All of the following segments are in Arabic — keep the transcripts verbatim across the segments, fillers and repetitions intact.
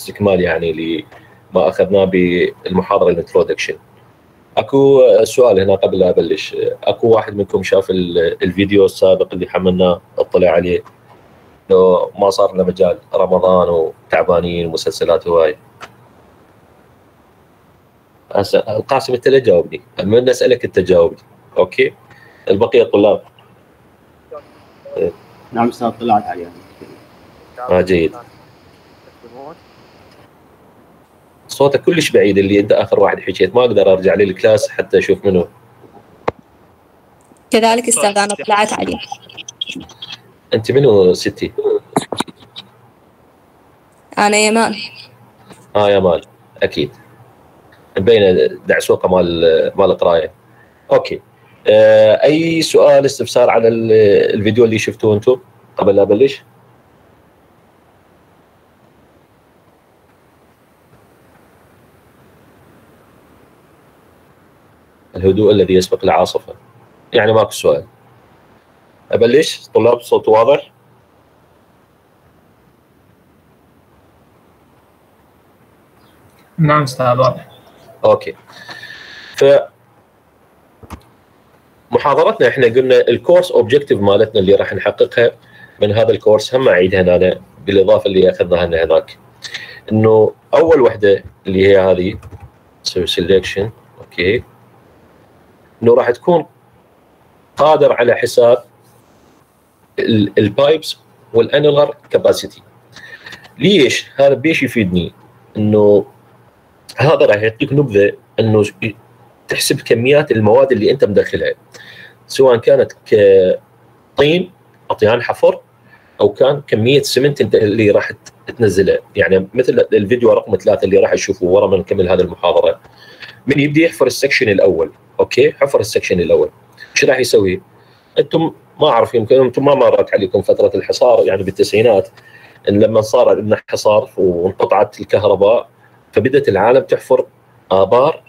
استكمال يعني لما اخذناه بالمحاضره الانترودكشن. اكو سؤال هنا قبل لا ابلش، اكو واحد منكم شاف الفيديو السابق اللي حملناه اطلع عليه؟ لو ما صار لنا مجال رمضان وتعبانين ومسلسلات هواي. هسه القاسم انت لا تجاوبني، من اسالك انت جاوبني، اوكي؟ البقيه الطلاب. نعم استاذ طلعت عليها. اه جيد. صوتك كلش بعيد، اللي انت اخر واحد حكيت ما اقدر ارجع للكلاس حتى اشوف منو. كذلك استاذ انا طلعت عليه. انت منو ستي؟ انا يمان. اه يمان اكيد مبينه دعسوقه مال مال القرايه. اوكي. آه اي سؤال استفسار على الفيديو اللي شفتوه انتم قبل لا ابلش؟ الهدوء الذي يسبق العاصفه، يعني ماكو سؤال. ابلش طلاب؟ صوت واضح؟ نعم استاذ واضح. اوكي. ف محاضرتنا احنا قلنا الكورس اوبجيكتيف مالتنا اللي راح نحققها من هذا الكورس، هم اعيدها هنا بالاضافه اللي اخذناها هناك، انه اول وحده اللي هي هذه نسوي سيلكشن. اوكي. انه راح تكون قادر على حساب البايبس والانيلر كاباسيتي. ليش؟ هذا بيش يفيدني؟ انه هذا راح يعطيك نبذه انه تحسب كميات المواد اللي انت مدخلها، سواء كانت كطين اطيان حفر او كان كميه سمنت انت اللي راح تنزلها. يعني مثل الفيديو رقم ثلاثه اللي راح تشوفوه ورا ما نكمل هذه المحاضره، من يبدي يحفر السكشن الاول. اوكي، حفر السكشن الاول ايش راح يسوي؟ انتم ما اعرف، يمكن انتم ما مرت عليكم فتره الحصار يعني بالتسعينات، ان لما صار لنا حصار وانقطعت الكهرباء فبدت العالم تحفر ابار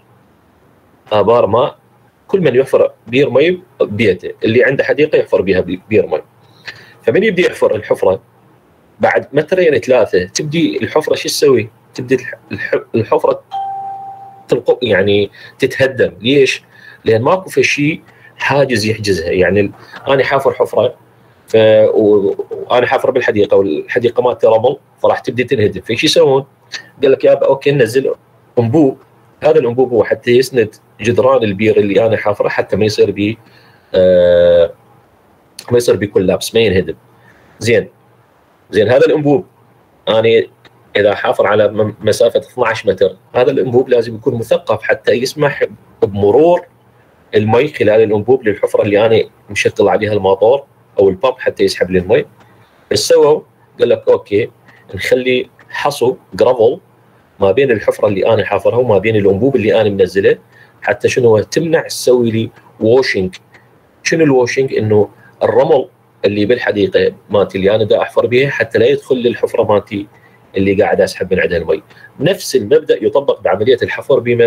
ابار ماء، كل من يحفر بير مي بيته، اللي عنده حديقه يحفر بها بير مي. فمن يبدي يحفر الحفره بعد مترين ثلاثه تبدي الحفره شو تسوي؟ تبدي الحفره تنقط يعني تتهدم. ليش؟ لان ماكو في شيء حاجز يحجزها. يعني انا حافر حفره ف وانا حافر بالحديقه والحديقه مالتي رمل، فراح تبدي تنهدم. فايش يسوون؟ قال لك يابا اوكي ننزل انبوب، هذا الانبوب هو حتى يسند جدران البير اللي انا حافره حتى ما يصير بي آه ما يصير بي كولابس، ما ينهدم. زين زين هذا الانبوب انا اذا حافر على مسافه اثنعش متر، هذا الانبوب لازم يكون مثقف حتى يسمح بمرور المي خلال الانبوب للحفره اللي انا مشغل عليها الموتور او البامب حتى يسحب لي المي. ايش سووا؟ قال لك اوكي نخلي حصو جرافل ما بين الحفره اللي انا حافرها وما بين الانبوب اللي انا منزله، حتى شنو تمنع تسوي لي ووشنج. شنو الووشنج؟ انه الرمل اللي بالحديقه مالتي اللي انا دا احفر بها حتى لا يدخل للحفره مالتي اللي قاعد اسحب من عندها المي. نفس المبدا يطبق بعمليه الحفر بمن؟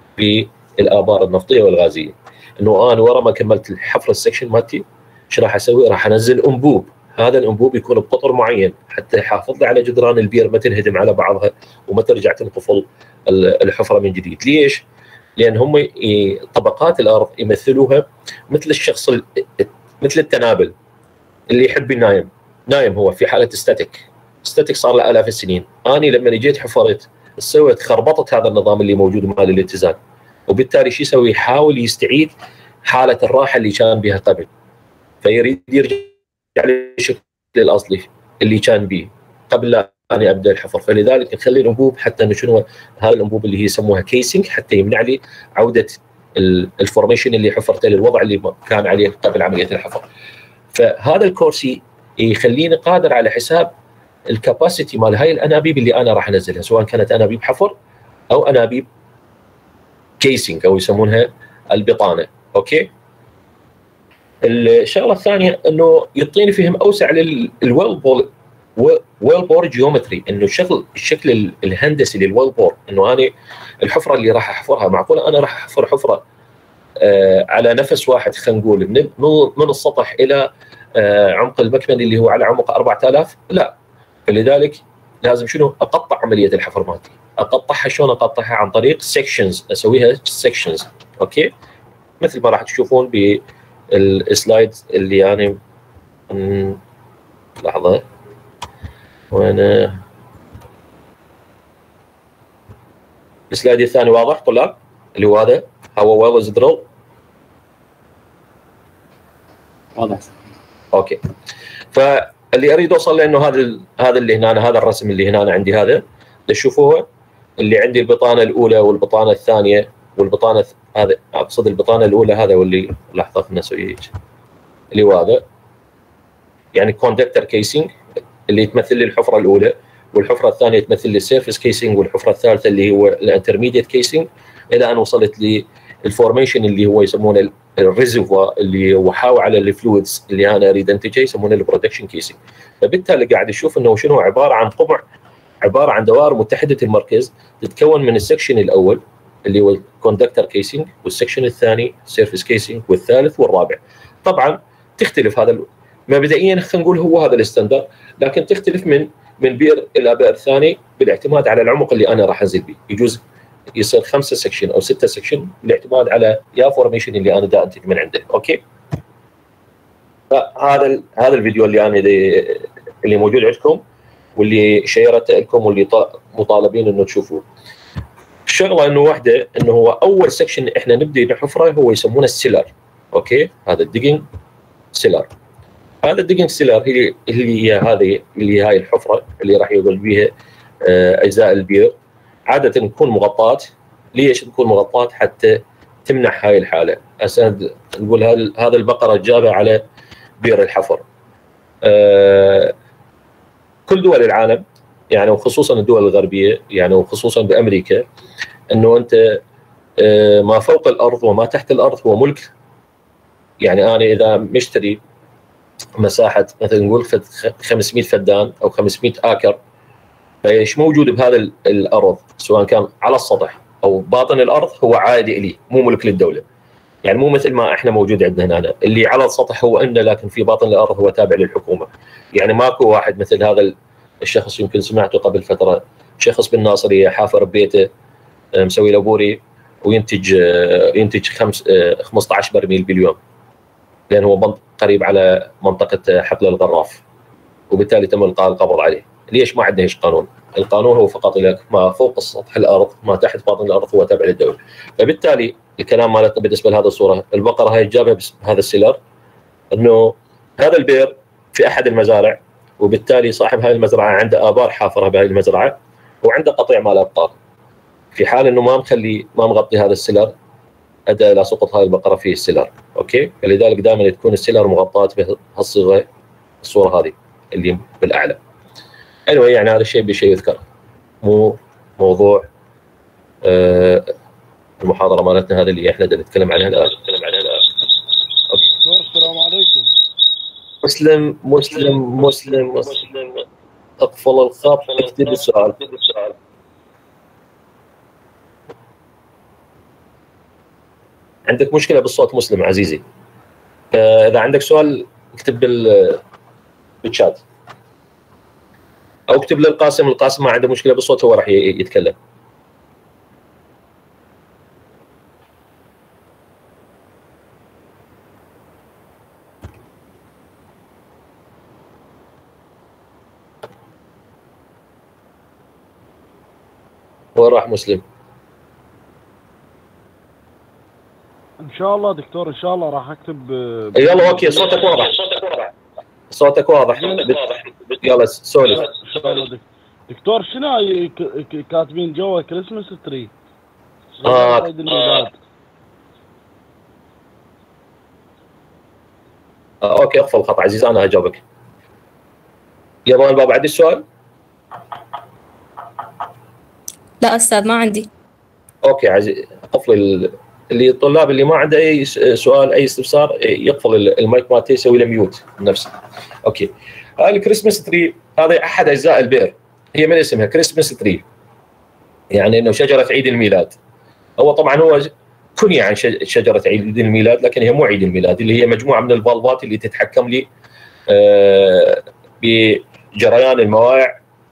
بالابار النفطيه والغازيه. انه انا ورا ما كملت الحفر السكشن مالتي ايش راح اسوي؟ راح انزل انبوب، هذا الانبوب يكون بقطر معين حتى يحافظ لي على جدران البير ما تنهدم على بعضها وما ترجع تنقفل الحفره من جديد. ليش؟ لان هم طبقات الارض يمثلوها مثل الشخص مثل التنابل اللي يحب ينايم، نايم هو في حاله ستاتيك، ستاتيك صار له الاف السنين. انا لما جيت حفرت سويت خربطت هذا النظام اللي موجود مال الاتزان، وبالتالي شو يسوي؟ يحاول يستعيد حاله الراحه اللي كان بها قبل، فيريد يرجع للشكل الاصلي اللي كان به قبل لا اني ابدا الحفر. فلذلك نخلي الانبوب حتى انه شنو هذا الانبوب اللي هي يسموها كيسنج حتى يمنع لي عوده الفورميشن اللي حفرته للوضع اللي كان عليه قبل عمليه الحفر. فهذا الكورسي يخليني قادر على حساب الكاباسيتي مال هاي الانابيب اللي انا راح انزلها، سواء كانت انابيب حفر او انابيب كيسنج او يسمونها البطانه. اوكي. الشغله الثانيه انه يعطيني فهم اوسع للويل بور ويل بور جيومتري، انه الشكل الشكل الهندسي للويل بور، انه انا الحفره اللي راح احفرها معقوله انا راح احفر حفره آه على نفس واحد، خلينا نقول من من السطح الى آه عمق المكمن اللي هو على عمق أربعة آلاف؟ لا. فلذلك لازم شنو اقطع عمليه الحفر مالتي. اقطعها شلون؟ اقطعها عن طريق سكشنز، اسويها سكشنز. اوكي، مثل ما راح تشوفون بالسلايد اللي انا يعني لحظه وانا السلايد الثاني واضح طلاب؟ اللي هو هذا هو ويل از دريل. واضح. اوكي، فاللي اريد اوصل له انه هذا هذا اللي هنا، هذا الرسم اللي هنا عندي، هذا تشوفوه اللي عندي البطانه الاولى والبطانه الثانيه والبطانه هذا، اقصد البطانه الاولى هذا واللي لحظه خلينا نسوي هيك اللي هو هذا يعني كوندكتور كيسنج اللي تمثل لي الحفره الاولى، والحفره الثانيه تمثل لي السيرفيس كيسنج، والحفره الثالثه اللي هو الانترميديت كيسنج، الى ان وصلت لي الفورميشن اللي هو يسمونه الريزرفوار اللي هو حاوي على الفلويدز اللي انا اريد انتجه، يسمونه البرودكشن كيسنج. فبالتالي قاعد اشوف انه شنو عباره عن قمع، عباره عن دوائر متحده المركز تتكون من السكشن الاول اللي هو الكوندكتور كيسنج، والسكشن الثاني سيرفيس كيسنج، والثالث والرابع. طبعا تختلف، هذا مبدئيا خلينا نقول هو هذا الستاندرد، لكن تختلف من من بئر الى بئر ثاني بالاعتماد على العمق اللي انا راح انزل به. يجوز يصير خمسه سكشن او سته سكشن بالاعتماد على يا فورميشن اللي انا دا انتج من عنده. اوكي، فهذا هذا الفيديو اللي انا دي اللي موجود عندكم واللي شيرته لكم واللي مطالبين انه تشوفوه. الشغله انه واحده انه هو اول سكشن احنا نبدا نحفره هو يسمونه السيلر. اوكي، هذا الديجنج سيلر. هذا الديجنج سيلر هي اللي هي هذه اللي هاي الحفره اللي راح يظل بها اجزاء البير، عاده تكون مغطاه. ليش تكون مغطاه؟ حتى تمنع هاي الحاله. هسه نقول هذا البقره جابه على بير الحفر. أه كل دول العالم يعني وخصوصا الدول الغربيه يعني وخصوصا بامريكا انه انت أه ما فوق الارض وما تحت الارض هو ملك. يعني انا اذا مشتري مساحه مثلا نقول خمسمئة فدان او خمسمئة اكر، فايش موجود بهذا الارض سواء كان على السطح او باطن الارض هو عادي لي، مو ملك للدوله. يعني مو مثل ما احنا موجود عندنا هنا، اللي على السطح هو إنه لكن في باطن الارض هو تابع للحكومه. يعني ماكو واحد مثل هذا الشخص يمكن سمعته قبل فتره، شخص بالناصريه حافر ببيته مسوي له بوري وينتج ينتج خمس خمسة عشر برميل باليوم، لان هو قريب على منطقه حقل الغراف، وبالتالي تم القاء القبض عليه. ليش ما عندنا ايش قانون؟ القانون هو فقط لك ما فوق سطح الارض ما تحت باطن الارض هو تابع للدوله. فبالتالي الكلام مالتنا بالنسبه لهذه الصوره، البقره هاي جابها بهذا السيلر انه هذا البير في احد المزارع، وبالتالي صاحب هاي المزرعه عنده ابار حافره بهاي المزرعه وعنده قطيع مال ابقار. في حال انه ما مخلي ما مغطي هذا السيلر ادى الى سقوط هاي البقره في السيلر. اوكي، فلذلك دائما تكون السيلر مغطاه بهالصيغه الصوره هذه اللي بالاعلى. anyway يعني هذا الشيء بشيء يذكر، مو موضوع آه المحاضره مالتنا هذه اللي احنا نتكلم عنها الان. نتكلم عنها الان. اوكي، السلام عليكم. مسلم مسلم مسلم مسلم اقفل الخط اكتب السؤال. عندك مشكله بالصوت مسلم عزيزي، آه اذا عندك سؤال اكتب بال بالشات او اكتب للقاسم، القاسم ما عنده مشكله بالصوت هو راح يتكلم. وين راح مسلم؟ ان شاء الله دكتور، ان شاء الله راح اكتب. يلا اوكي، صوتك واضح صوتك واضح يلا سولف. ان شاء الله دكتور، شنو هاي كاتبين جوا كريسماس تري؟ اه عيد الميلاد. آه اوكي، اقفل الخط عزيز انا اجاوبك. يا مان بابا عندي السؤال؟ لا أستاذ ما عندي. اوكي عزيز، قفل اللي الطلاب اللي ما عنده اي سؤال اي استفسار يقفل المايك مالته يسوي له ميوت نفسه. اوكي، هاي الكريسماس تري هذا احد اجزاء البئر، هي من اسمها كريسماس تري، يعني انه شجره عيد الميلاد. هو طبعا هو كنية عن شجره عيد الميلاد، لكن هي مو عيد الميلاد، اللي هي مجموعه من الفالفات اللي تتحكم لي آه بجريان الموائع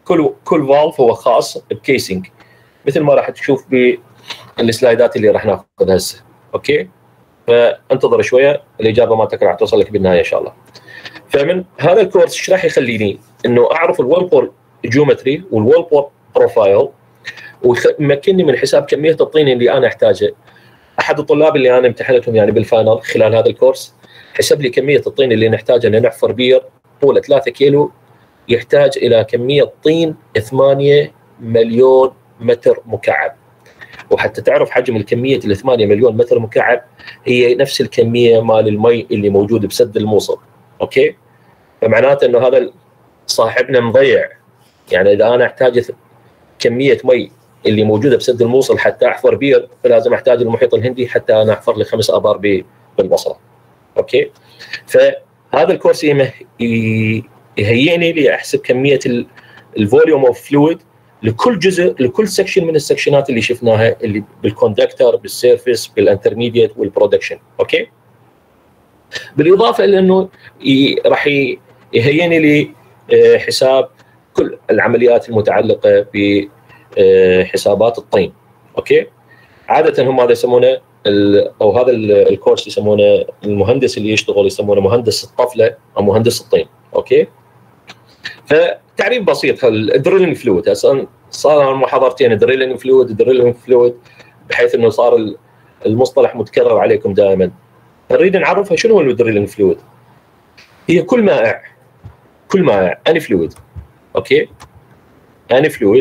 كل كل فالف هو خاص بكيسنج مثل ما راح تشوف بالسلايدات اللي راح ناخذها هسه. اوكي، فانتظر شويه الاجابه مالتك راح توصل لك بالنهايه ان شاء الله. فمن هذا الكورس ايش راح يخليني؟ انه اعرف الوول بور جيومتري والوول بور بروفايل، ويمكنني من حساب كميه الطين اللي انا احتاجه. احد الطلاب اللي انا امتحنتهم يعني بالفاينل خلال هذا الكورس حسب لي كميه الطين اللي نحتاجه لنحفر بير طوله ثلاثة كيلو، يحتاج الى كميه طين ثمانية مليون متر مكعب. وحتى تعرف حجم الكميه ال ثمانية مليون متر مكعب هي نفس الكميه مال المي اللي موجود بسد الموصل. اوكي، فمعناته انه هذا صاحبنا مضيع. يعني اذا انا احتاج كميه مي اللي موجوده بسد الموصل حتى احفر بير، فلازم احتاج المحيط الهندي حتى انا احفر لي خمس ابار بالبصره. اوكي، فهذا الكورس يهيئني لي احسب كميه الفوليوم اوف فلويد لكل جزء، لكل سكشن من السكشنات اللي شفناها، اللي بالكوندكتر، بالسيرفيس، بالانترميديت، والبرودكشن. اوكي، بالاضافه الى انه راح يهيئني لي حساب كل العمليات المتعلقه بحسابات الطين. اوكي، عاده هم هذا يسمونه او هذا الكورس يسمونه المهندس اللي يشتغل يسمونه مهندس الطفله او مهندس الطين. اوكي، فتعريف بسيط الدريلينج فلويد. هسه صار محاضرتين دريلينج فلويد دريلينج فلويد بحيث انه صار المصطلح متكرر عليكم دائما. نريد نعرفها شنو هو الدريلينج فلويد. هي كل مائع، كل مائع اني فلويد. اوكي، اني فلويد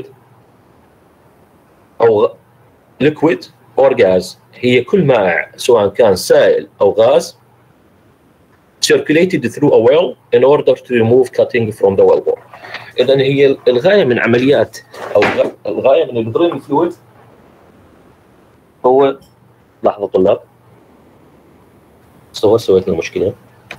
او ليكويد اور غاز، هي كل مائع سواء كان سائل او غاز circulated through a well in order to remove cutting from the well bore. اذا هي الغايه من عمليات او الغايه من الدريلينج فلويد هو، لحظه طلاب صور سويت لنا مشكله.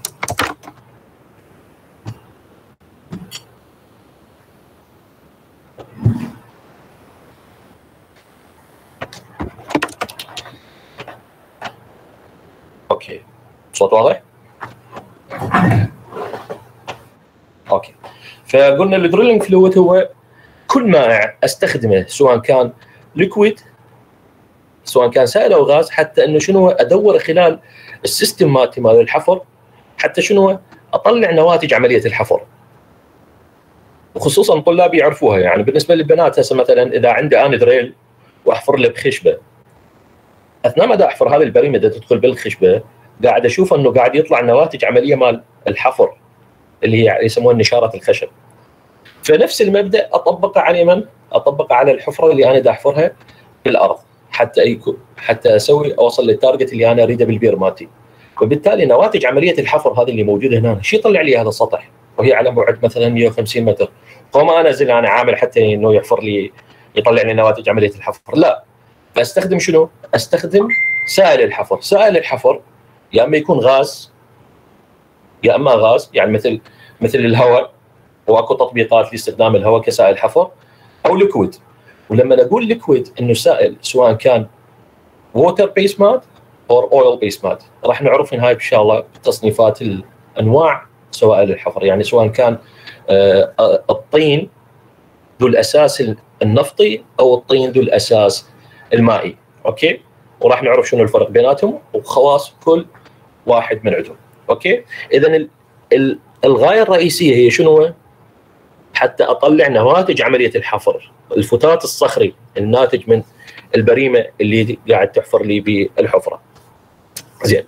اوكي، صوت واضح؟ اوكي، فقلنا الدريلينج فلويد هو كل مائع استخدمه سواء كان ليكويد سواء كان سائل او غاز، حتى انه شنو ادور خلال السيستم مالتي مال الحفر حتى شنو اطلع نواتج عمليه الحفر. وخصوصا طلابي يعرفوها، يعني بالنسبه للبنات هسه مثلا اذا عندي انا دريل واحفر له بخشبه، اثناء ما احفر هذه البريمه تدخل بالخشبه قاعد اشوف انه قاعد يطلع نواتج عمليه مال الحفر اللي هي يسموها نشاره الخشب. فنفس المبدا اطبقه على من؟ اطبقه على الحفره اللي انا دا احفرها بالارض حتى يكون حتى اسوي اوصل للتارجت اللي انا اريده بالبير مالتي. وبالتالي نواتج عمليه الحفر هذه اللي موجوده هنا شو يطلع لي هذا السطح وهي على بعد مثلا مئة وخمسين متر، فما انزل انا عامل حتى انه يحفر لي يطلع لي نواتج عمليه الحفر، لا. فاستخدم شنو؟ استخدم سائل الحفر. سائل الحفر يا اما يكون غاز يا اما غاز، يعني مثل مثل الهواء، واكو تطبيقات لاستخدام الهواء كسائل حفر، او ليكويد. ولما نقول ليكويد انه سائل سواء كان ووتر بيس مات او اويل بيس مات، راح نعرف هاي ان شاء الله بتصنيفات الانواع سوائل الحفر، يعني سواء كان آه الطين ذو الاساس النفطي او الطين ذو الاساس المائي. اوكي، وراح نعرف شنو الفرق بيناتهم وخواص كل واحد من عندهم. اوكي، اذا الغايه الرئيسيه هي شنو؟ حتى اطلع نواتج عمليه الحفر، الفتات الصخري الناتج من البريمه اللي قاعد تحفر لي بالحفره. زين.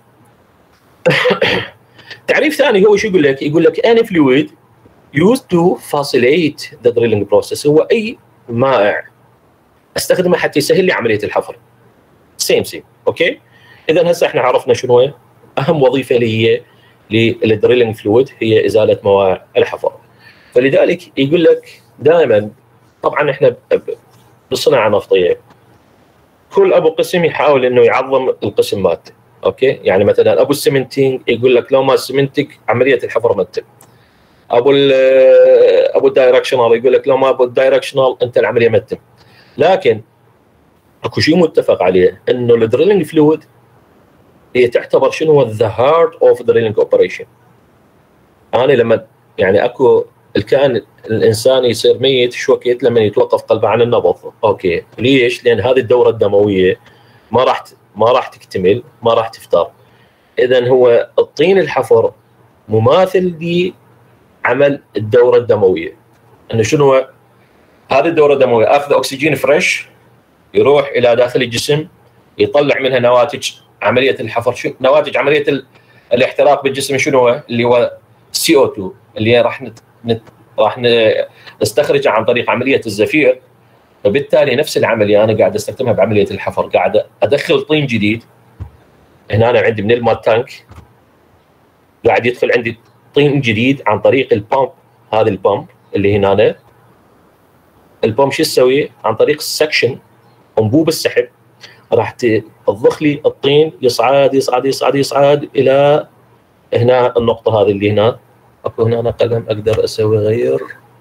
تعريف ثاني هو شو يقول لك؟ يقول لك any fluid used to facilitate the drilling process، هو اي مائع استخدمه حتى يسهل لي عمليه الحفر. سيم سيم. اوكي، اذا هسه احنا عرفنا شنو اهم وظيفه اللي هي للدريلينج فلويد هي ازاله موائع الحفر. فلذلك يقول لك دائما، طبعا احنا بالصناعه النفطيه كل ابو قسم يحاول انه يعظم القسم مالته. اوكي، يعني مثلا ابو السمنتينج يقول لك لو ما سمنتك عمليه الحفر ما تتم. ابو ابو الدايركشنال يقول لك لو ما ابو الدايركشنال انت العمليه ما تتم. لكن اكو شيء متفق عليه انه الدريلينج فلويد هي تعتبر شنو ذا هارت اوف دريلينج اوبريشن. انا لما يعني اكو الكائن الانساني يصير ميت شو وقت لما يتوقف قلبه عن النبض. اوكي ليش؟ لان هذه الدوره الدمويه ما راح ما راح تكتمل، ما راح تفتر. اذا هو الطين الحفر مماثل لعمل الدوره الدمويه. انه شنو هذه الدوره الدمويه؟ اخذ اكسجين فريش يروح الى داخل الجسم، يطلع منها نواتج عمليه الحفر. شو نواتج عمليه الاحتراق بالجسم؟ شنو هو؟ اللي هو سي او اثنين اللي راح نت... نت... راح نستخرجه عن طريق عمليه الزفير. فبالتالي نفس العمليه انا قاعد استخدمها بعمليه الحفر، قاعد ادخل طين جديد. هنا أنا عندي من الماد تانك قاعد يدخل عندي طين جديد عن طريق البامب. هذا البامب اللي هنا أنا. البامب شو تسوي؟ عن طريق السكشن، انبوب السحب، راح تضخ لي الطين يصعد يصعد يصعد يصعد الى هنا النقطه هذه اللي هنا. اكو هنا أنا قلم اقدر اسوي غير.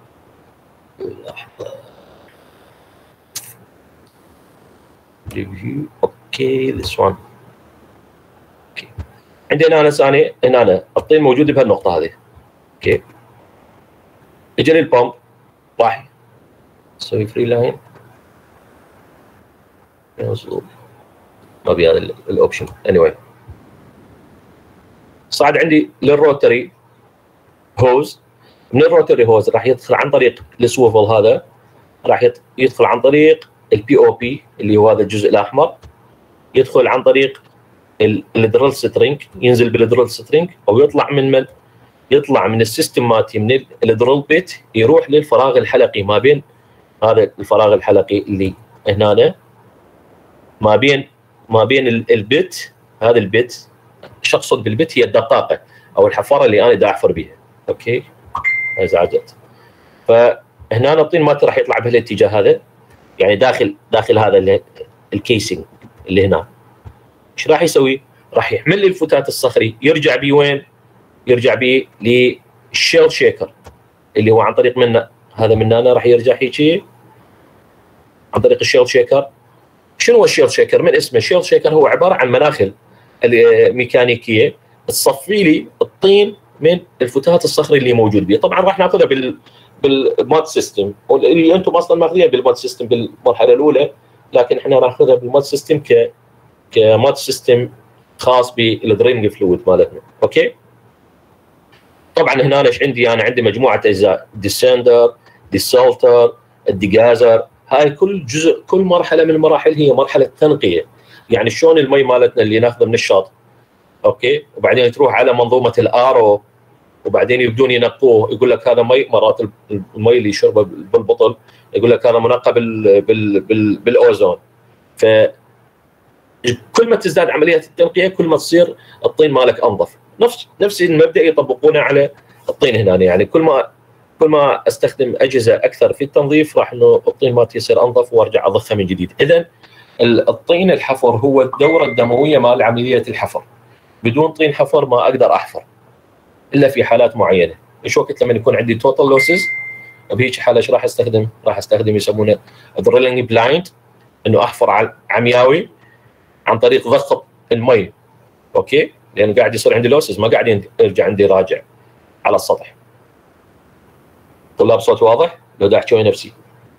لحظه. ريفيو. اوكي ذس وان. اوكي عندي هنا انا ثاني هنا أنا الطين موجود بهالنقطه هذه. اوكي اجى لي البامب راح اسوي فري لاين. ما ابي هذا الاوبشن. اني anyway. صعد عندي للروتري هوز. من الروتري هوز راح يدخل عن طريق السويفل هذا، راح يدخل عن طريق البي او بي اللي هو هذا الجزء الاحمر، يدخل عن طريق الدريل سترينج، ينزل بالدريل سترينج او يطلع من من يطلع من السيستم مالتي من الدريل بيت، يروح للفراغ الحلقي. ما بين هذا الفراغ الحلقي اللي هنا ما بين ما بين البت، هذا البت ايش اقصد بالبت؟ هي الدقاقه او الحفاره اللي انا دا احفر بها. اوكي ازعجت. فهنا الطين مالتي راح يطلع بهالاتجاه هذا، يعني داخل داخل هذا الكيسنج اللي هنا. ايش راح يسوي؟ راح يحمل لي الفتات الصخري، يرجع بي وين؟ يرجع بي للشيل شيكر اللي هو عن طريق منه هذا من هنا راح يرجع هيجي عن طريق الشيل شيكر. شنو هو الشيل شيكر؟ من اسمه الشيل شيكر هو عباره عن مناخل ميكانيكيه تصفي لي الطين من الفتات الصخري اللي موجود به. طبعا راح ناخذها بال بالماد سيستم اللي انتم اصلا ماخذينها بالماد سيستم بالمرحله الاولى، لكن احنا ناخذها بالماد سيستم ك كماد سيستم خاص بالدرينج فلويد مالتنا. اوكي طبعا هنا ايش عندي؟ انا عندي مجموعه اجزاء، ديسندر، ديسولتر، الديجازر. هاي كل جزء كل مرحله من المراحل هي مرحله تنقيه. يعني شلون المي مالتنا اللي ناخذه من الشاطئ، اوكي، وبعدين تروح على منظومه الارو، وبعدين يبدون ينقوه. يقول لك هذا مي، مرات المي اللي يشربه بالبطل يقول لك هذا منقى بال بال بال بالاوزون. ف كل ما تزداد عمليه التنقيه كل ما تصير الطين مالك انظف. نفس نفس المبدا يطبقونه على الطين هنا. يعني كل ما كل ما استخدم اجهزه اكثر في التنظيف راح انه الطين مالتي يصير انظف وارجع اضخه من جديد. اذا الطين الحفر هو الدوره الدمويه مال عمليه الحفر. بدون طين حفر ما اقدر احفر الا في حالات معينه. ايش وقت لما يكون عندي توتال لوسز، بهيك حاله ايش راح استخدم؟ راح استخدم يسمونه دريلنج بلايند، انه احفر عمياوي عن طريق ضغط المي. اوكي لان قاعد يصير عندي لوسز، ما قاعد يرجع عندي راجع على السطح. طلاب صوت واضح؟ لو دا احكي نفسي.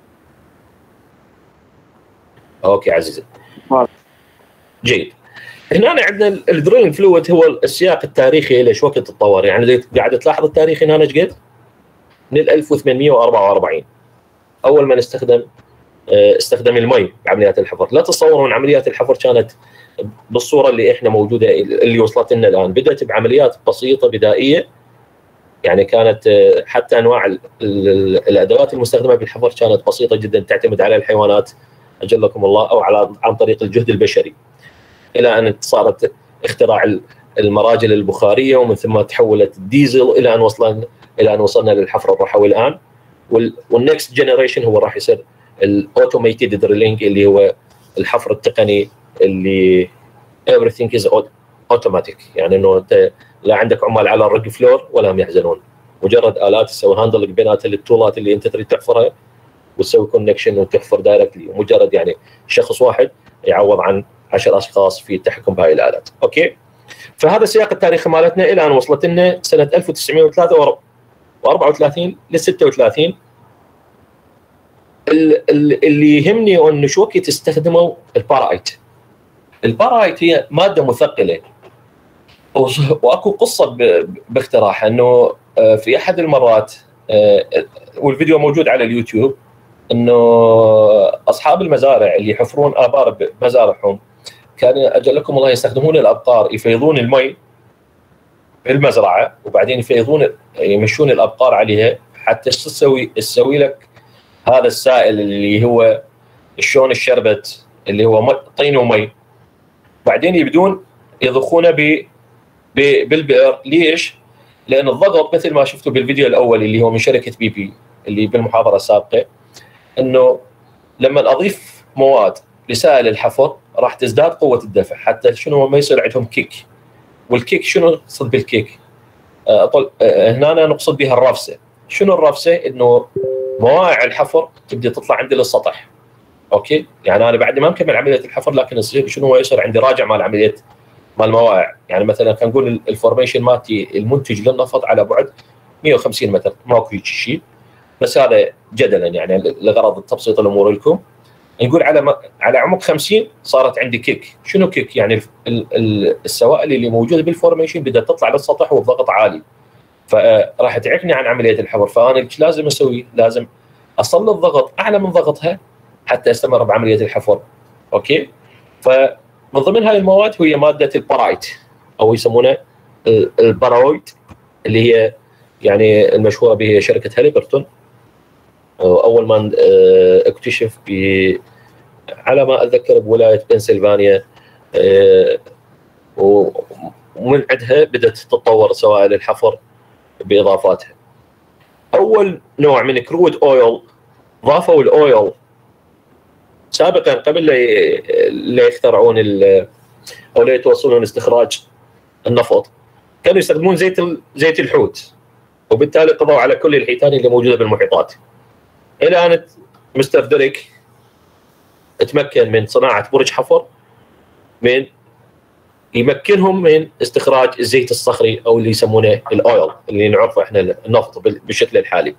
اوكي عزيزي. جيد. هنا عندنا الدريلنج فلويد هو السياق التاريخي ليش وقت تطور. يعني قاعد تلاحظ التاريخ هنا ايش قد؟ من ألف وثمانمئة وأربعة وأربعين اول ما نستخدم استخدم المي بعمليات الحفر. لا تصوروا ان عمليات الحفر كانت بالصوره اللي احنا موجوده اللي وصلت لنا الان. بدات بعمليات بسيطه بدائيه، يعني كانت حتى انواع الادوات المستخدمه بالحفر كانت بسيطه جدا، تعتمد على الحيوانات اجلكم الله او على عن طريق الجهد البشري، الى ان صارت اختراع المراجل البخاريه، ومن ثم تحولت الديزل الى ان وصلنا الى ان وصلنا للحفر الرحوي الان. والنكست جنريشن هو راح يصير الاوتوميتد دريلينج اللي هو الحفر التقني اللي everything is automatic. يعني انه انت لا عندك عمال على الرج فلور ولا هم يحزنون، مجرد الات تسوي هاندلنج بينات التولات اللي انت تريد تحفرها وتسوي كونكشن وتحفر دايركتلي، ومجرد يعني شخص واحد يعوض عن عشر اشخاص في التحكم بهاي الالات. اوكي فهذا سياق التاريخ مالتنا الى ان وصلت لنا سنه ألف وتسعمئة وثلاثة وأربعة وثلاثين ل ستة وثلاثين. اللي يهمني انه شو وقت استخدموا البارايت. البارايت هي ماده مثقله، واكو قصه باختراعها انه في احد المرات، والفيديو موجود على اليوتيوب، انه اصحاب المزارع اللي يحفرون ابار بمزارعهم كانوا اجل لكم الله يستخدمون الابقار يفيضون المي في المزرعه، وبعدين يفيضون يمشون الابقار عليها حتى تسوي تسوي لك هذا السائل اللي هو شلون الشربت اللي هو طين ومي. بعدين يبدون يضخونه ب بالبئر. ليش؟ لان الضغط مثل ما شفتوا بالفيديو الاول اللي هو من شركه بي بي اللي بالمحاضره السابقه، انه لما اضيف مواد لسائل الحفر راح تزداد قوه الدفع حتى شنو ما يصير عندهم كيك. والكيك شنو نقصد بالكيك؟ آه طل... آه هنا نقصد بها الرفسه. شنو الرفسه؟ انه مواقع الحفر تبدي تطلع عندي للسطح. اوكي؟ يعني انا بعد ما مكمل عمليه الحفر لكن يصير شنو يصير عندي راجع مال عمليه مال المواقع. يعني مثلا خلينا نقول الفورميشن مالتي المنتج للنفط على بعد مئة وخمسين متر، ماكو هيك شيء، بس هذا جدلا يعني لغرض تبسيط الامور لكم. نقول على م... على عمق خمسين صارت عندي كيك. شنو كيك؟ يعني ال... ال... السوائل اللي موجوده بالفورميشن بدات تطلع للسطح والضغط عالي، فراح تعيقني عن عمليه الحفر. فانا ايش لازم اسوي؟ لازم اصل الضغط اعلى من ضغطها حتى استمر بعمليه الحفر. اوكي؟ فمن ضمن هاي المواد هي ماده البارايت او يسمونها البارايت اللي هي يعني المشهوره به شركه هاليبرتون. اول ما اكتشف ب على ما اتذكر بولايه بنسلفانيا، ومن عندها بدات تتطور سوائل الحفر باضافاتها. اول نوع من كرود اويل ضافوا الاويل سابقا قبل لا يخترعون او لا يتوصلون استخراج النفط، كانوا يستخدمون زيت زيت الحوت، وبالتالي قضوا على كل الحيتان اللي موجوده بالمحيطات. الى ان مستر ديريك تمكن من صناعه برج حفر من يمكنهم من استخراج الزيت الصخري او اللي يسمونه الاويل اللي نعرفه احنا النفط بالشكل الحالي.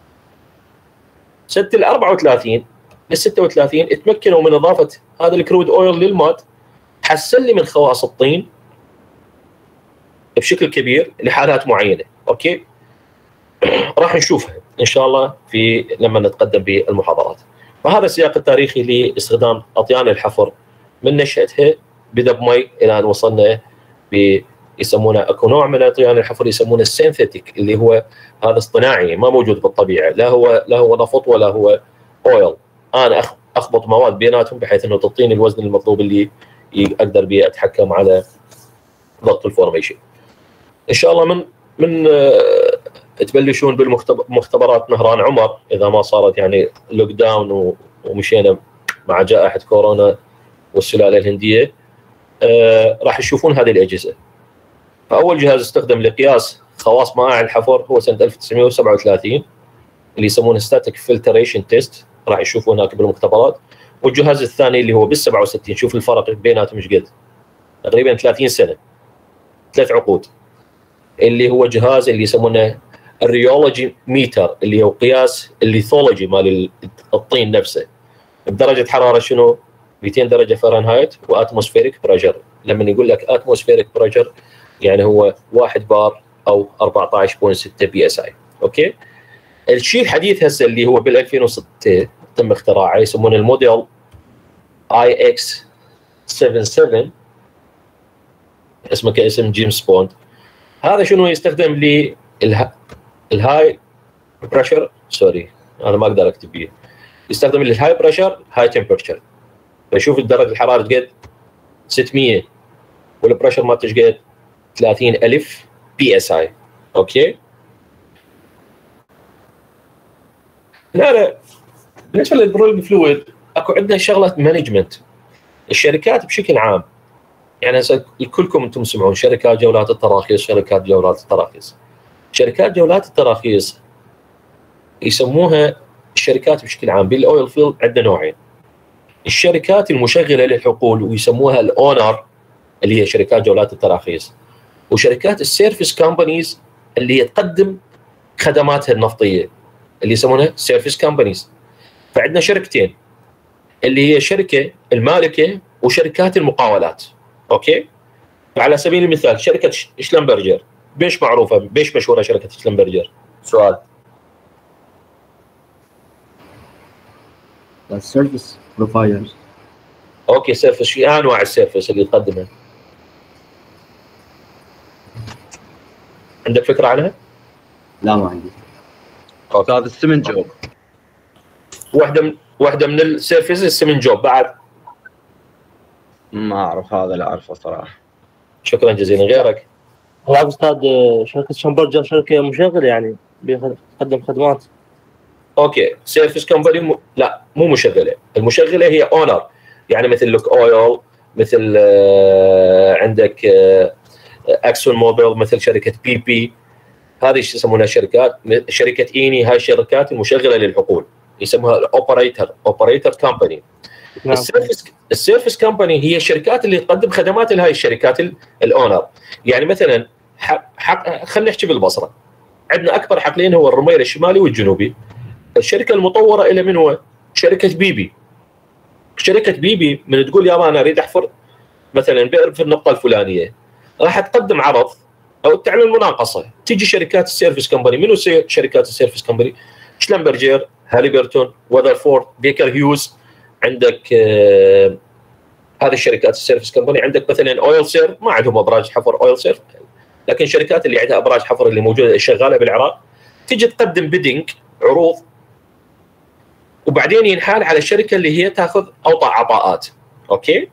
سنه ال أربعة وثلاثين لل ستة وثلاثين تمكنوا من اضافه هذا الكرود اويل للماد، حسن لي من خواص الطين بشكل كبير لحالات معينه. اوكي؟ راح نشوفها ان شاء الله في لما نتقدم بالمحاضرات. فهذا السياق التاريخي لاستخدام اطيان الحفر من نشاتها بدا بمي الى ان وصلنا ب يسمونه اكو نوع من اطيان الحفر يسمونه السينثيتيك اللي هو هذا اصطناعي ما موجود بالطبيعه، لا هو لا هو نفط ولا هو اويل. انا اخبط مواد بيناتهم بحيث انه تعطيني الوزن المطلوب اللي اقدر به اتحكم على ضغط الفورميشن. ان شاء الله من من تبلشون بالمختبرات مهران عمر اذا ما صارت يعني لوك داون ومشينا مع جائحه كورونا والسلاله الهنديه، آه راح تشوفون هذه الاجهزه. فاول جهاز استخدم لقياس خواص مائع الحفر هو سنه ألف وتسعمئة وسبعة وثلاثين اللي يسمونه ستاتيك فلتريشن تيست، راح يشوفون هناك بالمختبرات. والجهاز الثاني اللي هو بال سبعة وستين، شوف الفرق بيناتهم ايش قد، تقريبا ثلاثين سنه، ثلاث عقود، اللي هو جهاز اللي يسمونه الريولوجي ميتر اللي هو قياس الليثولوجي مال الطين نفسه بدرجه حراره شنو؟ مئتين درجه فahrenheit واتموسفيريك بريشر. لما يقول لك اتموسفيريك بريشر يعني هو واحد بار او أربعة عشر فاصلة ستة بي اس اي. اوكي؟ الشيء الحديث هسه اللي هو بال ألفين وستة تم اختراعه يسمونه الموديل اي اكس سبعة سبعة، اسمه كاسم جيمس بوند. هذا شنو يستخدم لي الهاي بريشر، سوري انا ما اقدر اكتب بيه، يستخدم الهاي بريشر هاي تمبرتشر. فشوف درجه الحراره قد ستمئة والبريشر مالته قد ثلاثين ألف بي اس اي. اوكي؟ لا لا بالنسبه للبرولينج فلويد اكو عندنا شغله مانجمنت. الشركات بشكل عام يعني هسه كلكم انتم تسمعون شركات جولات التراخيص، شركات جولات التراخيص. شركات جولات التراخيص يسموها الشركات بشكل عام بالاويل فيلد عندنا نوعين. الشركات المشغله للحقول ويسموها الاونر اللي هي شركات جولات التراخيص، وشركات السيرفيس كومبانيز اللي هي تقدم خدماتها النفطيه اللي يسمونها سيرفيس كامبانيز. فعندنا شركتين اللي هي شركه المالكه وشركات المقاولات. اوكي، على سبيل المثال شركه شلمبرجر بيش معروفه، بيش مشهوره شركه شلمبرجر؟ سؤال. السيرفيس بروفايدرز. اوكي، سيرفيس، شو انواع السيرفيس اللي تقدمها؟ عندك فكره عنها؟ لا ما عندي. هذا السمن جوب. واحده من واحده من السيرفيس السمن جوب بعد. ما اعرف هذا، لا اعرفه صراحه. شكرا جزيلا. غيرك؟ والله استاذ شركه شلمبرجر شركه مشغله يعني بيقدم خدمات. اوكي، سيرفيس كومباني م... لا مو مشغله، المشغله هي اونر، يعني مثل لوك اويل، مثل آه عندك آه اكسون موبيل، مثل شركه بي بي، هذه ايش يسمونها شركات، شركه ايني، هاي الشركات المشغله للحقول يسموها الاوبريتر، اوبريتر كومباني. نعم. السيرفيس السيرفيس كومباني هي الشركات اللي تقدم خدمات لهاي الشركات الاونر. يعني مثلا حق, حق خلينا نحكي بالبصره، عندنا اكبر حقلين هو الرميل الشمالي والجنوبي. الشركه المطوره الى من هو؟ شركه بيبي. شركه بيبي من تقول يا انا اريد احفر مثلا بئر في النقطه الفلانيه، راح تقدم عرض او تعمل مناقصه، تيجي شركات السيرفيس كومباني. منو شركات السيرفيس كومباني؟ شلمبرجر، هاليبرتون، وذرفورد، بيكر هيوز. عندك آه هذه الشركات السيرفيس كومباني. عندك مثلا اويل سير، ما عندهم ابراج حفر اويل سير، لكن شركات اللي عندها ابراج حفر اللي موجوده شغاله بالعراق تيجي تقدم بيدنج، عروض، وبعدين ينحال على الشركه اللي هي تاخذ اوطى عطاءات. اوكي،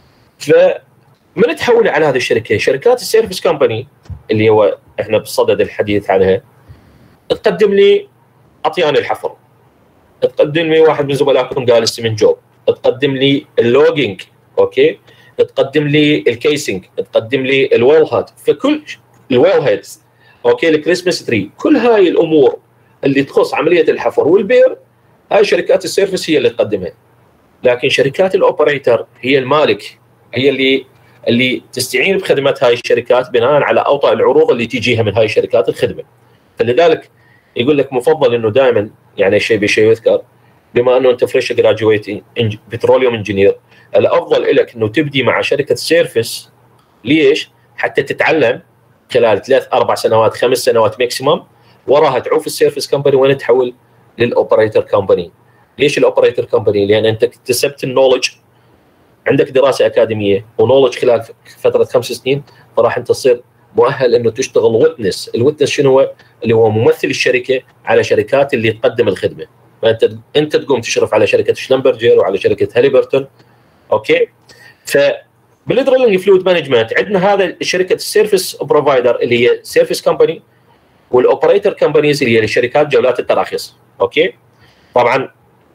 فمن تحول على هذه الشركه؟ شركات السيرفيس كومباني اللي هو احنا بصدد الحديث عنها، تقدم لي اطيان الحفر، تقدم لي واحد من زملائكم قال السمن جوب، تقدم لي اللوجينج، اوكي، تقدم لي الكيسنج، تقدم لي الويل هات، فكل الويل هيدز، اوكي، الكريسماس تري، كل هاي الامور اللي تخص عمليه الحفر والبير، هاي شركات السيرفيس هي اللي تقدمها. لكن شركات الاوبريتر هي المالك، هي اللي اللي تستعين بخدمات هاي الشركات بناء على اوطى العروض اللي تجيها من هاي الشركات الخدمه. فلذلك يقول لك مفضل انه دائما يعني شيء بشيء يذكر، بما انه انت فريش جراجويت بتروليوم انجينير، الافضل لك انه تبدي مع شركه سيرفيس. ليش؟ حتى تتعلم خلال ثلاث اربع سنوات خمس سنوات ماكسيمم، وراها تعوف السيرفيس كومباني وين تحول للاوبريتر كومباني. ليش الاوبريتر كومباني؟ لان انت اكتسبت النولج، عندك دراسه اكاديميه ونولج خلال فتره خمس سنين، فراح انت تصير مؤهل انه تشتغل ويتنس. الويتنس شنو هو؟ اللي هو ممثل الشركه على شركات اللي تقدم الخدمه. فانت انت تقوم تشرف على شركه شلمبرجر وعلى شركه هاليبرتون. اوكي، ف بالدريلنج فلويد مانجمنت عندنا هذا شركه السيرفيس بروفايدر اللي هي سيرفيس كومباني، والاوبريتر كومبانيز اللي هي لشركات جولات التراخيص. اوكي، طبعا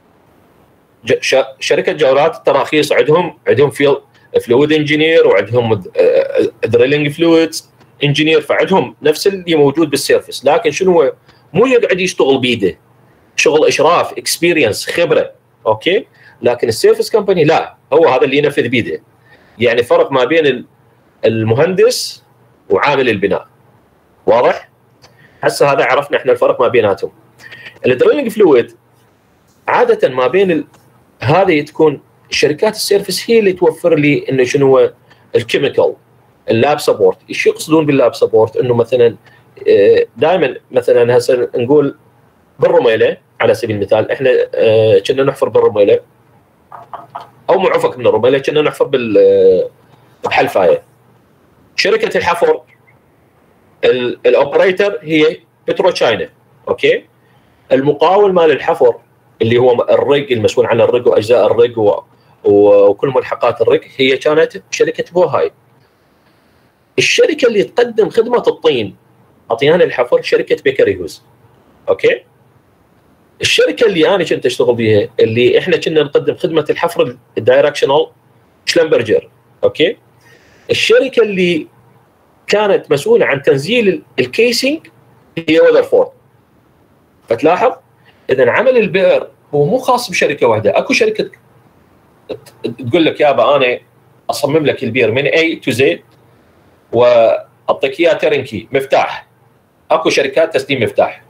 شركه جولات التراخيص عندهم عندهم فيل فلويد انجينير، وعندهم دريلنج فلويدز انجينير، فعندهم نفس اللي موجود بالسيرفيس. لكن شنو هو؟ مو يقعد يشتغل بيده، شغل اشراف، اكسبيرينس، خبره. اوكي، لكن السيرفيس كومباني لا، هو هذا اللي ينفذ بيده. يعني فرق ما بين المهندس وعامل البناء. واضح؟ هسه هذا عرفنا احنا الفرق ما بيناتهم. الدريلنج فلويد عاده ما بين ال... هذه تكون شركات السيرفيس هي اللي توفر لي انه شنو هو الكيميكال، اللاب سبورت. ايش يقصدون باللاب سبورت؟ انه مثلا دائما مثلا هسه نقول بالرميله على سبيل المثال، احنا كنا نحفر بالرميله او معفك من الرميله، كنا نحفر بالحلفايه. شركه الحفر الاوبريتر هي بترو تشاينا. اوكي، المقاول مال الحفر اللي هو الرق، المسؤول عن الرق واجزاء الرق و... وكل ملحقات الرق، هي كانت شركه بوهاي. الشركه اللي تقدم خدمه الطين، اطيان الحفر، شركه بيكر هيوز. اوكي، الشركه اللي انا كنت اشتغل بيها اللي احنا كنا نقدم خدمه الحفر الدايركشنال، شلمبرجر. اوكي، الشركه اللي كانت مسؤوله عن تنزيل الكيسنج هي وذرفورد. فتلاحظ اذا عمل البئر هو مو خاص بشركه واحده، اكو شركه تقول لك يابا انا اصمم لك البئر من اي تو زد واعطيك اياه ترنكي مفتاح. اكو شركات تسليم مفتاح.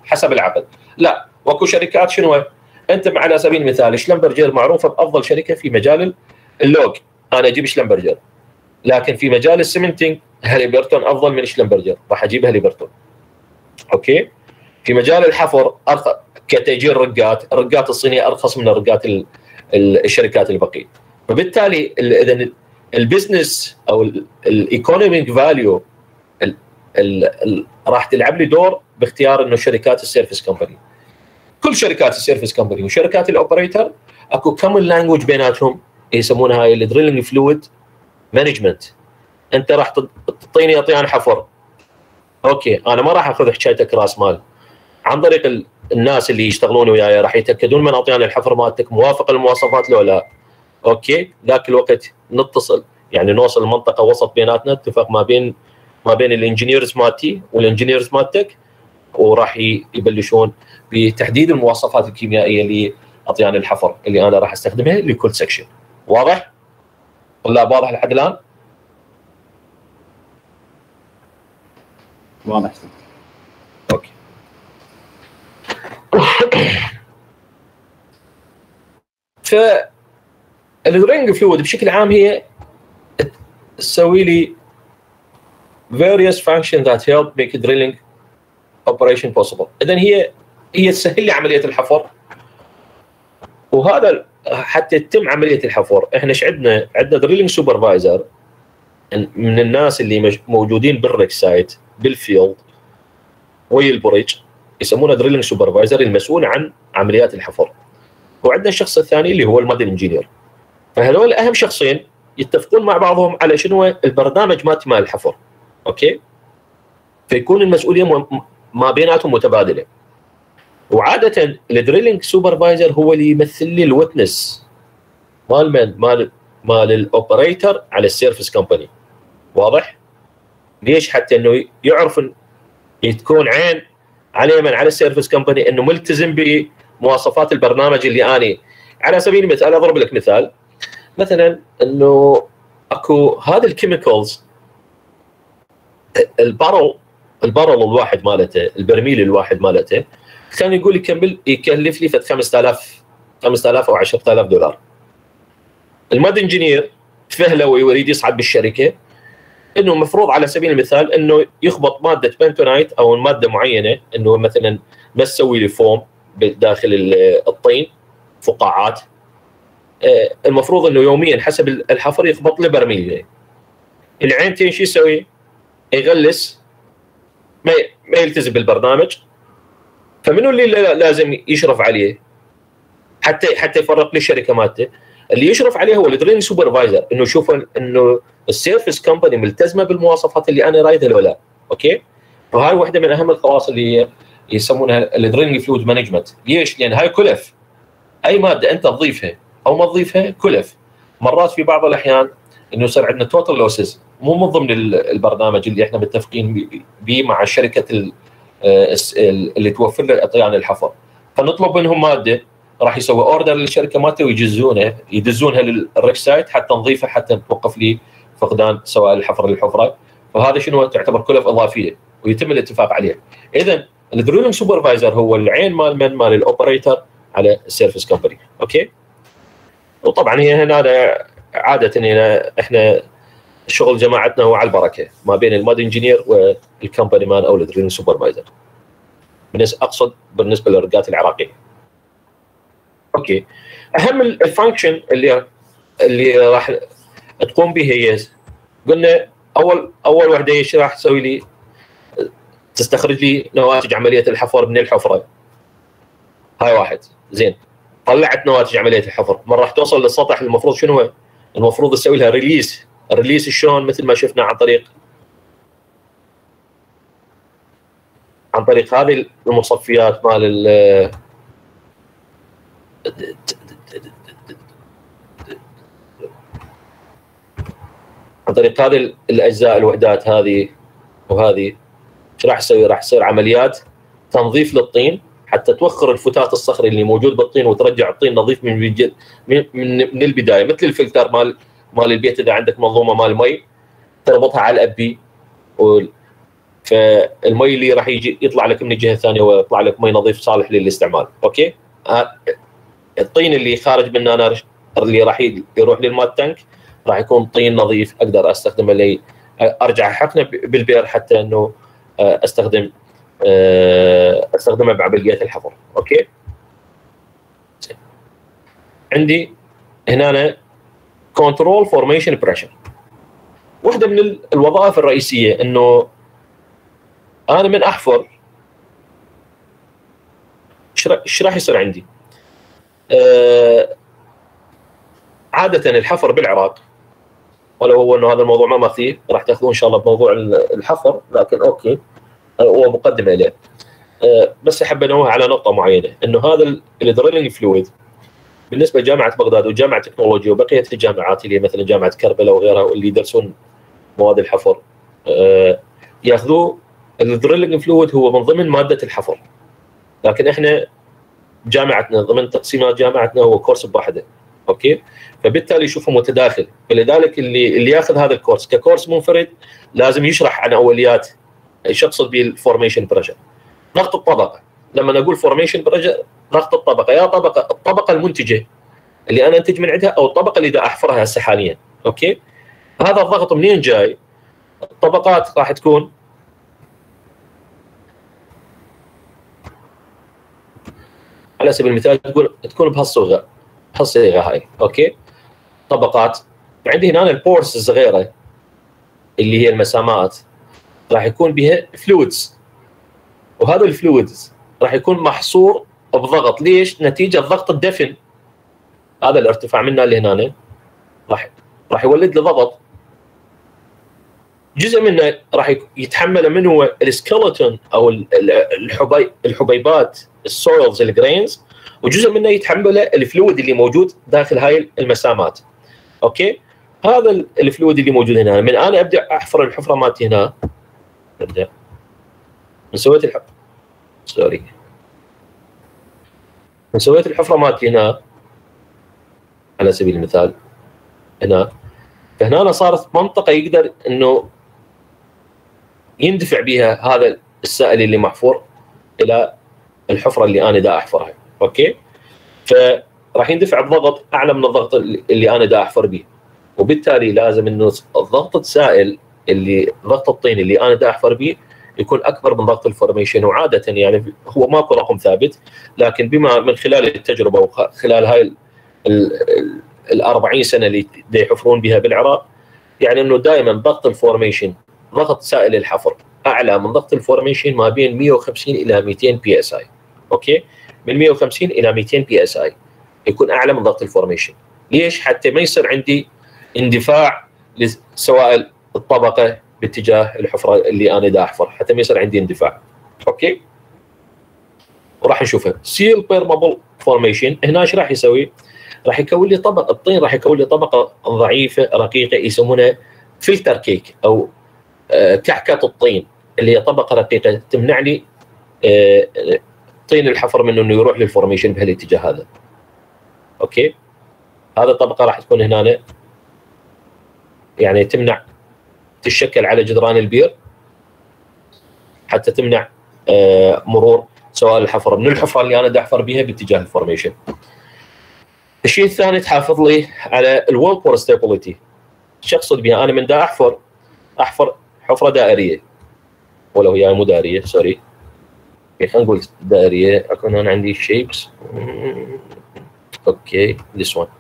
حسب العقد. لا، واكو شركات شنو؟ انت على سبيل المثال شلمبرجر معروفه بافضل شركه في مجال اللوج، انا اجيب شلمبرجر. لكن في مجال السمنتنج هاليبرتون افضل من شلمبرجر، راح اجيب هاليبرتون. اوكي؟ في مجال الحفر أرخ... كتأجير رقات، الرقات الصينيه ارخص من الرقات ال... ال... الشركات البقيه. فبالتالي اذا البزنس او الايكونوميك فاليو راح تلعب لي دور باختيار انه شركات السيرفيس كومباني. كل شركات السيرفيس كومباني وشركات الاوبريتور اكو كومن لانجوج بيناتهم يسمونها هاي الدريلنج فلويد مانجمنت. انت راح تعطيني اطيان حفر، اوكي انا ما راح اخذ حكايتك راس مال، عن طريق الناس اللي يشتغلون وياي راح يتاكدون من اطيان الحفر مالتك موافق للمواصفات لو لا. اوكي ذاك الوقت نتصل يعني نوصل لمنطقه وسط بيناتنا، اتفاق ما بين ما بين الانجينيرز مالتي والانجينيرز مالتك، وراح يبلشون بتحديد المواصفات الكيميائيه لاطيان الحفر اللي انا راح استخدمها لكل سكشن. واضح؟ ولا واضح لحد الان؟ واضح. اوكي. ف الدريلنج فلويد بشكل عام هي تسوي لي various functions that help make drilling operation possible. اذا هي هي تسهل لي عمليه الحفر، وهذا حتى تتم عمليه الحفر احنا ايش عندنا؟ عندنا دريلنج سوبرفايزر من الناس اللي موجودين بالريك سايت بالفيلد ويا البريج، يسمونه دريلنج سوبرفايزر المسؤول عن عمليات الحفر. وعندنا الشخص الثاني اللي هو الموديل انجينير. فهذول اهم شخصين يتفقون مع بعضهم على شنو البرنامج مالتي مال الحفر. اوكي؟ فيكون المسؤوليه ما بيناتهم متبادله. وعاده الدريلنج سوبرفايزر هو اللي يمثل لي الوتنس مال من مال مال الاوبريتور على السيرفيس كومباني. واضح؟ ليش؟ حتى انه يعرف ان تكون عين عليه من على السيرفيس كومباني انه ملتزم بمواصفات البرنامج اللي اني. على سبيل المثال اضرب لك مثال، مثلا انه اكو هذه الكيميكالز، البارل البارل الواحد مالته، البرميل الواحد مالته كان يقول يكمل يكلف لي فد خمسة آلاف خمسة آلاف او عشرة آلاف دولار. الماد انجينير فهلوي يريد يصعد بالشركه انه المفروض على سبيل المثال انه يخبط ماده بنتونايت او ماده معينه، انه مثلا بس تسوي لي فوم داخل الطين فقاعات، المفروض انه يوميا حسب الحفر يخبط له برميل. العينتين شو يسوي؟ يغلس، ما ما يلتزم بالبرنامج. فمنو اللي لازم يشرف عليه حتى حتى يفرق لي الشركه مالته؟ اللي يشرف عليه هو الدريلنج سوبرفايزر، انه يشوف انه السيرفيس كومباني ملتزمه بالمواصفات اللي انا رايدها ولا لا. اوكي؟ وهاي واحده من اهم الخواص اللي يسمونها الدريلنج فلويد مانجمنت. ليش؟ لان هاي كلف، اي ماده انت تضيفها او ما تضيفها كلف. مرات في بعض الاحيان انه يصير عندنا توتال لوسز مو من ضمن البرنامج اللي احنا متفقين به مع الشركه اللي توفر لنا اطيان الحفر، فنطلب منهم ماده راح يسوي اوردر للشركه مالته ويجزونها يدزونها للريك سايت حتى نضيفها حتى توقف لي فقدان سواء الحفر للحفره. فهذا شنو تعتبر كلف اضافيه ويتم الاتفاق عليها. اذا الدريلنج سوبرفايزر هو العين مال من مال الاوبريتور على السيرفيس كومباني. اوكي؟ وطبعا هي هنا عاده هنا احنا شغل جماعتنا هو على البركه ما بين الماد انجينير والكومباني مان او الدريلنج سوبرفايزر. بالنسبه اقصد بالنسبه للرقات العراقيه. اوكي. اهم الفانكشن اللي اللي راح تقوم به هي قلنا اول اول وحده ايش راح تسوي لي؟ تستخرج لي نواتج عمليه الحفر من الحفره. هاي واحد زين، طلعت نواتج عمليه الحفر، ما راح توصل للسطح المفروض شنو هو؟ المفروض تسوي لها ريليس. الريليس شلون؟ مثل ما شفنا عن طريق عن طريق هذه المصفيات مال ال عن طريق هذه الاجزاء الوحدات هذه وهذه. ايش راح تسوي؟ راح تصير عمليات تنظيف للطين حتى توخر الفتات الصخري اللي موجود بالطين وترجع الطين نظيف من من من البدايه، مثل الفلتر مال مال البيت. اذا عندك منظومه مال مي تربطها على الابي فالمي اللي راح يجي يطلع لك من الجهه الثانيه ويطلع لك مي نظيف صالح للاستعمال. اوكي، الطين اللي خارج منه انا اللي راح يروح للمات تانك راح يكون طين نظيف اقدر استخدمه لي ارجع احقنه بالبير حتى انه استخدم استخدمه بعمليات الحفر. اوكي، عندي هنا كنترول فورميشن بريشر. واحده من الوظائف الرئيسيه انه انا من احفر ايش راح يصير عندي؟ أه عاده الحفر بالعراق، ولو هو انه هذا الموضوع ما ماخذيه راح تاخذوه ان شاء الله بموضوع الحفر، لكن اوكي هو مقدمه له. أه بس احب انوه على نقطه معينه، انه هذا الدريلنج فلويد بالنسبه لجامعه بغداد وجامعه تكنولوجيا وبقيه الجامعات اللي مثلا جامعه كربلاء وغيرها واللي يدرسون مواد الحفر أه ياخذوه. الدريلنج فلويد هو من ضمن ماده الحفر، لكن احنا جامعتنا ضمن تقسيمات جامعتنا هو كورس بوحده. اوكي، فبالتالي يشوفه متداخل، فلذلك اللي اللي ياخذ هذا الكورس ككورس منفرد لازم يشرح عن اوليات ايش اقصد بالفورميشن بريشر. ضغط الطبقه، لما نقول فورميشن بريشر ضغط الطبقه، يا طبقه الطبقه المنتجه اللي انا انتج من عندها او الطبقه اللي دا احفرها هسه حاليا. اوكي، هذا الضغط منين جاي؟ الطبقات راح تكون على سبيل المثال تقول تكون بهالصيغه بهالصيغه هاي. اوكي، طبقات عندي هنا البورس الصغيره اللي هي المسامات راح يكون بها فلويدز، وهذا الفلويدز راح يكون محصور بضغط. ليش؟ نتيجه ضغط الدفن، هذا الارتفاع منا لهنا راح راح يولد لي ضغط. جزء منه راح يتحمله من هو السكيلتون او الحبي الحبيبات السويلز الجرينز، وجزء منه يتحمله الفلويد اللي موجود داخل هاي المسامات. اوكي، هذا الفلويد اللي موجود هنا من انا ابدا احفر الحفره مالتي هنا، ابدا من سويت الحفره سوري من سويت الحفره مالتي هنا على سبيل المثال هنا، فهنا صارت منطقه يقدر انه يندفع بها هذا السائل اللي محفور الى الحفره اللي انا دا احفرها. اوكي، فراح يندفع بضغط اعلى من الضغط اللي انا دا احفر به، وبالتالي لازم انه الضغط السائل اللي ضغط الطين اللي انا دا احفر به يكون اكبر من ضغط الفورميشن. وعاده يعني هو ماكو رقم ثابت، لكن بما من خلال التجربه وخلال هاي ال أربعين سنه اللي يحفرون بها بالعراق، يعني انه دائما ضغط الفورميشن ضغط سائل الحفر اعلى من ضغط الفورميشن ما بين مئة وخمسين الى مئتين بي اس اي. اوكي، من مئة وخمسين الى مئتين بي اس اي يكون اعلى من ضغط الفورميشن. ليش؟ حتى ما يصير عندي اندفاع لسوائل الطبقه باتجاه الحفره اللي انا دا احفر، حتى ما يصير عندي اندفاع. اوكي، وراح نشوفها سيل بيرمابل فورميشن. هنا ايش راح يسوي؟ راح يكون لي طبقه الطين، راح يكون لي طبقه ضعيفه رقيقه يسمونها فلتر كيك او كعكه الطين، اللي هي طبقه رقيقه تمنع لي طين الحفر منه انه يروح للفورميشن بهالاتجاه هذا. اوكي، هذه الطبقه راح تكون هنا يعني تمنع تتشكل على جدران البير حتى تمنع مرور سوائل الحفر من الحفره اللي انا دا احفر بها باتجاه الفورميشن. الشيء الثاني تحافظ لي على الوول بور ستابيليتي. ايش اقصد بها؟ انا من دا احفر احفر حفره دائريه، ولو هي مو دائريه سوري، خلينا نقول دائريه، اكون انا عندي شيبس. اوكي، ذس وان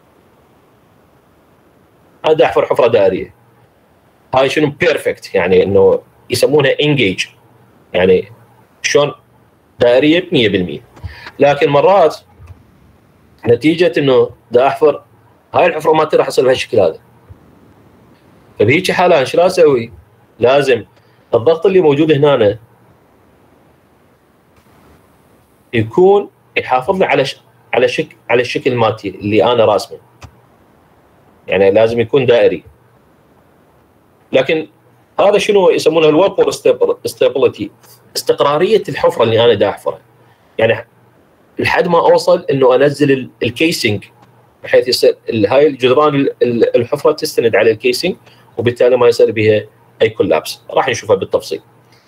انا دا احفر حفره دائريه. هاي شنو بيرفكت، يعني انه يسمونها انجيج، يعني شلون دائريه مئة بالمئة. لكن مرات نتيجه انه دا احفر هاي الحفره ما راح تصير بهالشكل هذا، فبهيك حاله ايش لا اسوي؟ لازم الضغط اللي موجود هنا يكون يحافظ لي على ش... على شكل على الشكل مالتي اللي انا راسمه، يعني لازم يكون دائري. لكن هذا شنو يسمونه الوول بور ستابيليتي، استقراريه الحفره اللي انا دا احفرها، يعني لحد ما اوصل انه انزل الكيسنج بحيث يصير هاي الجدران الحفره تستند على الكيسنج، وبالتالي ما يصير بها اي كولابس. راح نشوفها بالتفصيل.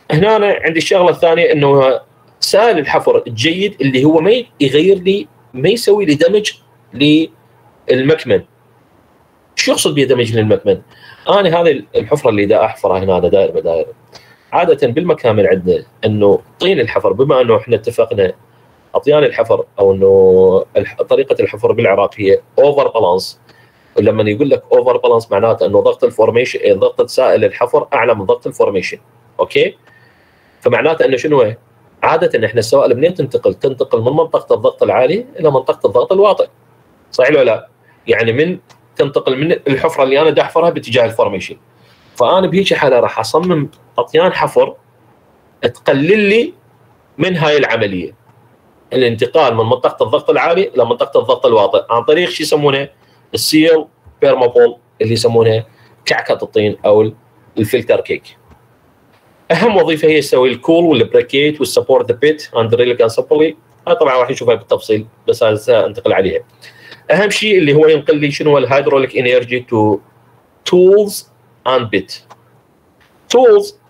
هنا أنا عندي الشغله الثانيه انه سائل الحفر الجيد اللي هو ما يغير لي، ما يسوي لي دمج للمكمن. شو يقصد بدمج للمكمن؟ انا هذه الحفره اللي دا احفرها هنا، أنا دائره بدائره عاده بالمكامن عندنا انه طين الحفر، بما انه احنا اتفقنا اطيان الحفر او انه طريقه الحفر بالعراق هي اوفر بالانس. ولما يقول لك اوفر بالانس معناته انه ضغط الفورميشن، ضغط سائل الحفر اعلى من ضغط الفورميشن. اوكي؟ فمعناته انه شنو؟ عاده احنا السوائل منين تنتقل؟ تنتقل من منطقه الضغط العالي الى منطقه الضغط الواطئ. صحيح ولا لا؟ يعني من تنتقل من الحفره اللي انا دا احفرها باتجاه الفورميشن. فانا بهيك حاله راح اصمم اطيان حفر تقلل لي من هاي العمليه، الانتقال من منطقه الضغط العالي الى منطقه الضغط الواطئ عن طريق شو يسمونه؟ السيل بيرمابول، اللي يسمونها كعكه الطين او الفلتر كيك. اهم وظيفه هي تسوي الكول والبريكيت والسبورت ذا بيت اند ريليك اند سبلي. هاي طبعا راح نشوفها بالتفصيل بس هذا انتقل عليها. اهم شيء اللي هو ينقل لي شنو؟ الهيدروليك انرجي تو تولز اند بيت. تولز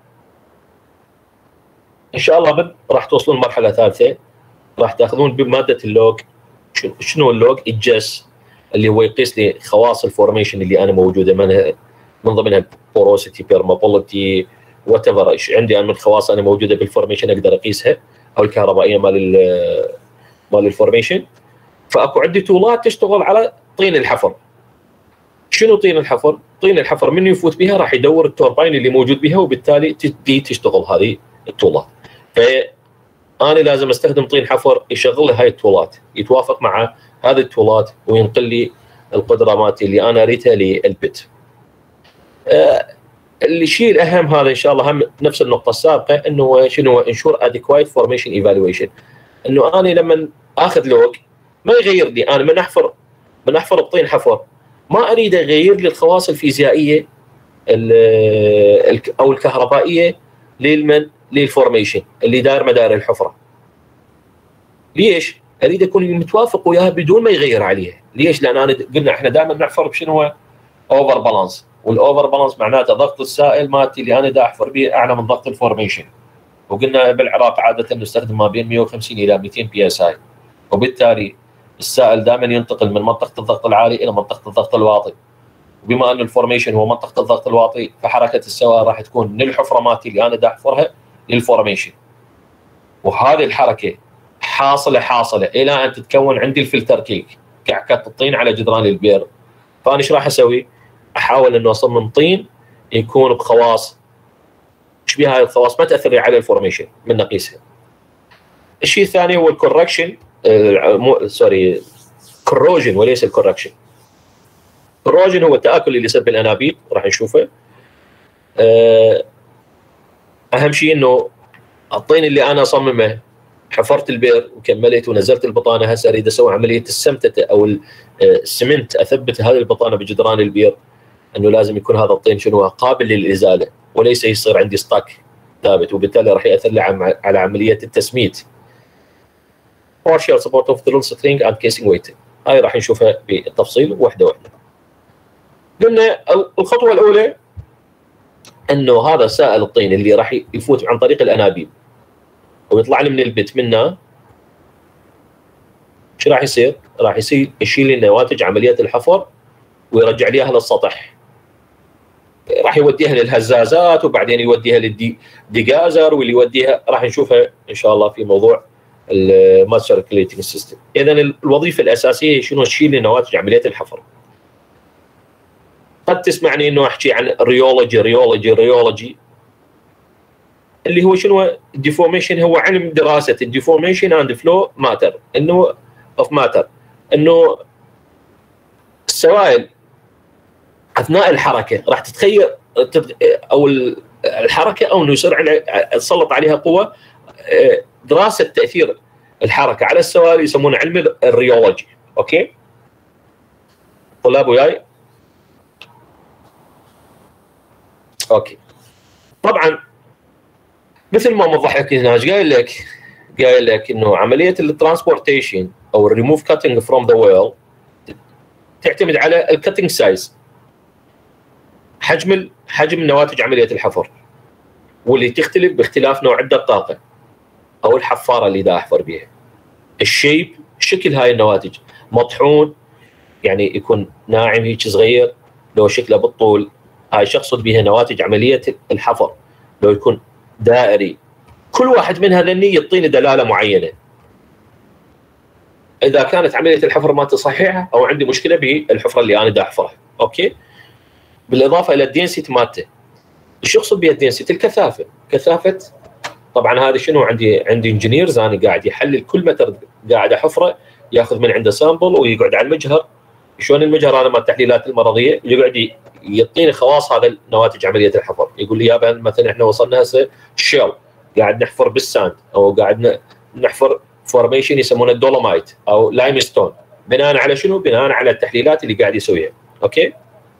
ان شاء الله بد راح توصلون لمرحله ثالثه، راح تاخذون بماده اللوج. شنو اللوج؟ الجس اللي هو يقيس لي خواص الفورميشن اللي انا موجوده منها، من ضمنها بوروسيتي، بيرمابوليتي، وات ايفر عندي انا من خواص انا موجوده بالفورميشن اقدر اقيسها، او الكهربائيه مال مال الفورميشن. فاكو عندي تولات تشتغل على طين الحفر. شنو طين الحفر؟ طين الحفر من يفوت بها راح يدور التوربين اللي موجود بها، وبالتالي تبدي تشتغل هذه التولات. فانا لازم استخدم طين حفر يشغل لي هاي التولات، يتوافق مع هذه التولات وينقل لي القدره مالتي اللي انا اريدها للبت. آه الشيء الاهم هذا ان شاء الله هم نفس النقطه السابقه، انه شنو؟ انشور اديكوايت فورميشن ايفالويشن. انه انا لما اخذ لوج ما يغير لي، انا من احفر من احفر بطين حفر ما اريد اغير لي الخواص الفيزيائيه او الكهربائيه للمن للفورميشن اللي داير مدار الحفره. ليش؟ اريد اكون متوافق وياها بدون ما يغير عليها. ليش؟ لان انا قلنا احنا دائما نحفر بشنو؟ اوفر بالانس، والاوفر بالانس معناته ضغط السائل مالتي اللي انا دا احفر به اعلى من ضغط الفورميشن. وقلنا بالعراق عاده نستخدم ما بين مئة وخمسين الى مئتين بي اس اي، وبالتالي السائل دائما ينتقل من منطقه الضغط العالي الى منطقه الضغط الواطي. وبما انه الفورميشن هو منطقه الضغط الواطي، فحركه السوائل راح تكون من الحفره مالتي اللي انا دا احفرها للفورميشن. وهذه الحركه حاصله حاصله الى ان تتكون عندي الفلتر كيك، كعكه الطين على جدران البير. فانا ايش راح اسوي؟ احاول انه اصمم طين يكون بخواص تشبه هاي الخواص ما تاثر على الفورميشن من نقيسها. الشيء الثاني هو الكوركشن، آه سوري كروجن وليس الكوركشن. الكروجن هو التاكل اللي يصير بالانابيب، راح نشوفه. آه اهم شيء انه الطين اللي انا اصممه، حفرت البير وكملت ونزلت البطانه، هسه اريد اسوي عمليه السمتته او السمنت، اثبت هذه البطانه بجدران البير، انه لازم يكون هذا الطين شنو؟ قابل للازاله وليس يصير عندي ستاك ثابت، وبالتالي راح ياثر لي على عمليه التسميت. partial support of drill string and casing weight، هاي راح نشوفها بالتفصيل واحده واحده. قلنا الخطوه الاولى انه هذا سائل الطين اللي راح يفوت عن طريق الانابيب ويطلع لي من البت منه، شو راح يصير؟ راح يصير يشيل نواتج عمليه الحفر ويرجع لي اياها للسطح. راح يوديها للهزازات وبعدين يوديها للديجازر، واللي يوديها راح نشوفها ان شاء الله في موضوع الماس سيركيليتنج سيستم. اذا الوظيفه الاساسيه شنو؟ تشيل نواتج عمليه الحفر. قد تسمعني انه احكي عن ريولوجي ريولوجي ريولوجي اللي هو شنو؟ الديفورميشن هو علم دراسه الديفورميشن اند فلو ماتر، انه اوف ماتر، انه السوائل اثناء الحركه راح تتغير او الحركه او انه يصير تسلط عليها قوه. دراسه تاثير الحركه على السوائل يسمونه علم الريولوجي. اوكي طلاب وياي؟ اوكي طبعا مثل ما موضح لك هنا، ايش قايل لك؟ قايل لك انه عمليه الترانسبورتيشن او الريموف كاتنج فروم ذا ويل تعتمد على الكاتنج سايز، حجم حجم نواتج عمليه الحفر. واللي تختلف باختلاف نوع الدقاقه او الحفاره اللي دا احفر بها. الشيب، شكل هاي النواتج، مطحون يعني يكون ناعم هيك صغير، لو شكله بالطول هاي شخصد بها نواتج عمليه الحفر، لو يكون دائري، كل واحد منها لاني يعطيني دلاله معينه. اذا كانت عمليه الحفر مالتي صحيحه او عندي مشكله بالحفره اللي انا دا احفرها، اوكي؟ بالاضافه الى الدينسيتي مالته. ايش يقصد بها الدينسيتي؟ الكثافه، كثافه طبعا هذا شنو، عندي عندي انجينيرز انا قاعد يحلل كل متر قاعد احفره، ياخذ من عنده سامبل ويقعد على المجهر. شلون المجهر هذا مال التحليلات المرضيه، يقعد يعطيني خواص هذا نواتج عمليه الحفر. يقول لي يابا مثلا احنا وصلنا هسه الشيل، قاعد نحفر بالساند او قاعد نحفر فورميشن يسمونه الدولومايت او لايمستون، بناء على شنو؟ بناء على التحليلات اللي قاعد يسويها، اوكي؟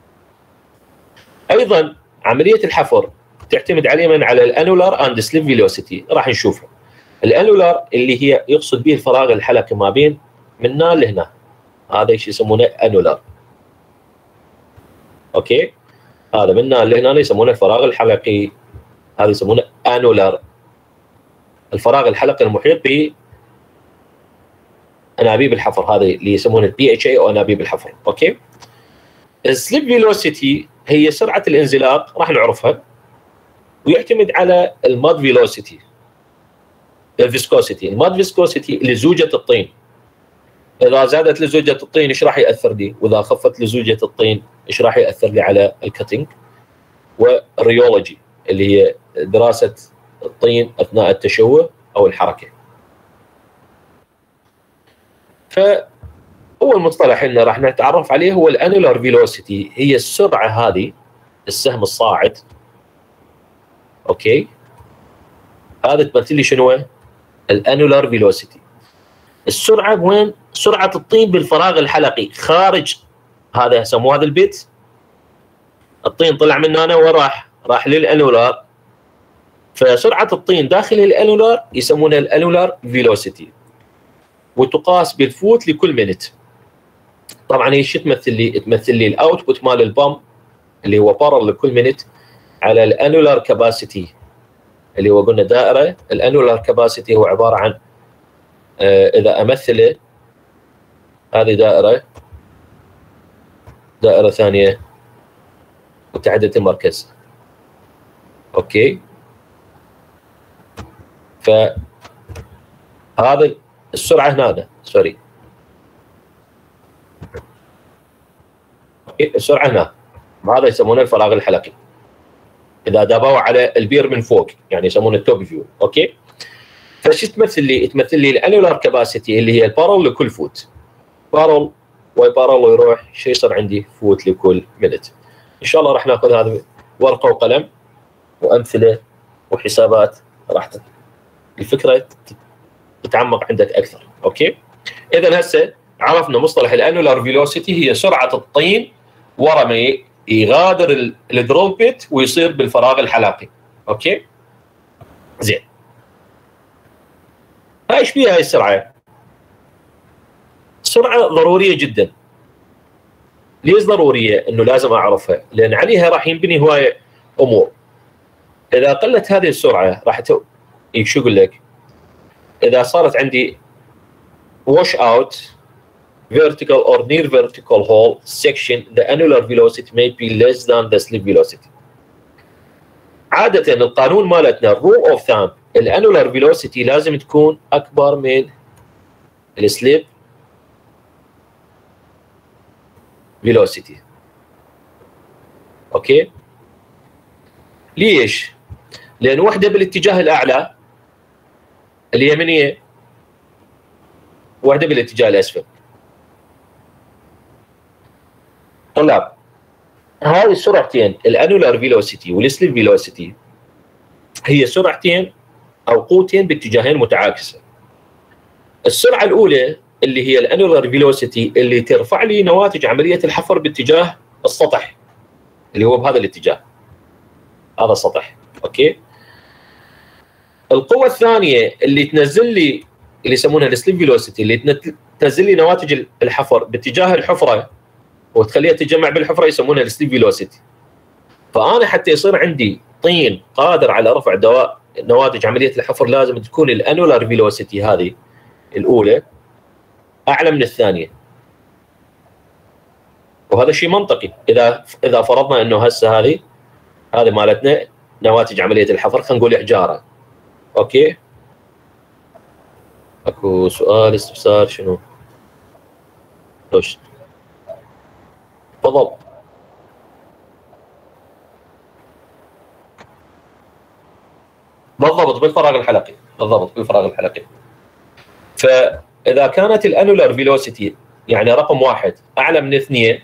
ايضا عمليه الحفر تعتمد عليها على الانولار اند سليب فيلوسيتي، راح نشوفها. الانولار اللي هي يقصد به الفراغ الحلقي ما بين من هنا لهنا، هذا ايش يسمونه؟ انولار. اوكي؟ هذا من هنا لهنا يسمونه الفراغ الحلقي، هذا يسمونه انولار. الفراغ الحلقي المحيط ب انابيب الحفر، هذا اللي يسمونه البي اتش اي او انابيب الحفر، اوكي؟ السليب فيلوسيتي هي سرعه الانزلاق، راح نعرفها، ويعتمد على الماد فيلوسيتي، الفيسكوسيتي. الماد فيسكوسيتي لزوجه الطين، اذا زادت لزوجه الطين ايش راح ياثر لي؟ واذا خفت لزوجه الطين ايش راح ياثر لي على الكتنج؟ والريولوجي اللي هي دراسه الطين اثناء التشوه او الحركه. فاول مصطلح اللي راح نتعرف عليه هو الانولار فيلوسيتي، هي السرعه هذه، السهم الصاعد، اوكي؟ هذا تمثل لي شنو؟ الانولار فيلوسيتي. السرعه وين؟ سرعه الطين بالفراغ الحلقي خارج هذا سموه هذا البيت. الطين طلع من هنا وراح راح للانولار، فسرعه الطين داخل الانولار يسمونها الانولار فيلوسيتي، وتقاس بالفوت لكل مينت. طبعا هي شو تمثل لي؟ تمثل لي الاوتبوت مال البامب اللي هو بارل لكل مينت على الانولار كاباسيتي اللي هو قلنا دائره. الانولار كاباسيتي هو عباره عن آه اذا امثله، هذه دائره، دائره ثانيه متعدده المركز، اوكي؟ فهذا السرعه هنا، سوري، اوكي؟ السرعه هنا، هذا يسمونه الفراغ الحلقي. اذا دابوا على البير من فوق يعني يسمونه التوب فيو، اوكي؟ فشو تمثل لي؟ تمثل لي الانولار كاباسيتي اللي هي البارل لكل فوت، بارل واي بارل ويروح شو يصير عندي؟ فوت لكل مينت. ان شاء الله راح ناخذ هذا ورقه وقلم وامثله وحسابات، راح الفكره تتعمق عندك اكثر، اوكي؟ اذا هسه عرفنا مصطلح الانولار فيلوسيتي هي سرعه الطين ورا ما يغادر الدرول بيت ويصير بالفراغ الحلقي، اوكي؟ زين. هاي ايش فيها هاي السرعه؟ سرعه ضروريه جدا. ليش ضروريه؟ انه لازم اعرفها، لان عليها راح ينبني هوايه امور. اذا قلت هذه السرعه راح تو... شو اقول لك؟ اذا صارت عندي wash out vertical or near vertical hole section, the annular velocity may be less than the slip velocity. عادة القانون مالتنا الرول اوف ثامب الانولار فيلوسيتي لازم تكون اكبر من السليب فيلوسيتي، اوكي؟ ليش؟ لان وحده بالاتجاه الاعلى اللي هي من هي؟ وحده بالاتجاه الاسفل. طلاب، هذه السرعتين الانولار فيلوسيتي والسليب فيلوسيتي هي سرعتين او قوتين باتجاهين متعاكسه. السرعه الاولى اللي هي الانولار فيلوسيتي اللي ترفع لي نواتج عمليه الحفر باتجاه السطح اللي هو بهذا الاتجاه، هذا السطح، اوكي؟ القوه الثانيه اللي تنزل لي اللي يسمونها السليب فيلوسيتي اللي تنزل لي نواتج الحفر باتجاه الحفره وتخليها تتجمع بالحفره يسمونها السليب فيلوسيتي. فانا حتى يصير عندي طين قادر على رفع دواء نواتج عمليه الحفر لازم تكون الانولار فيلوسيتي هذه الاولى اعلى من الثانيه. وهذا شيء منطقي اذا اذا فرضنا انه هسه هذه هذه مالتنا نواتج عمليه الحفر، خلينا نقول حجاره. اوكي، اكو سؤال استفسار شنو؟ وش؟ تفضل. بالضبط بالفراغ الحلقي، بالضبط بالفراغ الحلقي. فاذا كانت الانولار فيلوسيتي يعني رقم واحد اعلى من اثنين،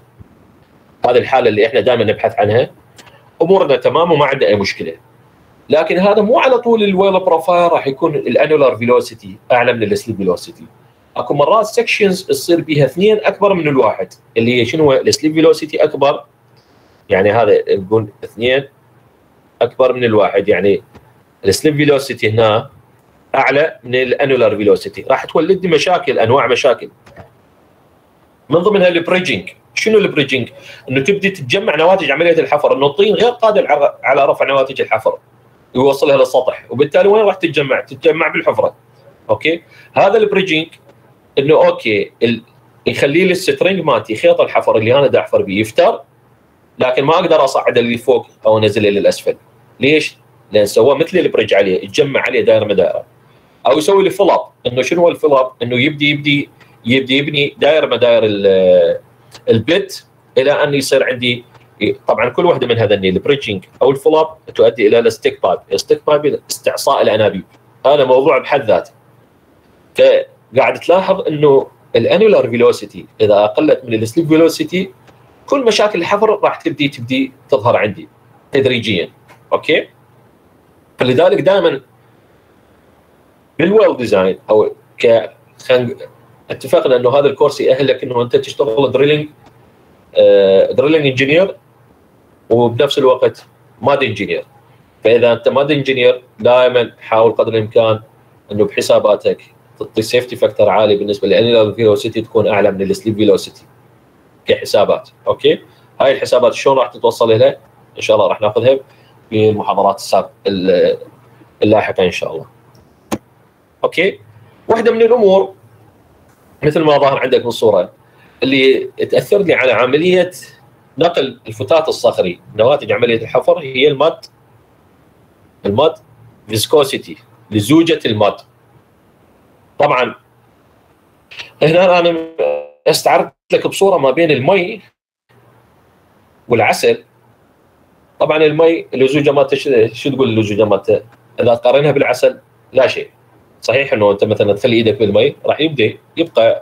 هذه الحاله اللي احنا دائما نبحث عنها، امورنا تمام وما عندنا اي مشكله. لكن هذا مو على طول الويل بروفايل راح يكون الانولار فيلوسيتي اعلى من السليب فيلوسيتي. اكو مرات سكشنز تصير بيها اثنين اكبر من الواحد، اللي هي شنو؟ السليب فيلوسيتي اكبر، يعني هذا نقول اثنين اكبر من الواحد، يعني السليب فيلوسيتي هنا اعلى من الانولار فيلوسيتي، راح تولد لي مشاكل، انواع مشاكل من ضمنها البريدجنج. شنو البريدجنج؟ انه تبدي تتجمع نواتج عمليه الحفر، انه الطين غير قادر على رفع نواتج الحفر ويوصلها للسطح، وبالتالي وين راح تتجمع؟ تتجمع بالحفره. اوكي، هذا البريدجنج انه اوكي ال... يخلي لي السترنج مالتي خيط الحفر اللي انا دا احفر به يفتر، لكن ما اقدر اصعده لفوق او انزله للاسفل. ليش؟ لان سوى مثل البريدج عليه، يتجمع عليه دائره مدائره، او يسوي لي فول اب. انه شنو هو الفول اب؟ انه يبدي يبدي يبدي يبني دائره مدائر البت الى ان يصير عندي طبعا كل واحده من هذين البريدجنج او الفول اب تؤدي الى الستيك بايب. الستيك بايب استعصاء الانابيب، هذا موضوع بحد ذاته. فقاعد تلاحظ انه الانولار فيلوسيتي اذا اقلت من السليب فيلوسيتي كل مشاكل الحفر راح تبدي تبدي تظهر عندي تدريجيا. اوكي، فلذلك دائما بالويل ديزاين او ك اتفقنا انه هذا الكورس يأهلك انه انت تشتغل دريلينج آه دريلينج انجينير وبنفس الوقت ماد انجينير. فاذا انت ماد انجينير دائما حاول قدر الامكان انه بحساباتك تعطي سيفتي فاكتور عالي بالنسبه للانولار فيلوسيتي تكون اعلى من السليب فيلوسيتي كحسابات. اوكي، هاي الحسابات شلون راح تتوصل لها؟ ان شاء الله راح ناخذها في المحاضرات السابقه اللاحقه ان شاء الله. اوكي، واحده من الامور مثل ما ظهر عندك بالصوره اللي تاثر لي على عمليه نقل الفتات الصخري نواتج عمليه الحفر هي الماد الماد فيسكوسيتي، لزوجه الماد. طبعا هنا انا استعرضت لك بصوره ما بين المي والعسل. طبعا المي اللزوجه مالته شو تقول اللزوجه مالته؟ اذا تقارنها بالعسل لا شيء. صحيح انه انت مثلا تخلي ايدك بالمي راح يبدا يبقى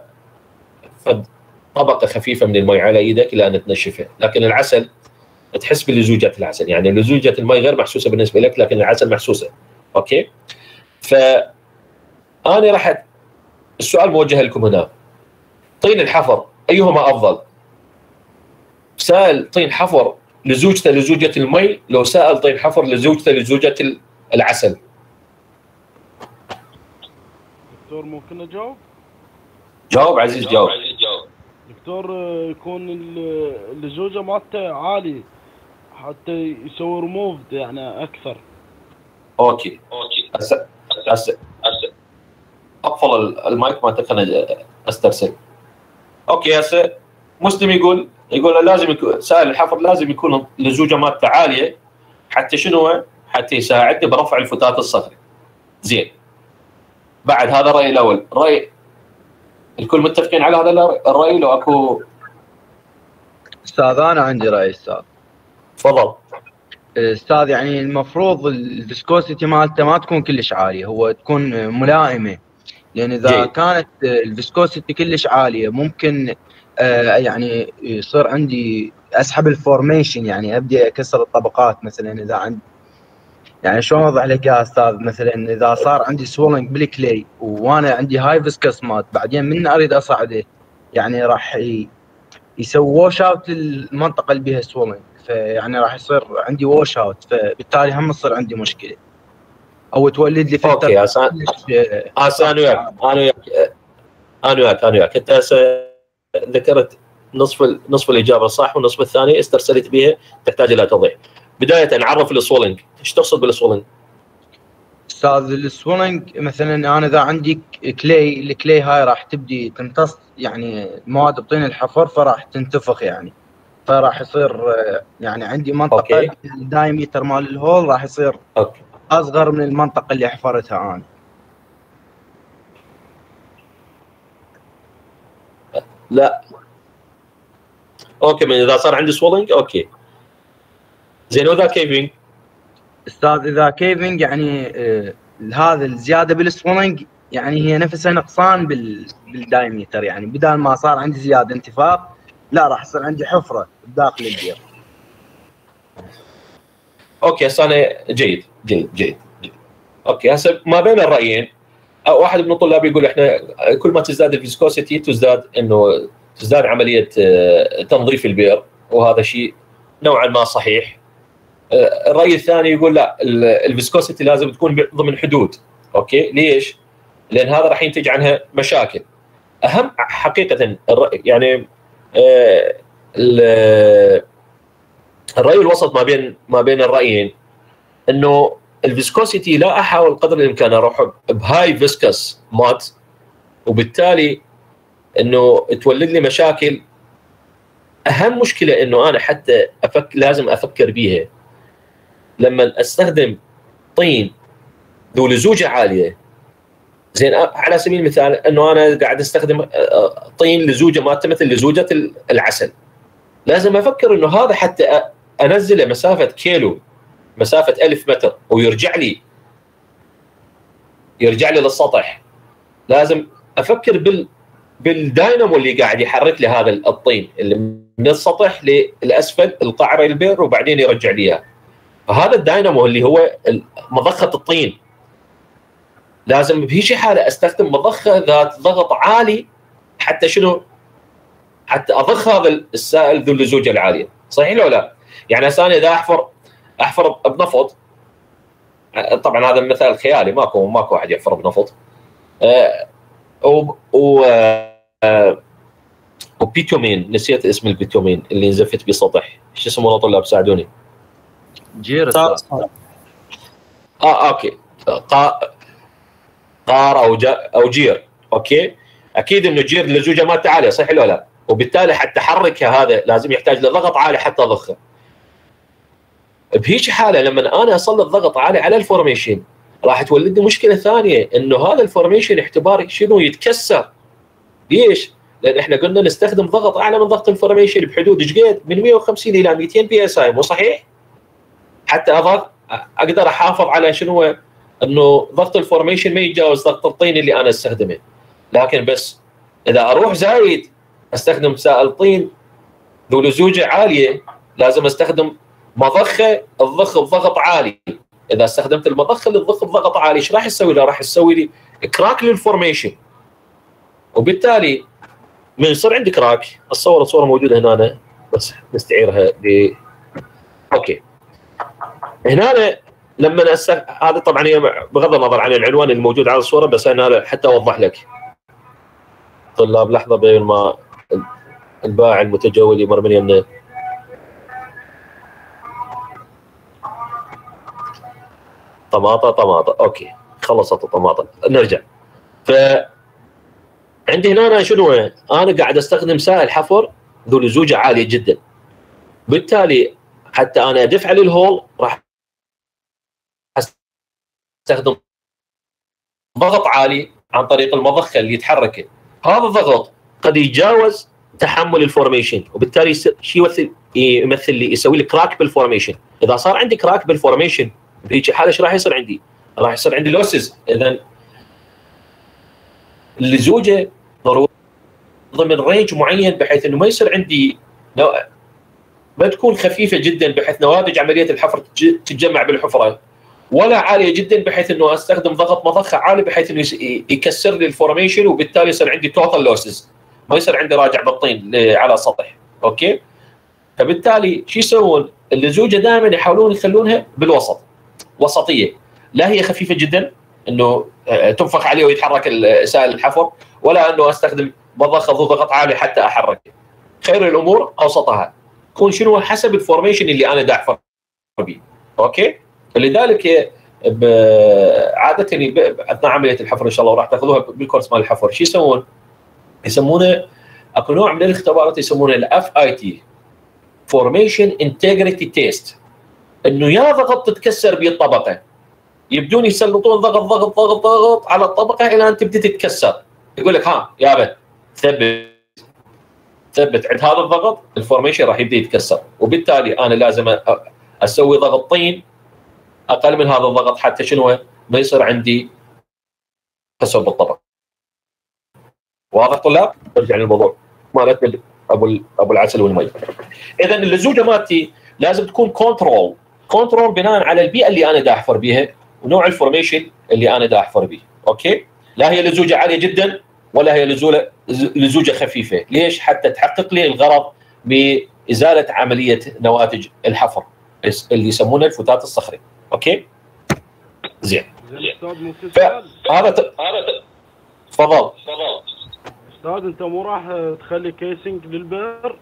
طبقه خفيفه من المي على ايدك الى ان تنشفها، لكن العسل تحس بلزوجه العسل، يعني لزوجه المي غير محسوسه بالنسبه لك لكن العسل محسوسه. اوكي، ف انا راح السؤال موجه لكم هنا، طين الحفر ايهما افضل؟ سائل طين حفر لزوجته لزوجه المي لو سائل طين حفر لزوجته لزوجه العسل؟ دكتور ممكن اجاوب؟ جاوب عزيز، جاوب. دكتور يكون اللزوجه مالته عالي حتى يسوي ريموف يعني اكثر. اوكي اوكي هسه هسه هسه اقفل المايك مالتك خليني استرسل. اوكي هسه مسلم يقول يقول لازم يكون سائل الحفر لازم يكون اللزوجه مالته عاليه حتى شنو؟ حتى يساعدني برفع الفتات الصخري. زين، بعد هذا الراي الاول. راي الكل متفقين على هذا الراي لو اكو؟ استاذ انا عندي راي استاذ. تفضل استاذ. يعني المفروض الفيسكوسيتي مالته ما تكون كلش عاليه، هو تكون ملائمه، لان اذا جي. كانت الفيسكوسيتي كلش عاليه ممكن آه يعني يصير عندي اسحب الفورميشن، يعني ابدي اكسر الطبقات. مثلا اذا عندي يعني شلون اوضح لك يا استاذ، مثلا اذا صار عندي سوولنج بالكلي وانا عندي هاي فيسكس مات، بعدين من اريد اصعده يعني راح يسوي ووش اوت للمنطقه اللي بيها سوولنج، فيعني راح يصير عندي ووش اوت، فبالتالي هم تصير عندي مشكله او تولد لي فلتر. اوكي هسه هسه انا وياك انا وياك انا وياك انا وياك انت هسه ذكرت نصف نصف الاجابه صح والنصف الثاني استرسلت بها تحتاج الى توضيح. بدايه نعرف السويلنج، ايش تقصد بالسويلنج؟ استاذ السويلنج مثلا انا اذا عندي كلي، الكلي هاي راح تبدي تمتص يعني مواد بطين الحفر فراح تنتفخ يعني، فراح يصير يعني عندي منطقه أوكي. الدايمتر مال الهول راح يصير أوكي. اصغر من المنطقه اللي حفرتها انا. لا اوكي، من اذا صار عندي سويلنج اوكي زين. واذا كيفنج؟ استاذ اذا كيفنج يعني آه هذا الزياده بالسويلنج يعني هي نفسها نقصان بال بالدايمتر، يعني بدل ما صار عندي زياده انتفاخ لا راح يصير عندي حفره بداخل البير. اوكي هسه انا جيد جيد جيد جيد اوكي. هسه ما بين الرايين، أو واحد من الطلاب يقول احنا كل ما تزداد الفيسكوسيتي تزداد انه تزداد عمليه تنظيف البير، وهذا شيء نوعا ما صحيح. الراي الثاني يقول لا، الفيسكوسيتي لازم تكون ضمن حدود. اوكي ليش؟ لان هذا راح ينتج عنها مشاكل. اهم حقيقه يعني الراي الوسط ما بين ما بين الرايين انه الفيسكوسيتي لا احاول قدر الامكان اروح بهاي فيسكس مات، وبالتالي انه تولد لي مشاكل. اهم مشكله انه انا حتى أفك لازم افكر بيها لما استخدم طين ذو لزوجه عاليه. زين على سبيل المثال انه انا قاعد استخدم طين لزوجه مالته مثل لزوجه العسل، لازم افكر انه هذا حتى انزله مسافه كيلو، مسافه ألف متر، ويرجع لي يرجع لي للسطح، لازم افكر بال بالداينامو اللي قاعد يحرك لي هذا الطين اللي من السطح للاسفل القعر البير وبعدين يرجع لي اياه. فهذا الداينامو اللي هو مضخه الطين، لازم بهيج حاله استخدم مضخه ذات ضغط عالي حتى شنو؟ حتى اضخ هذا السائل ذو اللزوجه العاليه. صحيح ولا لا؟ يعني هسه اذا احفر احفر بنفط، طبعا هذا مثال خيالي، ماكو ماكو واحد يحفر بنفط. أه و أه وبيتومين، نسيت اسم البيتومين اللي نزفت بسطح، ايش اسمه يا طلاب ساعدوني؟ جير. اه اوكي قا... قار او جا... او جير. اوكي اكيد انه جير اللزوجه مالته عاليه، صحيح ولا لا؟ وبالتالي حتى احركها هذا لازم يحتاج لضغط عالي حتى اضخه. بهيج حاله لما انا اسلط ضغط عالي على الفورميشن راح تولد لي مشكله ثانيه، انه هذا الفورميشن احتمال شنو يتكسر. ليش؟ لان احنا قلنا نستخدم ضغط اعلى من ضغط الفورميشن بحدود ايش قد؟ من مئة وخمسين الى مئتين بي اس اي، مو صحيح؟ حتى اضغط اقدر احافظ على شنو؟ انه ضغط الفورميشن ما يتجاوز ضغط الطين اللي انا استخدمه. لكن بس اذا اروح زايد استخدم سائل طين ذو لزوجه عاليه، لازم استخدم مضخه تضخ بضغط عالي. اذا استخدمت المضخه اللي تضخ بضغط عالي ايش راح يسوي لي؟ راح يسوي لي كراك للفورميشن، وبالتالي من يصير عندي كراك، الصوره الصوره موجوده هنا أنا. بس نستعيرها ل اوكي. هنا أنا لما أستخ... هذا طبعا هي بغض النظر عن العنوان الموجود على الصوره، بس انا حتى اوضح لك طلاب لحظه بين ما الباع المتجول يمر من يمنا. طماطه طماطه اوكي خلصت الطماطه. نرجع. ف عندي هنا أنا شنو؟ انا قاعد استخدم سائل حفر ذو لزوجه عاليه جدا، بالتالي حتى انا ادفع للهول راح استخدم ضغط عالي عن طريق المضخه اللي يتحرك. هذا الضغط قد يتجاوز تحمل الفورميشن، وبالتالي شيء يمثل يمثل لي يسوي لي كراك بالفورميشن. اذا صار عندي كراك بالفورميشن بهيك حاله ايش راح يصير عندي؟ راح يصير عندي لوسز. اذا اللزوجه ضروري ضمن رينج معين بحيث انه ما يصير عندي نوع ما تكون خفيفه جدا بحيث نواتج عمليه الحفر تتجمع بالحفره، ولا عاليه جدا بحيث انه استخدم ضغط مضخه عالي بحيث انه يكسر لي الفورميشن، وبالتالي يصير عندي توتال لوسز، ما يصير عندي راجع بالطين على السطح. اوكي؟ فبالتالي شو يسوون؟ اللزوجه دائما يحاولون يخلونها بالوسط، وسطيه، لا هي خفيفه جدا انه تنفخ عليه ويتحرك سائل الحفر، ولا انه استخدم مضخه ذو ضغط عالي حتى احرك. خير الامور اوسطها، تكون شنو؟ حسب الفورميشن اللي انا دا احفر به. اوكي؟ فلذلك عاده اثناء عمليه الحفر ان شاء الله وراح تاخذوها بالكورس مال الحفر، شو يسوون؟ يسمونه اكو نوع من الاختبارات يسمونه الاف اي تي فورميشن انتجريتي تيست، انه يا ضغط تتكسر به الطبقه، يبدون يسلطون ضغط ضغط ضغط ضغط على الطبقه الى ان تبدا تتكسر، يقول لك ها يابا ثبت ثبت عند هذا الضغط الفورميشن راح يبدا يتكسر، وبالتالي انا لازم اسوي ضغط طين اقل من هذا الضغط حتى شنو ما يصير عندي كسر بالطبقه. واضح طلاب؟ نرجع للموضوع مالتنا ابو ابو العسل والمي. اذا اللزوجه مالتي لازم تكون كنترول كنترول بناء على البيئه اللي انا دا احفر بيها ونوع الفورميشن اللي انا دا احفر به. اوكي؟ لا هي لزوجه عاليه جدا ولا هي لزوجه لزوجه خفيفه، ليش؟ حتى تحقق لي الغرض بازاله عمليه نواتج الحفر اللي يسمونها الفتات الصخري. اوكي؟ زين. هذا هذا تفضل. استاذ انت مو راح تخلي كيسنج للبئر؟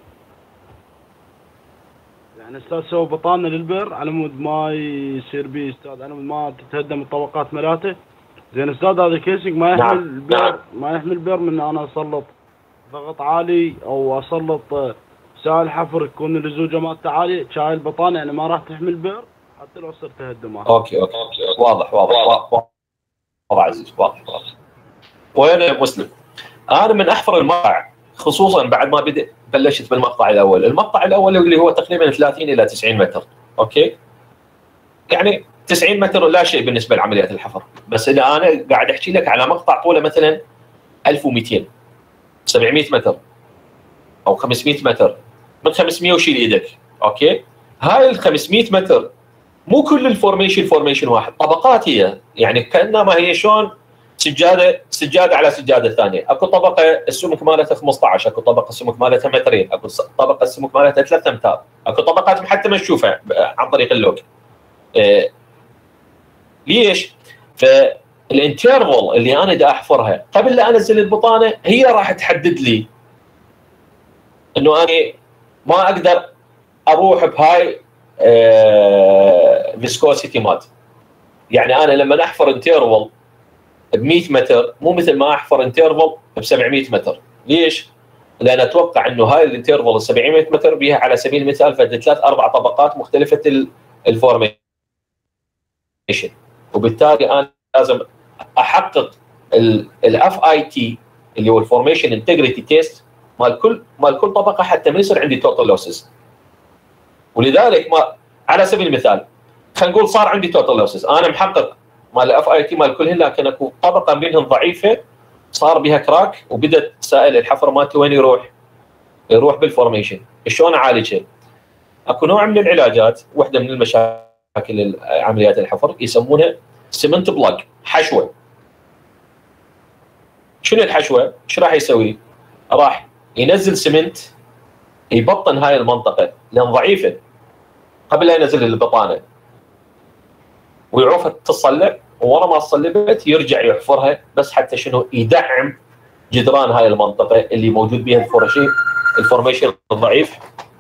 يعني استاذ سوى بطانه للبئر على مود ما يصير به استاذ، على مود ما تتهدم الطبقات ملاته. زين استاذ هذا كيسنج ما يحمل البئر، ما يحمل البئر من انا اسلط ضغط عالي او اسلط سائل حفر يكون اللزوجه مالته عاليه، شاي البطانه يعني ما راح تحمل البئر حتى لو صرت تهدمها. اوكي اوكي واضح واضح واضح واضح عزيز واضح واضح. وين يا مسلم؟ انا من احفر المقطع خصوصا بعد ما بدأ بلشت بالمقطع الاول، المقطع الاول اللي هو تقريبا ثلاثين الى تسعين متر. اوكي؟ يعني تسعين متر لا شيء بالنسبه لعمليات الحفر، بس اذا انا قاعد احكي لك على مقطع طوله مثلا ألف ومئتين سبعمئة متر او خمسمئة متر، من خمسمئة وشيل ايدك. اوكي؟ هاي ال خمسمئة متر مو كل الفورميشن فورميشن واحد، طبقات هي، يعني كانما هي شلون سجاده سجاده على سجاده ثانيه، اكو طبقه السمك مالتها خمسة عشر، اكو طبقه السمك مالتها مترين، اكو طبقه السمك مالتها ثلاثة امتار، اكو طبقات حتى ما تشوفها عن طريق اللوج. إيه ليش؟ فالانترفال اللي انا دا احفرها قبل لا انزل البطانه هي راح تحدد لي انه انا ما اقدر اروح بهاي فيسكوسيتي مات. يعني انا لما احفر انترفال ب مئة متر مو مثل ما احفر انترفال ب سبعمئة متر. ليش؟ لان اتوقع انه هاي الانترفال ال سبعمئة متر بها على سبيل المثال فد ثلاث اربع طبقات مختلفه الفورميشن، وبالتالي انا لازم احقق الاف اي تي اللي هو الفورميشن انتجريتي تيست مال كل مال كل طبقه حتى ما يصير عندي توتال لوسز. ولذلك ما على سبيل المثال خلينا نقول صار عندي توتال لوسز، انا محقق مال الاف اي تي مال كلهن، لكن اكو طبقه منهم ضعيفه صار بها كراك وبدت سائل الحفر مالته وين يروح؟ يروح بالفورميشن. شلون اعالجها؟ اكو نوع من العلاجات، واحده من المشاكل عمليات الحفر يسمونها سمنت بلاج، حشوه. شنو الحشوه؟ ايش راح يسوي؟ راح ينزل سمنت يبطن هاي المنطقه لان ضعيفه قبل لا ينزل البطانه، ويعوفها تصلب، ورا ما صلبت يرجع يحفرها بس حتى شنو؟ يدعم جدران هاي المنطقه اللي موجود بها الفورميشن الفورميشن الضعيف،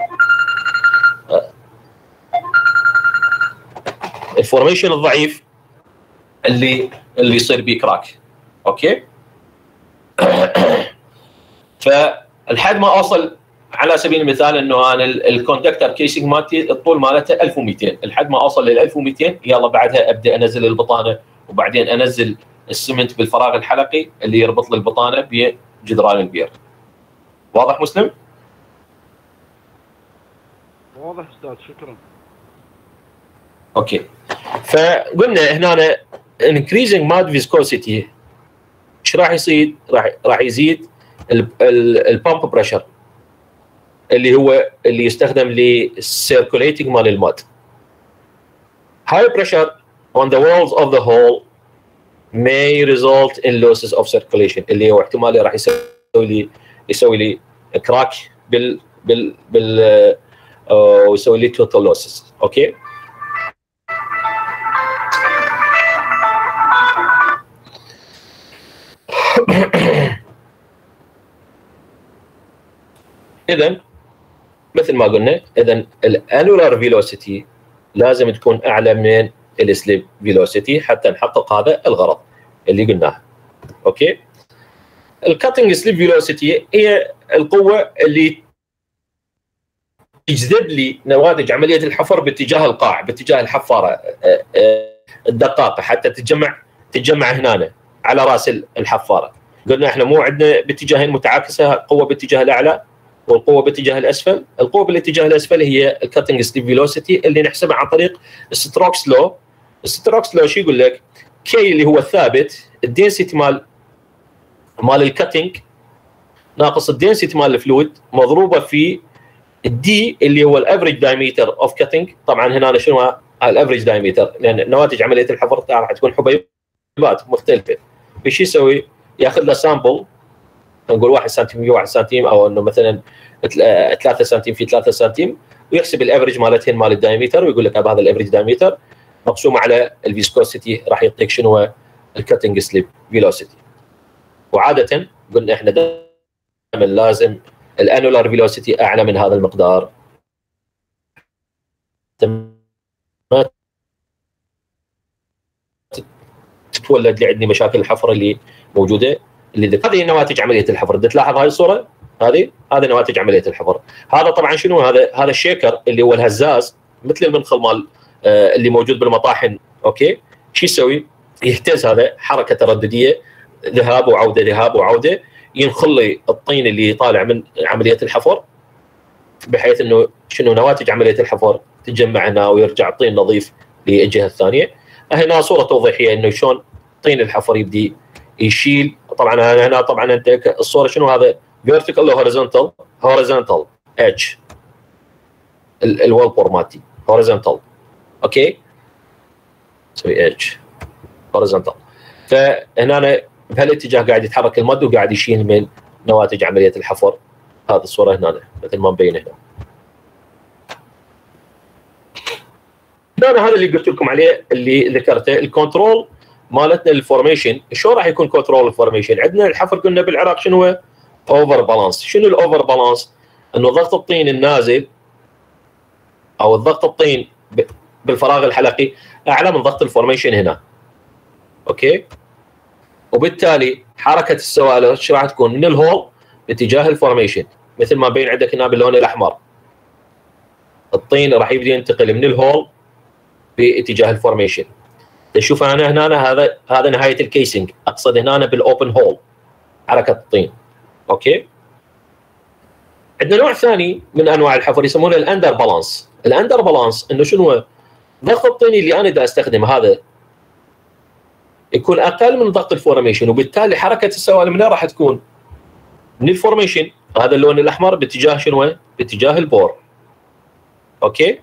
الفورميشن الضعيف اللي اللي يصير بيه كراك. اوكي؟ فالحد ما اوصل على سبيل المثال انه انا الكوندكتر كيسنج مالتي الطول مالته ألف ومئتين، الحد ما اوصل لل ألف ومئتين يلا بعدها ابدا انزل البطانه وبعدين انزل السمنت بالفراغ الحلقي اللي يربط لي البطانه بجدران البير. واضح مسلم؟ واضح استاذ، شكرا. اوكي. فقلنا هنا increasing mud viscosity ايش راح يصير؟ راح راح يزيد البامب بريشر اللي هو اللي يستخدم للسيركوليتنج مال الماد. High pressure on the walls of the hole may result in losses of circulation اللي هو احتمال راح يسوي لي يسوي لي كراك بال بال بال ويسوي لي توتال لوسز. اوكي؟ اذا مثل ما قلنا، اذا الانولار فيلوسيتي لازم تكون اعلى من السليب فيلوسيتي حتى نحقق هذا الغرض اللي قلناه. اوكي. الكاتنج سليب فيلوسيتي هي القوه اللي تجذب لي نواتج عمليه الحفر باتجاه القاع، باتجاه الحفاره الدقاقه حتى تتجمع تتجمع هنا على راس الحفاره. قلنا احنا مو عندنا باتجاهين متعاكسه، قوه باتجاه الاعلى والقوه باتجاه الاسفل. القوه بالاتجاه الاسفل هي الكاتنج سليب فيلوسيتي اللي نحسبها عن طريق ستروكس لو. ستروكس لو شو يقول لك؟ كي اللي هو الثابت، الدنسيتي مال مال الكاتنج ناقص الدنسيتي مال الفلويد مضروبه في الدي اللي هو الافريج دايمتر اوف كاتنج. طبعا هنا شنو الافريج دايمتر؟ لان نواتج عمليه الحفر راح تكون حبيبات مختلفه. ايش يسوي؟ ياخذ له سامبل، نقول واحد سنتيم في واحد سنتيم، او انه مثلا ثلاثة سنتيم في ثلاثة سنتيم، ويحسب الافريج مالتين مال الدايمتر ويقول لك هذا الافريج دايمتر مقسوم على الفيسكوسيتي راح يعطيك شنو هو الكاتنج سليب فيلوسيتي. وعاده قلنا احنا دائما لازم الانولار فيلوسيتي اعلى من هذا المقدار. تتولد لي عندي مشاكل الحفر اللي موجوده اللي هذه نواتج عمليه الحفر. بدك تلاحظ هاي الصوره هذه هذه نواتج عمليه الحفر. هذا طبعا شنو هذا؟ هذا الشيكر اللي هو الهزاز مثل المنخل مال آه اللي موجود بالمطاحن. اوكي. شو يسوي؟ يهتز، هذا حركه تردديه ذهاب وعوده ذهاب وعوده، ينخل لي الطين اللي طالع من عمليه الحفر بحيث انه شنو نواتج عمليه الحفر تتجمع هنا ويرجع الطين نظيف للجهه الثانيه. هنا صوره توضيحيه انه شلون طين الحفر يبدي يشيل. طبعا هنا طبعا انت الصوره شنو هذا؟ فيرتيكال هوريزونتال هوريزونتال اتش الوول فورماتي هوريزونتال. اوكي. سوي اتش هوريزونتال. فهنا بهالاتجاه قاعد يتحرك المد وقاعد يشيل من نواتج عمليه الحفر. هذه الصوره هنا مثل ما مبين هنا. هنا هذا اللي قلت لكم عليه اللي ذكرته الكنترول مالتنا للفورميشن. شلون راح يكون كنترول الفورميشن؟ عندنا الحفر قلنا بالعراق شنو هو؟ اوفر بالانس. شنو الاوفر بالانس؟ انه ضغط الطين النازل او الضغط الطين بالفراغ الحلقي اعلى من ضغط الفورميشن هنا. اوكي. وبالتالي حركه السوائل ايش راح تكون؟ من الهول باتجاه الفورميشن مثل ما بين عندك هنا باللون الاحمر. الطين راح يبدا ينتقل من الهول باتجاه الفورميشن. تشوف انا هنا هذا هذا نهايه الكيسنج، اقصد هنا بالاوبن هول حركه الطين. اوكي. عندنا نوع ثاني من انواع الحفر يسمونه الاندر بالانس. الاندر بالانس انه شنو؟ ضغط الطين اللي انا دا استخدمه هذا يكون اقل من ضغط الفورميشن، وبالتالي حركه السوائل منين راح تكون؟ من الفورميشن. هذا اللون الاحمر باتجاه شنو؟ باتجاه البور. اوكي.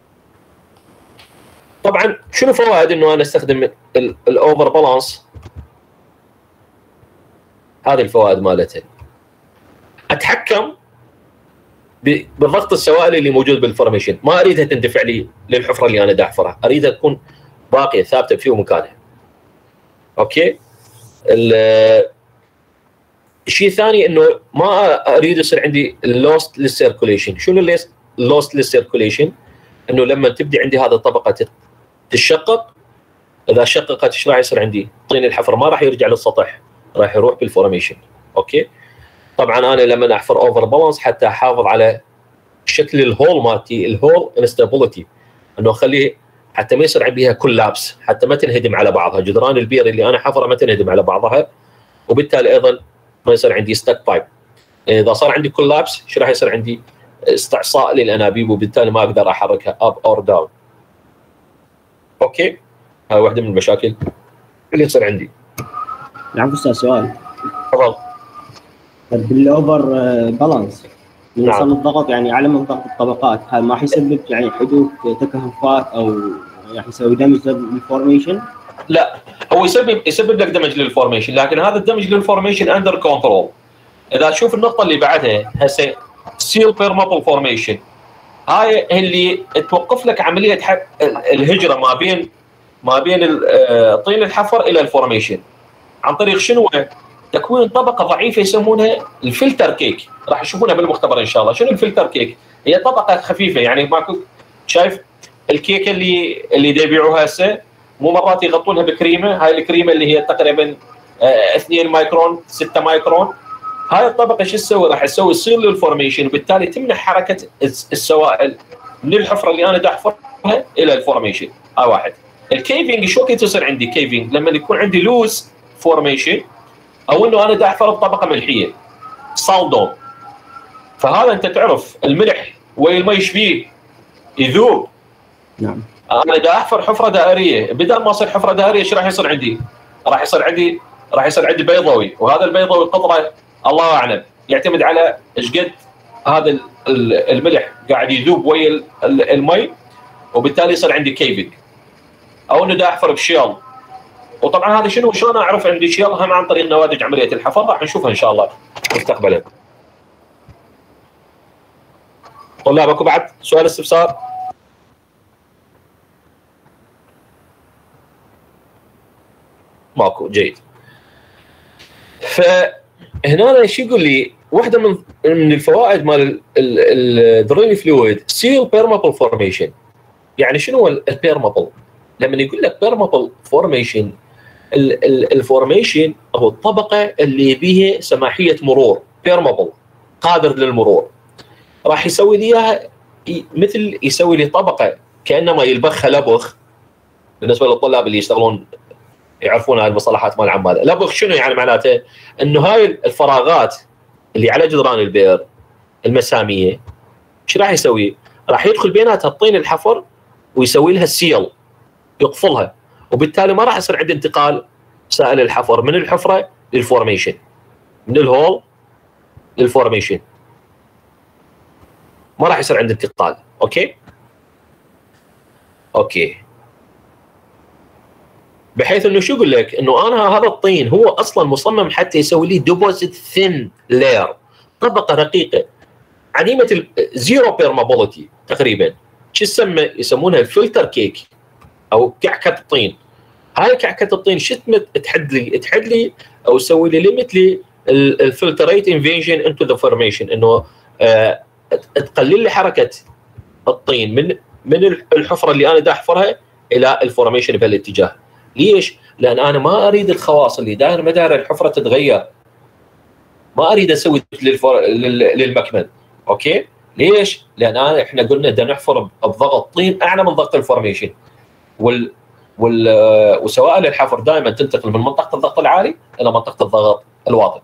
طبعا شنو فوائد انه انا استخدم الاوفر بالانس؟ هذه الفوائد مالته. اتحكم بضغط السوائل اللي موجود بالفورميشن، ما اريدها تندفع لي للحفره اللي انا دا احفرها، اريدها تكون باقيه ثابته في مكانها. اوكي. الشيء الثاني انه ما اريد يصير عندي لوست للسيركوليشن. شنو اللوست للسيركوليشن؟ انه لما تبدي عندي هذه الطبقه تتشقق، اذا شققت ايش راح يصير عندي؟ طين الحفر ما راح يرجع للسطح، راح يروح بالفورميشن. اوكي. طبعا انا لما احفر اوفر بالانس حتى احافظ على شكل الهول مالتي، الهول انستابيليتي، انه اخليه حتى ما يصير عندي كولابس، حتى ما تنهدم على بعضها، جدران البير اللي انا حفرها ما تنهدم على بعضها، وبالتالي ايضا ما يصير عندي ستاك بايب. اذا صار عندي كولابس ايش راح يصير عندي؟ استعصاء للانابيب، وبالتالي ما اقدر احركها اب اور داون. اوكي. هاي واحده من المشاكل اللي تصير عندي. نعم استاذ سؤال. تفضل. بالاوفر بالانس نعم. يوصل الضغط يعني اعلى من ضغط الطبقات، هذا ما حيسبب يعني حدوث تكهفات او يعني يسوي دمج للفورميشن؟ لا، هو يسبب يسبب لك دمج للفورميشن، لكن هذا الدمج للفورميشن اندر كنترول. اذا تشوف النقطه اللي بعدها هسه سيل بيرمابل فورميشن، هاي اللي توقف لك عمليه الهجره ما بين ما بين طين الحفر الى الفورميشن عن طريق شنو؟ تكوين طبقه ضعيفه يسمونها الفلتر كيك. راح تشوفونها بالمختبر ان شاء الله. شنو الفلتر كيك؟ هي طبقه خفيفه، يعني ماكو شايف الكيكه اللي اللي يبيعوها هسه مو مرات يغطونها بكريمه، هاي الكريمه اللي هي تقريبا اثنين مايكرون ستة مايكرون، هاي الطبقه شو تسوي؟ راح تسوي سيلول فورميشن، وبالتالي تمنع حركه السوائل من الحفره اللي انا دا احفرها الى الفورميشن. هاي واحد. الكيفنج شو وقت يصير عندي كيفنج؟ لما يكون عندي لوز فورميشن او انه انا دا احفر بطبقه ملحيه صالدون. فهذا انت تعرف الملح والمي ايش فيه؟ يذوب. نعم. انا دا احفر حفره دائريه، بدل ما اصير حفره دائريه ايش راح يصير عندي؟ راح يصير عندي راح يصير عندي بيضوي، وهذا البيضوي قطره الله اعلم يعتمد على ايش قد هذا الملح قاعد يذوب ويا المي، وبالتالي يصير عندي كيفنج. او انه دا احفر بشيل. وطبعا هذا شنو شلون اعرف عندي شيل؟ هم عن طريق نواتج عمليه الحفر، راح نشوفها ان شاء الله مستقبلا. طلاب اكو بعد سؤال استفسار؟ ماكو. جيد. فهنا شو يقول لي؟ واحده من من الفوائد مال الدرين فلويد سيل بيرمابل فورميشن. يعني شنو هو البيرمابل؟ لما يقول لك بيرمابل فورميشن، الفورميشن هو الطبقه اللي بيها سماحيه مرور، بيرمابل قادر للمرور. راح يسوي لي اياها مثل يسوي لي طبقه كانما يلبخها لبخ. بالنسبه للطلاب اللي يشتغلون يعرفون هاي المصطلحات مال العمال. لبخ شنو يعني معناته؟ انه هاي الفراغات اللي على جدران البئر المساميه ايش راح يسوي؟ راح يدخل بيناتها الطين الحفر ويسوي لها سيل، يقفلها، وبالتالي ما راح يصير عندي انتقال سائل الحفر من الحفره للفورميشن، من الهول للفورميشن، ما راح يصير عندي انتقال. اوكي؟ اوكي. بحيث انه شو يقول لك؟ انه انا هذا الطين هو اصلا مصمم حتى يسوي لي ديبوزيت ثين لاير، طبقه رقيقه عديمه الزيرو بيرمابيلتي تقريبا. شو تسمى؟ يسمونها الفلتر كيك او كعكه الطين. هاي كعكه الطين شو تحد لي؟ تحد لي او تسوي لي ليميت لي الفلتريت انفيجن انتو ذا فورميشن، انه آه تقلل لي حركه الطين من من الحفره اللي انا دا احفرها الى الفورميشن بهالاتجاه. ليش؟ لان انا ما اريد الخواص اللي داير مدار الحفره تتغير، ما اريد اسوي للفر... للمكمن. اوكي؟ ليش؟ لان أنا احنا قلنا بدنا نحفر بضغط طين اعلى من ضغط الفورميشن، وال وال وسوائل الحفر دائما تنتقل من منطقه الضغط العالي الى منطقه الضغط الواطي.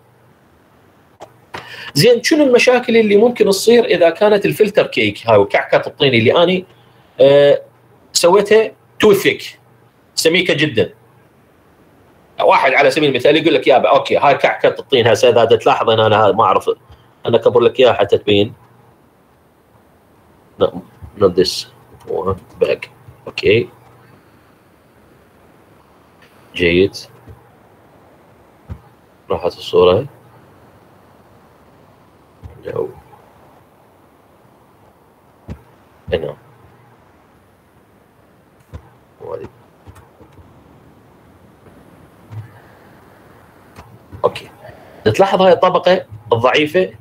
زين، شنو المشاكل اللي ممكن تصير اذا كانت الفلتر كيك هاي كعكه الطين اللي اني أه سويتها تو ثيك، سميكه جدا؟ واحد على سبيل المثال يقول لك يابا اوكي هاي كعكه الطين هسه اذا تلاحظ ان انا ما اعرف انا اكبر لك اياها حتى تبين. no not this one back. اوكي جيد. راحت الصوره. no هنا وهذه. اوكي، تلاحظ هاي الطبقه الضعيفه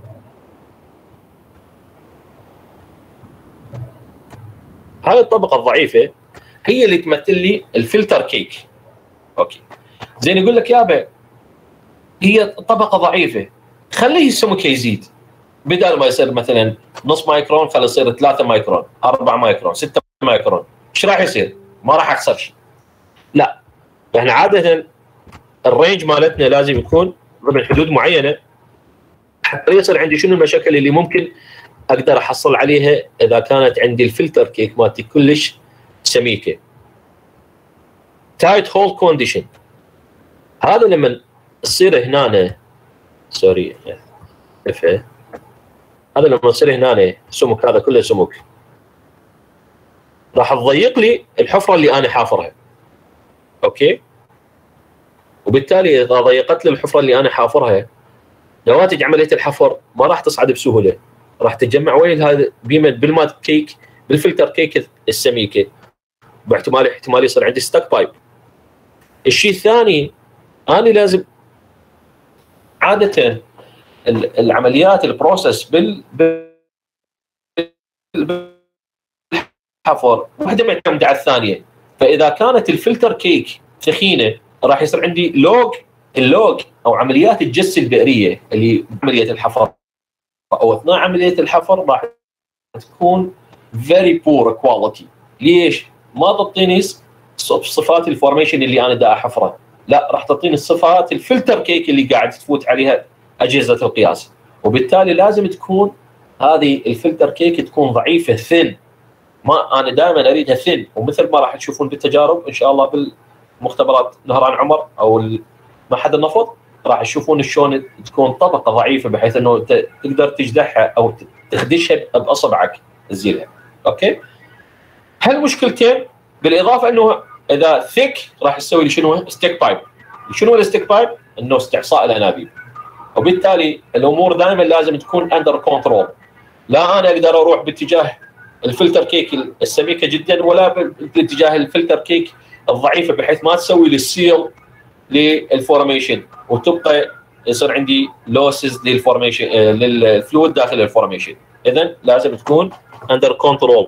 هاي الطبقه الضعيفه هي اللي تمثل لي الفلتر كيك. اوكي زين، يقول لك يابا هي طبقه ضعيفه، خليه السمك يزيد، بدل ما يصير مثلا نص مايكرون خليه يصير ثلاثة مايكرون، أربعة مايكرون، ستة مايكرون، ايش راح يصير؟ ما راح اخسر شيء. لا، احنا عاده الرينج مالتنا لازم يكون ضمن حدود معينه حتى يصير عندي شنو المشاكل اللي ممكن اقدر احصل عليها اذا كانت عندي الفلتر كيك مالتي كلش سميكه. تايت هول كونديشن، هذا لما تصير هنا سوري افه هذا لما يصير هنا سمك، هذا كله سمك، راح تضيق لي الحفره اللي انا حافرها. اوكي، وبالتالي اذا ضيقت لي الحفره اللي انا حافرها نواتج عمليه الحفر ما راح تصعد بسهوله، راح تتجمع وين هذا بالمات كيك بالفلتر كيك السميكه، باحتمال احتمال يصير عندي ستاك بايب. الشيء الثاني انا لازم عاده العمليات البروسيس بال الحفر واحده معتمده على الثانيه. فاذا كانت الفلتر كيك ثخينه راح يصير عندي لوج اللوج او عمليات الجس البئريه اللي عمليه الحفر او اثناء عمليه الحفر راح تكون very poor quality. ليش؟ ما تعطيني صفات الفورميشن اللي انا دا احفره، لا راح تعطيني الصفات الفلتر كيك اللي قاعد تفوت عليها اجهزه القياس. وبالتالي لازم تكون هذه الفلتر كيك تكون ضعيفه ثن. ما انا دائما اريدها ثن، ومثل ما راح تشوفون بالتجارب ان شاء الله بالمختبرات نهران عمر او معهد النفط راح تشوفون شلون تكون طبقه ضعيفه بحيث انه تقدر تجدحها او تخدشها باصبعك تزيلها. اوكي؟ هالمشكلتين بالاضافه انه اذا ثيك راح تسوي لي شنو؟ ستيك بايب. شنو الستيك بايب؟ انه استعصاء الانابيب. وبالتالي الامور دائما لازم تكون اندر كنترول. لا انا اقدر اروح باتجاه الفلتر كيك السميكه جدا ولا باتجاه الفلتر كيك الضعيفه بحيث ما تسوي لي السيل للفورميشن وتبقى يصير عندي لوسز للفورميشن للفلويد داخل الفورميشن. اذا لازم تكون اندر كنترول.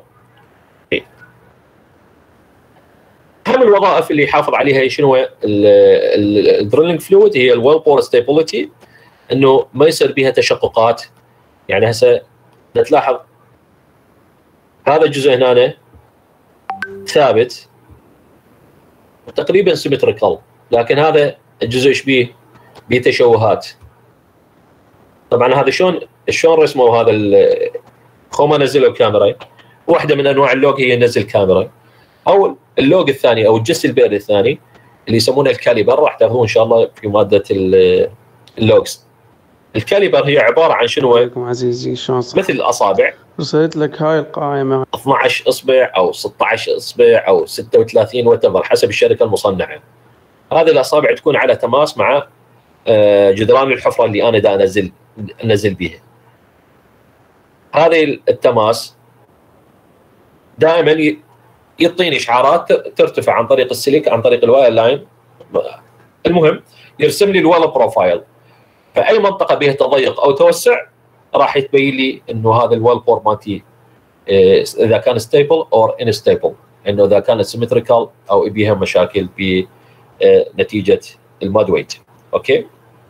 اهم الوظائف اللي يحافظ عليها شنو الدريلنج فلويد هي الويل بور ستابيليتي، انه ما يصير بها تشققات. يعني هسه تلاحظ هذا الجزء هنا ثابت تقريبا سيمتريكال، لكن هذا الجزء ايش بيه؟ بيه تشوهات. طبعا هذا شلون شلون رسموا هذا خوما نزلوا كاميرا. واحده من انواع اللوج هي نزل كاميرا، او اللوج الثاني او الجس البئري الثاني اللي يسمونه الكاليبر راح تاخذوه ان شاء الله في ماده اللوجز. الكاليبر هي عباره عن شنو؟ عليكم عزيزي شلون مثل الاصابع. رسلت لك هاي القائمه اثنعش اصبع او ستة عشر اصبع او ستة وثلاثين وتبر حسب الشركه المصنعه. هذه الاصابع تكون على تماس مع جدران الحفره اللي انا دا انزل انزل بها. هذه التماس دائما يعطيني اشعارات ترتفع عن طريق السلك عن طريق الواير لاين. المهم يرسم لي الويل بروفايل، فاي منطقه بها تضيق او توسع راح يتبين لي انه هذا الويل بور مالتي اذا كان ستيبل او ان ستيبل، انه اذا كانت سيمتريكال او بها مشاكل بنتيجه الماد ويت. اوكي؟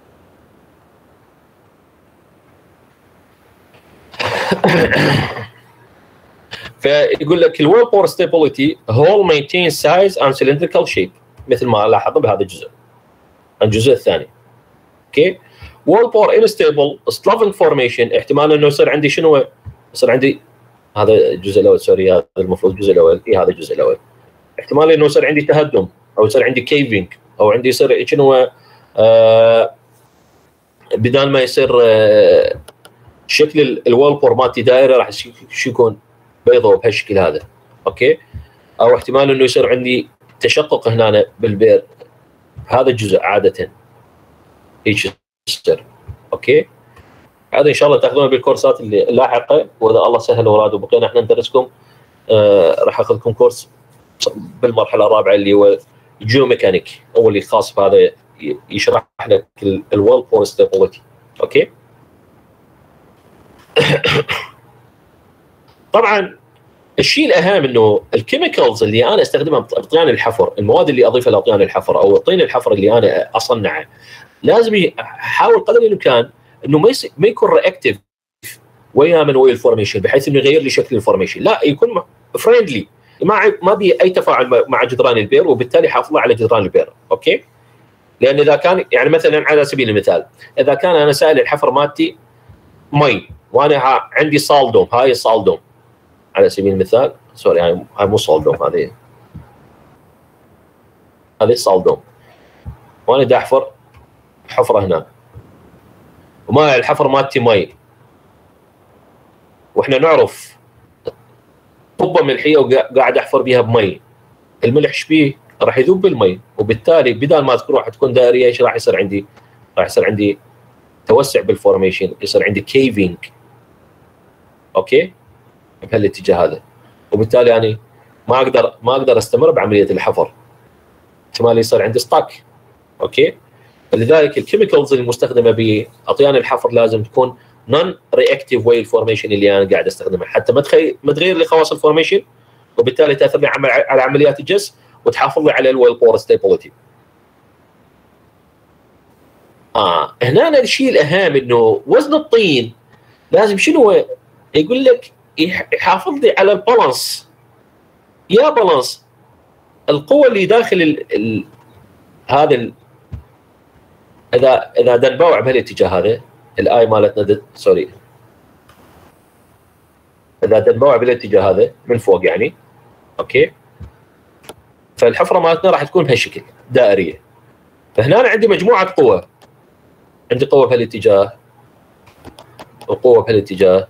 فيقول لك الويل بور ستابيليتي هول مينتين سايز اند سلندريكال شيب، مثل ما لاحظ بهذا الجزء الجزء الثاني. اوكي؟ وول بور انستيبل سلافنج فورميشن، احتمال انه يصير عندي شنو؟ يصير عندي هذا الجزء الاول، سوري هذا المفروض الجزء الاول، اي هذا الجزء الاول. احتمال انه يصير عندي تهدم او يصير عندي كيفنج او عندي يصير شنو آه بدال ما يصير آه شكل الوول بور مالتي دائره راح يكون بيضاء بهالشكل هذا. اوكي؟ او احتمال انه يصير عندي تشقق هنا بالبير هذا الجزء عاده هيك يصير. اوكي؟ هذا ان شاء الله تاخذونه بالكورسات اللي اللاحقه، واذا الله سهل اوراد وبقينا احنا ندرسكم آه راح اخذكم كورس بالمرحله الرابعه اللي هو جيو ميكانيك، هو اللي خاص بهذا يشرح لك الويل بور ستابيليتي. اوكي؟ طبعا الشيء الاهم انه الكيميكالز اللي انا استخدمها بطيان الحفر، المواد اللي اضيفها لطيان الحفر او طين الحفر اللي انا اصنعه، لازم احاول قدر الامكان انه ما ما يكون رياكتيف ويا من ويا الفورميشن بحيث انه يغير لي شكل الفورميشن، لا يكون فريندلي، ما ما بي اي تفاعل مع جدران البير، وبالتالي حافظ على جدران البير. اوكي؟ لان اذا كان يعني مثلا على سبيل المثال اذا كان انا سائل الحفر مالتي مي وانا عندي صالدوم، هاي الصالدوم على سبيل المثال، سوري هاي هاي مو صالدوم، هذه هذه الصالدوم، وانا دا احفر حفره هنا وما الحفر مالتي مي، واحنا نعرف طبه ملحيه وقاعد احفر بها بمي، الملح ايش بيه؟ راح يذوب بالمي، وبالتالي بدل ما تروح تكون دائريه ايش راح يصير عندي؟ راح يصير عندي توسع بالفورميشن، يصير عندي كيفينج. اوكي؟ بهالاتجاه هذا، وبالتالي يعني ما اقدر ما اقدر استمر بعمليه الحفر، احتمال يصير عندي ستاك. اوكي؟ لذلك الكيميكالز المستخدمه باطيان الحفر لازم تكون نون رياكتيف واي الفورميشن اللي انا قاعد استخدمها، حتى ما تخي... ما تغير لي خواص الفورميشن، وبالتالي تاثر لي على عمليات الجس وتحافظ لي على الويل بور ستابيليتي. اه هنا الشيء الاهم انه وزن الطين لازم شنو يقول لك يحافظ لي على البالانس. يا بالانس القوه اللي داخل ال ال هذا ال اذا اذا دنبوع بهالاتجاه هذا الاي مالتنا دد سوري اذا دنبوع بالاتجاه هذا من فوق يعني اوكي، فالحفره مالتنا راح تكون بهالشكل دائريه. فهنا أنا عندي مجموعه قوى، عندي قوه بهالاتجاه وقوه بهالاتجاه،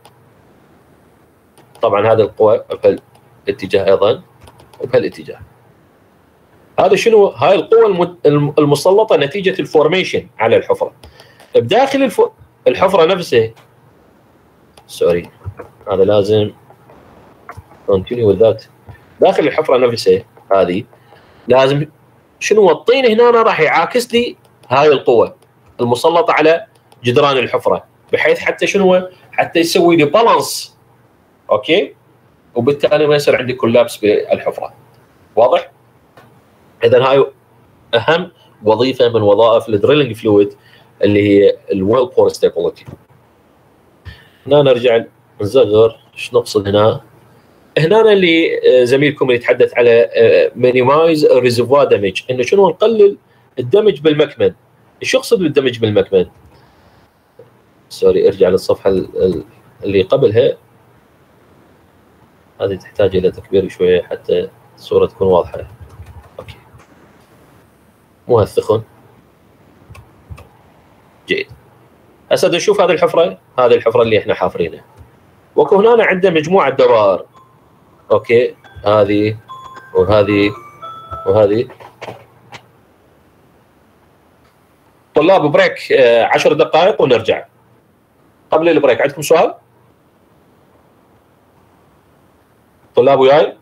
طبعا هذه القوه بهالاتجاه ايضا وبهالاتجاه. هذا شنو؟ هاي القوة المسلطة نتيجة الفورميشن على الحفرة. بداخل الف... الحفرة نفسها سوري هذا لازم continue with that. داخل الحفرة نفسها هذه لازم شنو الطين هنا راح يعاكس لي هاي القوة المسلطة على جدران الحفرة بحيث حتى شنو؟ حتى يسوي لي بالانس اوكي، وبالتالي ما يصير عندي كولابس بالحفرة. واضح؟ اذا هاي اهم وظيفه من وظائف الدريلنج فلويد اللي هي الويل بور ستابيليتي. هنا نرجع نصغر ايش نقصد هنا. هنا اللي زميلكم اللي يتحدث على مينيمايز ريزرفوار دامج، انه شنو نقلل الدمج بالمكمن. ايش يقصد بالدمج بالمكمن؟ سوري ارجع للصفحه اللي قبلها، هذه تحتاج الى تكبير شويه حتى الصوره تكون واضحه. اوكي مو هالثخن. جيد. هسه نشوف هذه الحفره، هذه الحفره اللي احنا حافرينها. وكو هنا عندنا مجموعه دوائر. اوكي هذه وهذه وهذه. طلاب بريك عشر دقائق ونرجع. قبل البريك عندكم سؤال؟ طلاب وياي؟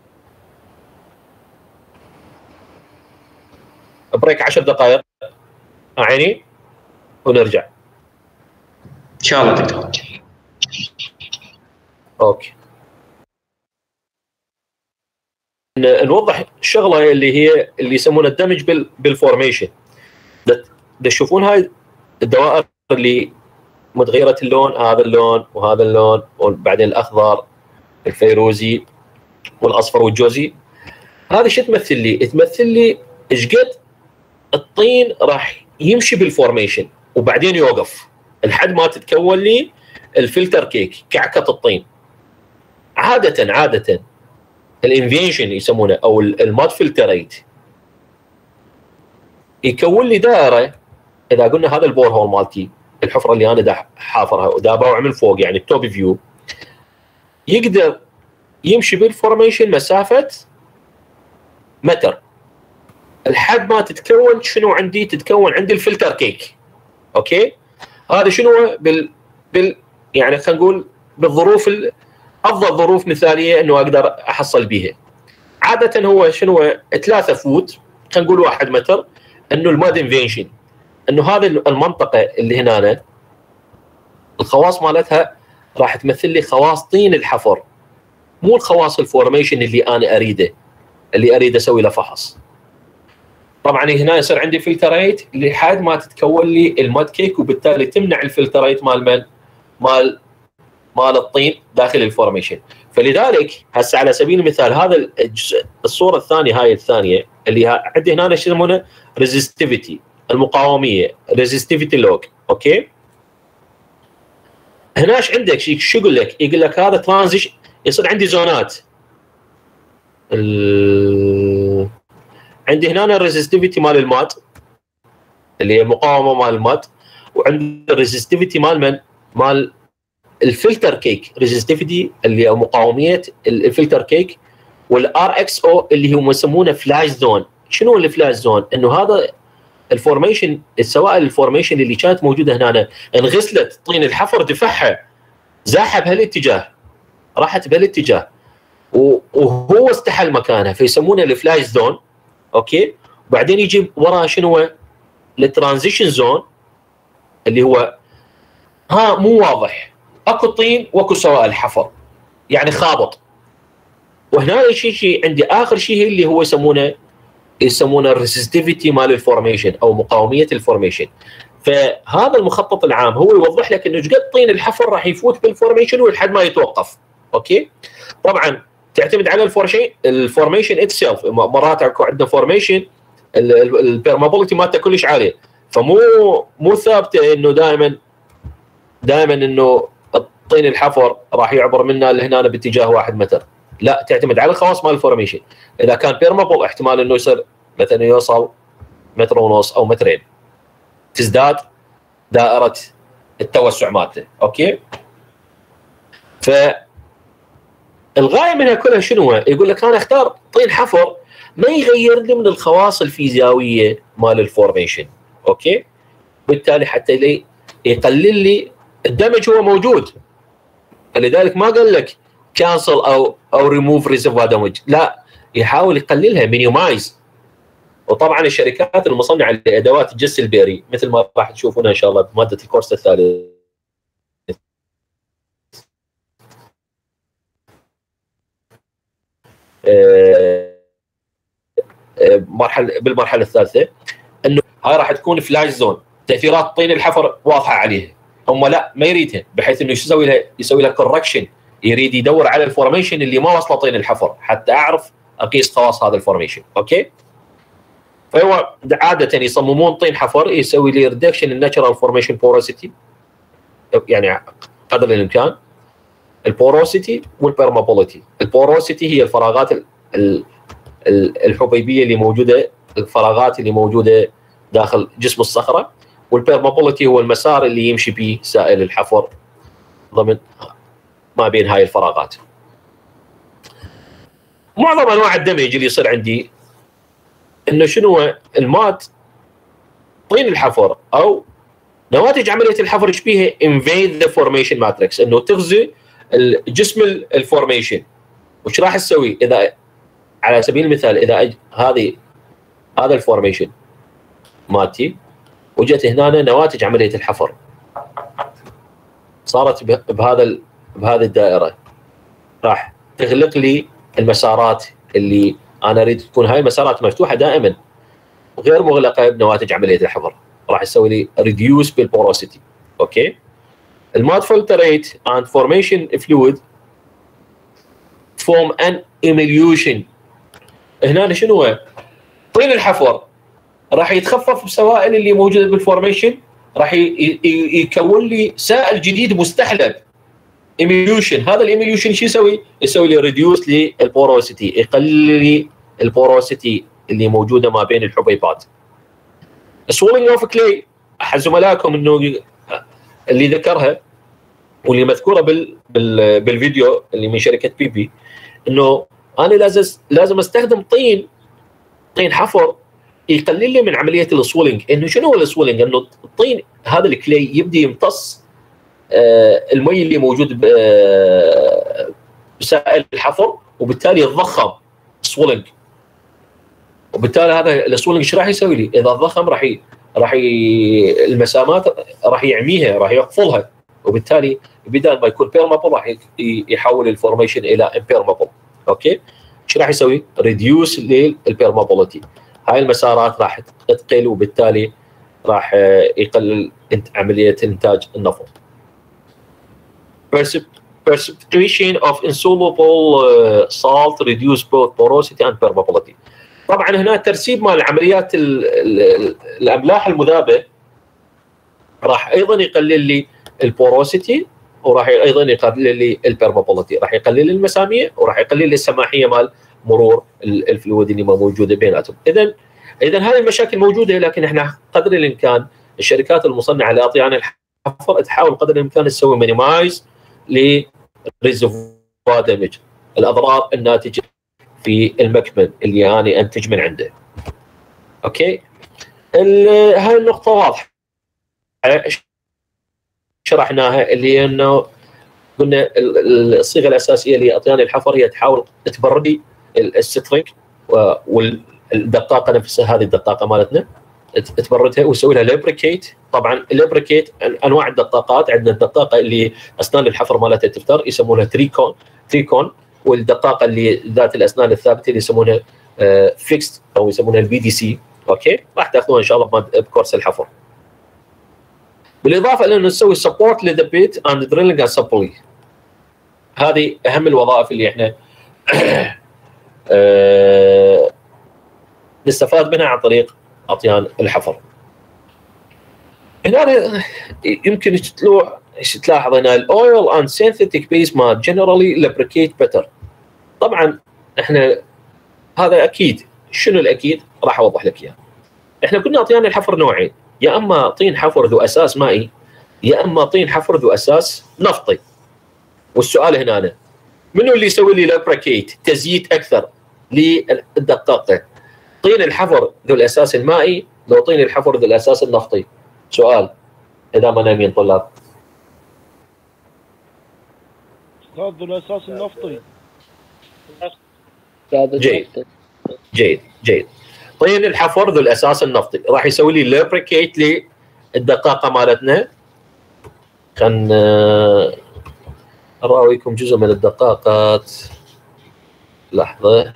بريك عشر دقائق عيني ونرجع ان شاء الله دكتور. اوكي نوضح الشغله اللي هي اللي يسمونها الدمج بالفورميشن. تشوفون هاي الدوائر اللي متغيره اللون، هذا اللون وهذا اللون وبعدين الاخضر الفيروزي والاصفر والجوزي. هذه شو تمثل لي؟ تمثل لي ايش قد الطين راح يمشي بالفورميشن وبعدين يوقف لحد ما تتكون لي الفلتر كيك، كعكه الطين. عاده عاده الانفيشن يسمونه او الماد فلتريت يكون لي دائره. اذا قلنا هذا البور هول مالتي، الحفره اللي انا دا حافرها ودا باوع من فوق يعني التوب فيو، يقدر يمشي بالفورميشن مسافه متر لحد ما تتكون شنو عندي؟ تتكون عندي الفلتر كيك. اوكي هذا شنو بال بال يعني خلينا نقول بالظروف ال... افضل ظروف مثاليه انه اقدر احصل بيها. عاده هو شنو ثلاثة فوت، خلينا نقول واحد متر، انه الماد انفيشن، انه هذه المنطقه اللي هنا الخواص مالتها راح تمثل لي خواص طين الحفر، مو الخواص الفورميشن اللي انا اريده اللي اريد اسوي له فحص. طبعا هنا يصير عندي فلتريت لحد ما تتكون لي الماد كيك، وبالتالي تمنع الفلتريت مال من؟ مال مال الطين داخل الفورميشن. فلذلك هسه على سبيل المثال هذا الجزء الصوره الثانيه، هاي الثانيه اللي عندي هنا شو يسمونه؟ ريزستيفيتي، المقاوميه، ريزستيفيتي لوج. اوكي هنا ايش عندك؟ شو يقول لك؟ يقول لك هذا ترانزيشن، يصير عندي زونات. ال... عندي هنا الريزستيفيتي مال الماد اللي هي مقاومه مال الماد، وعندي الريزستيفيتي مال من؟ مال الفلتر كيك، ريزستيفيتي اللي هي مقاوميه الفلتر كيك، والار اكس او اللي هم يسمونه فلاش زون. شنو الفلاش زون؟ انه هذا الفورميشن، السوائل الفورميشن اللي كانت موجوده هنا انغسلت، طين الحفر دفعها زاحها بهالاتجاه، راحت بهالاتجاه وهو استحل مكانها، فيسمونه الفلاش زون. اوكي وبعدين يجي وراها شنو؟ الترانزيشن زون اللي هو ها مو واضح، اكو طين واكو سوائل حفر، يعني خابط. وهنا شيء شيء عندي اخر شيء اللي هو يسمونه يسمونه الريسستيفيتي مال الفورميشن او مقاوميه الفورميشن. فهذا المخطط العام هو يوضح لك انه ايش قد طين الحفر راح يفوت بالفورميشن ولحد ما يتوقف. اوكي طبعا تعتمد على الفورميشن الفورميشن اتسلف. مرات اكو عندنا فورميشن البيرمابيلتي مالته كلش عاليه، فمو مو ثابته انه دائما دائما انه الطين الحفر راح يعبر منا لهنا باتجاه واحد متر، لا تعتمد على الخواص مال الفورميشن. اذا كان بيرمابل احتمال انه يصير مثلا يوصل متر ونص او مترين، تزداد دائره التوسع مالته. اوكي ف الغايه منها كلها شنو؟ يقول لك انا اختار طين حفر ما يغير لي من الخواص الفيزيائيه مال الفورميشن. اوكي بالتالي حتى لي يقلل لي الدمج هو موجود، فلذلك ما قال لك كانسل او او ريموف ريزرفوار دمج، لا يحاول يقللها مينيمايز. وطبعا الشركات المصنعه لادوات الجس البيري مثل ما راح تشوفونها ان شاء الله بماده الكورس الثالث مرحله بالمرحله الثالثه انه هاي راح تكون فلاش زون، تاثيرات طين الحفر واضحه عليها. هم لا ما يريدها، بحيث انه يسوي لها يسوي لها كوركشن، يريد يدور على الفورميشن اللي ما وصله طين الحفر حتى اعرف اقيس خواص هذا الفورميشن. اوكي فهو عاده يصممون طين حفر يسوي لي ريدكشن الناتشرال فورميشن بوروسيتي، يعني قدر الامكان البوروسيتي والبيرمابيلتي. البوروسيتي هي الفراغات الحبيبيه اللي موجوده، الفراغات اللي موجوده داخل جسم الصخره، والبيرمابيلتي هو المسار اللي يمشي به سائل الحفر ضمن ما بين هاي الفراغات. معظم انواع الدمج اللي يصير عندي انه شنو المات طين الحفر او نواتج عمليه الحفر ايش بيها؟ انفيد ذا فورميشن ماتريكس، انه تغزي الجسم الفورميشن. وش راح تسوي؟ اذا على سبيل المثال اذا هذه هذا الفورميشن مالتي وجت هنا نواتج عمليه الحفر صارت بهذا بهذه الدائره، راح تغلق لي المسارات اللي انا اريد تكون هاي المسارات مفتوحه دائما وغير مغلقه بنواتج عمليه الحفر، راح يسوي لي ريديوس بالبوروسيتي. اوكي المات فلتريت اند فورميشن فلويد فورم ان ايميليوشن. هنا شنو طين الحفر راح يتخفف بالسوائل اللي موجوده بالفورميشن، راح يكون لي سائل جديد مستحلب ايميليوشن. هذا الايميليوشن شو يسوي؟ يسوي لي ريديوس للبوروسيتي، يقلل لي البوروسيتي اللي موجوده ما بين الحبيبات. سويلنج اوف كلي احد زملائكم انه اللي ذكرها واللي مذكوره بال بال بالفيديو اللي من شركه بي بي، انه انا لازم لازم استخدم طين طين حفر يقلل لي من عمليه السويلنج. انه شنو هو السويلنج؟ انه الطين هذا الكلي يبدي يمتص آه المي اللي موجود آه بسائل الحفر، وبالتالي يتضخم سويلنج، وبالتالي هذا السويلنج ايش راح يسوي لي؟ اذا تضخم راح ي... راح ي... المسامات راح يعميها، راح يقفلها، وبالتالي بدل ما يكون بيرمابل راح يحول الفورميشن الى امبيرمابل. اوكي ايش راح يسوي؟ ريديوس للبيرمابيلتي، هاي المسارات راح تقل وبالتالي راح يقلل عمليه انتاج النفط. Precipitation of insoluble salt reduce both porosity and permeability. طبعا هنا ترسيب مال عمليات الاملاح المذابه راح ايضا يقلل لي البوروسيتي، وراح ايضا يقلل لي البيرمابيلتي، راح يقلل المسامير وراح يقلل لي السماحيه مال مرور الفلويد اللي موجوده بيناتهم. اذا اذا هذه المشاكل موجوده، لكن احنا قدر الامكان الشركات المصنعه لاطيان الحفر تحاول قدر الامكان تسوي مينيمايز لريزرفوار دامج، الاضرار الناتجه في المكمن اللي انا انتج من عنده. اوكي هاي النقطه واضحه شرحناها، اللي هي انه قلنا الصيغه الاساسيه لاطيان الحفر هي تحاول تبرد السترنج والدقاقه نفسها، هذه الدقاقه مالتنا تبردها وتسوي لها ليبريكيت. طبعا الليبريكيت انواع الدقاقات، عندنا الدقاقه اللي اسنان الحفر مالتها تفتر يسمونها تريكون تريكون والدقاقه اللي ذات الاسنان الثابته اللي يسمونها فيكست او يسمونها البي دي سي. اوكي راح تاخذوها ان شاء الله بكورس الحفر. بالاضافه الى انه نسوي سبورت لذا بيت اند دريلنج اند سبولي. هذه اهم الوظائف اللي احنا أه نستفاد منها عن طريق اطيان الحفر. هنا يمكن تلاحظ هنا الاويل اند سينثيتيك بيس ما جنرالي لبريكيت بيتر. طبعا احنا هذا اكيد. شنو الاكيد؟ راح اوضح لك اياه. احنا كنا اطيان الحفر نوعين، يا اما طين حفر ذو اساس مائي يا اما طين حفر ذو اساس نفطي. والسؤال هنا أنا. منو اللي يسوي لي لبريكيت تزييت اكثر للدقاقه؟ طين الحفر ذو الاساس المائي لو طين الحفر ذو الاساس النفطي؟ سؤال اذا ما نايمين طلاب. استاذ ذو الاساس النفطي. جيد جيد جيد. طين الحفر ذو الاساس النفطي راح يسوي لي لبريكيت للدقاقه مالتنا. خلنا اراويكم جزء من الدقاقات. لحظه.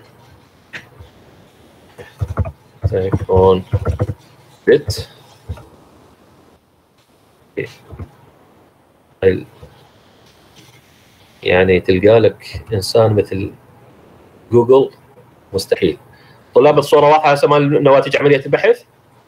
تكون بت يعني تلقى لك انسان مثل جوجل مستحيل. طلاب الصوره واضحه هسه مال نواتج عمليه البحث؟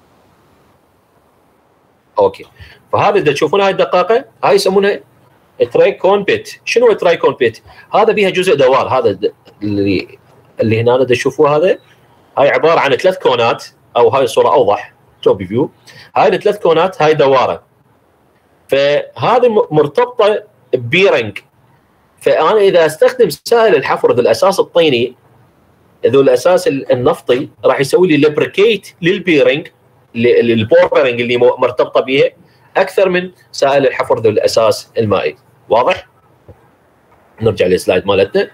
اوكي. فهذا اذا تشوفون هاي الدقاقه هاي يسمونها ترايكون بيت. شنو ترايكون بيت؟ هذا بيها جزء دوار. هذا اللي اللي هنا اذا تشوفوه هذا هاي عباره عن ثلاث كونات، او هاي الصوره اوضح توب فيو. هاي الثلاث كونات هاي دواره. فهذه مرتبطه ببيرنج. فانا اذا استخدم سائل الحفر ذو الاساس الطيني ذو الاساس النفطي راح يسوي لي لبريكيت للبيرنج للبورنج اللي مرتبطه بها اكثر من سائل الحفر ذو الاساس المائي. واضح؟ نرجع للسلايد مالتنا.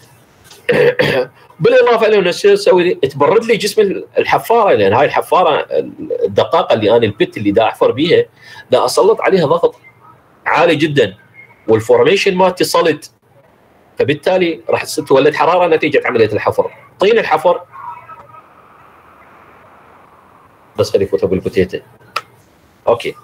بالاضافه الى انه تسوي لي تبرد لي جسم الحفاره، لان هاي الحفاره الدقاقه اللي انا البت اللي دا احفر بيها دا اسلط عليها ضغط عالي جدا والفورميشن مالتي صلد، فبالتالي راح تولد حراره نتيجه عمليه الحفر. طين الحفر بس خلي فوتها بالبوتيتا. اوكي.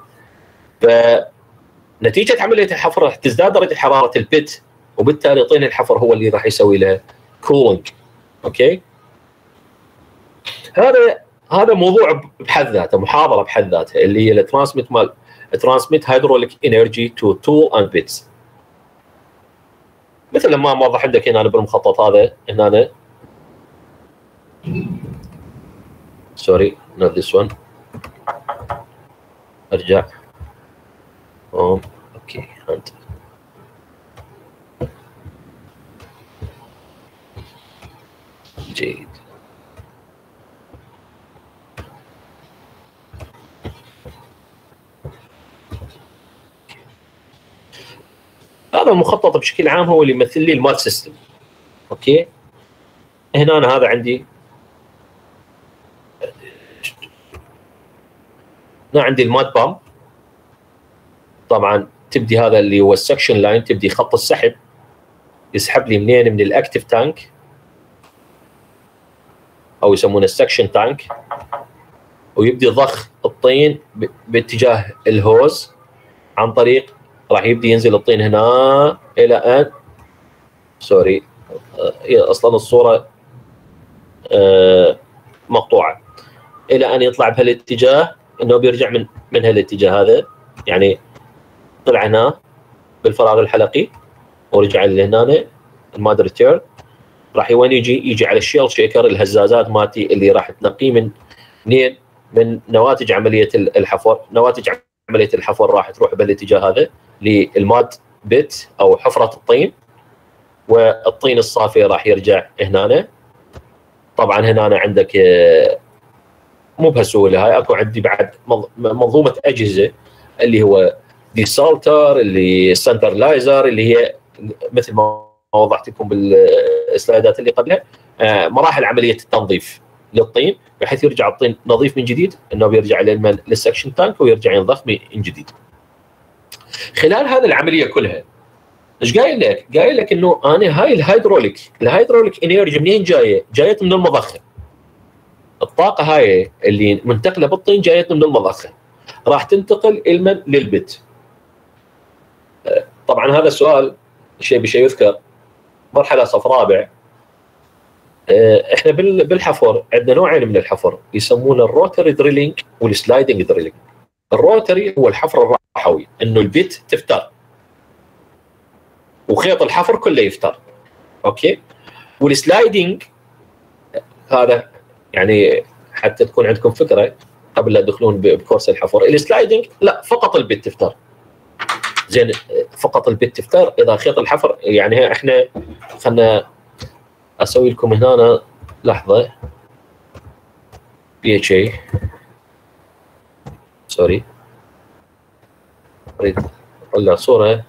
فنتيجه عمليه الحفر راح تزداد درجه حراره البت، وبالتالي طين الحفر هو اللي راح يسوي له كولينج. اوكي. هذا هذا موضوع بحد ذاته، محاضره بحد ذاتها اللي هي الترانسميت مال ترانسميت هيدروليك انرجي تو تول اند بيتس. مثل ما موضح عندك هنا بالمخطط هذا هنا. سوري not this one. ارجع. اوه اوكي انت. جيد. هذا المخطط بشكل عام هو اللي يمثل لي المات سيستم. اوكي. هنا أنا هذا عندي هنا عندي المات بامب. طبعا تبدي هذا اللي هو السكشن لاين، تبدي خط السحب يسحب لي منين؟ من الاكتف تانك او يسمونه السكشن تانك، ويبدي ضخ الطين باتجاه الهوز عن طريق راح يبدي ينزل الطين هنا الى ان سوري اصلا الصوره مقطوعه، الى ان يطلع بهالاتجاه انه بيرجع من من هالاتجاه هذا، يعني طلع هنا بالفراغ الحلقي ورجع لهنا المادر ريتيرن، راح وين يجي؟ يجي على الشيل شيكر الهزازات مالتي اللي راح تنقيه من منين؟ من نواتج عمليه الحفر. نواتج عمليه الحفر راح تروح بالاتجاه هذا للماد بيت او حفره الطين، والطين الصافي راح يرجع هنا. طبعا هنا عندك مو بهالسهوله هاي، اكو عندي بعد منظومه اجهزه اللي هو ديسالتر، اللي سنترلايزر، اللي هي مثل ما وضحت لكم بالسلايدات اللي قبلها مراحل عمليه التنظيف للطين بحيث يرجع الطين نظيف من جديد، انه بيرجع للسكشن تانك ويرجع ينضخ من جديد. خلال هذه العمليه كلها ايش قايل لك؟ قايل لك انه انا هاي الهيدروليك الهيدروليك انرجي منين جايه؟ جايه من المضخه. الطاقه هاي اللي منتقله بالطين جايه من المضخه، راح تنتقل المن للبت. طبعا هذا السؤال شيء بشيء يذكر مرحله صف رابع. احنا بالحفر عندنا نوعين من الحفر يسمونه الروتري دريلينج والسلايدنج دريلينج. الروتري هو الحفر الرحوي، انه البيت تفتر وخيط الحفر كله يفتر. اوكي. والسلايدنج هذا يعني حتى تكون عندكم فكره قبل لا تدخلون بكورس الحفر، السلايدنج لا فقط البيت تفتر. زين فقط البيت تفتر اذا خيط الحفر يعني احنا خلنا اسوي لكم هنا لحظه بي اتش اي سوري اريد اطلع صوره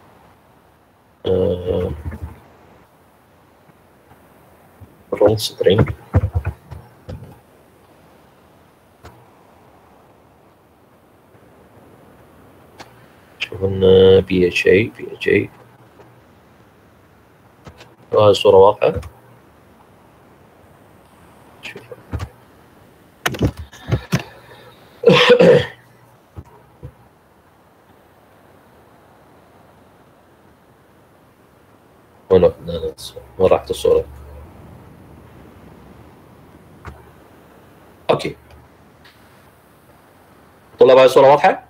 رول سترينج. شوفنا بي اتش اي بي اتش اي هذه الصوره واضحه. وين وين راحت الصورة؟ اوكي. طلاب هاي الصورة واضحة؟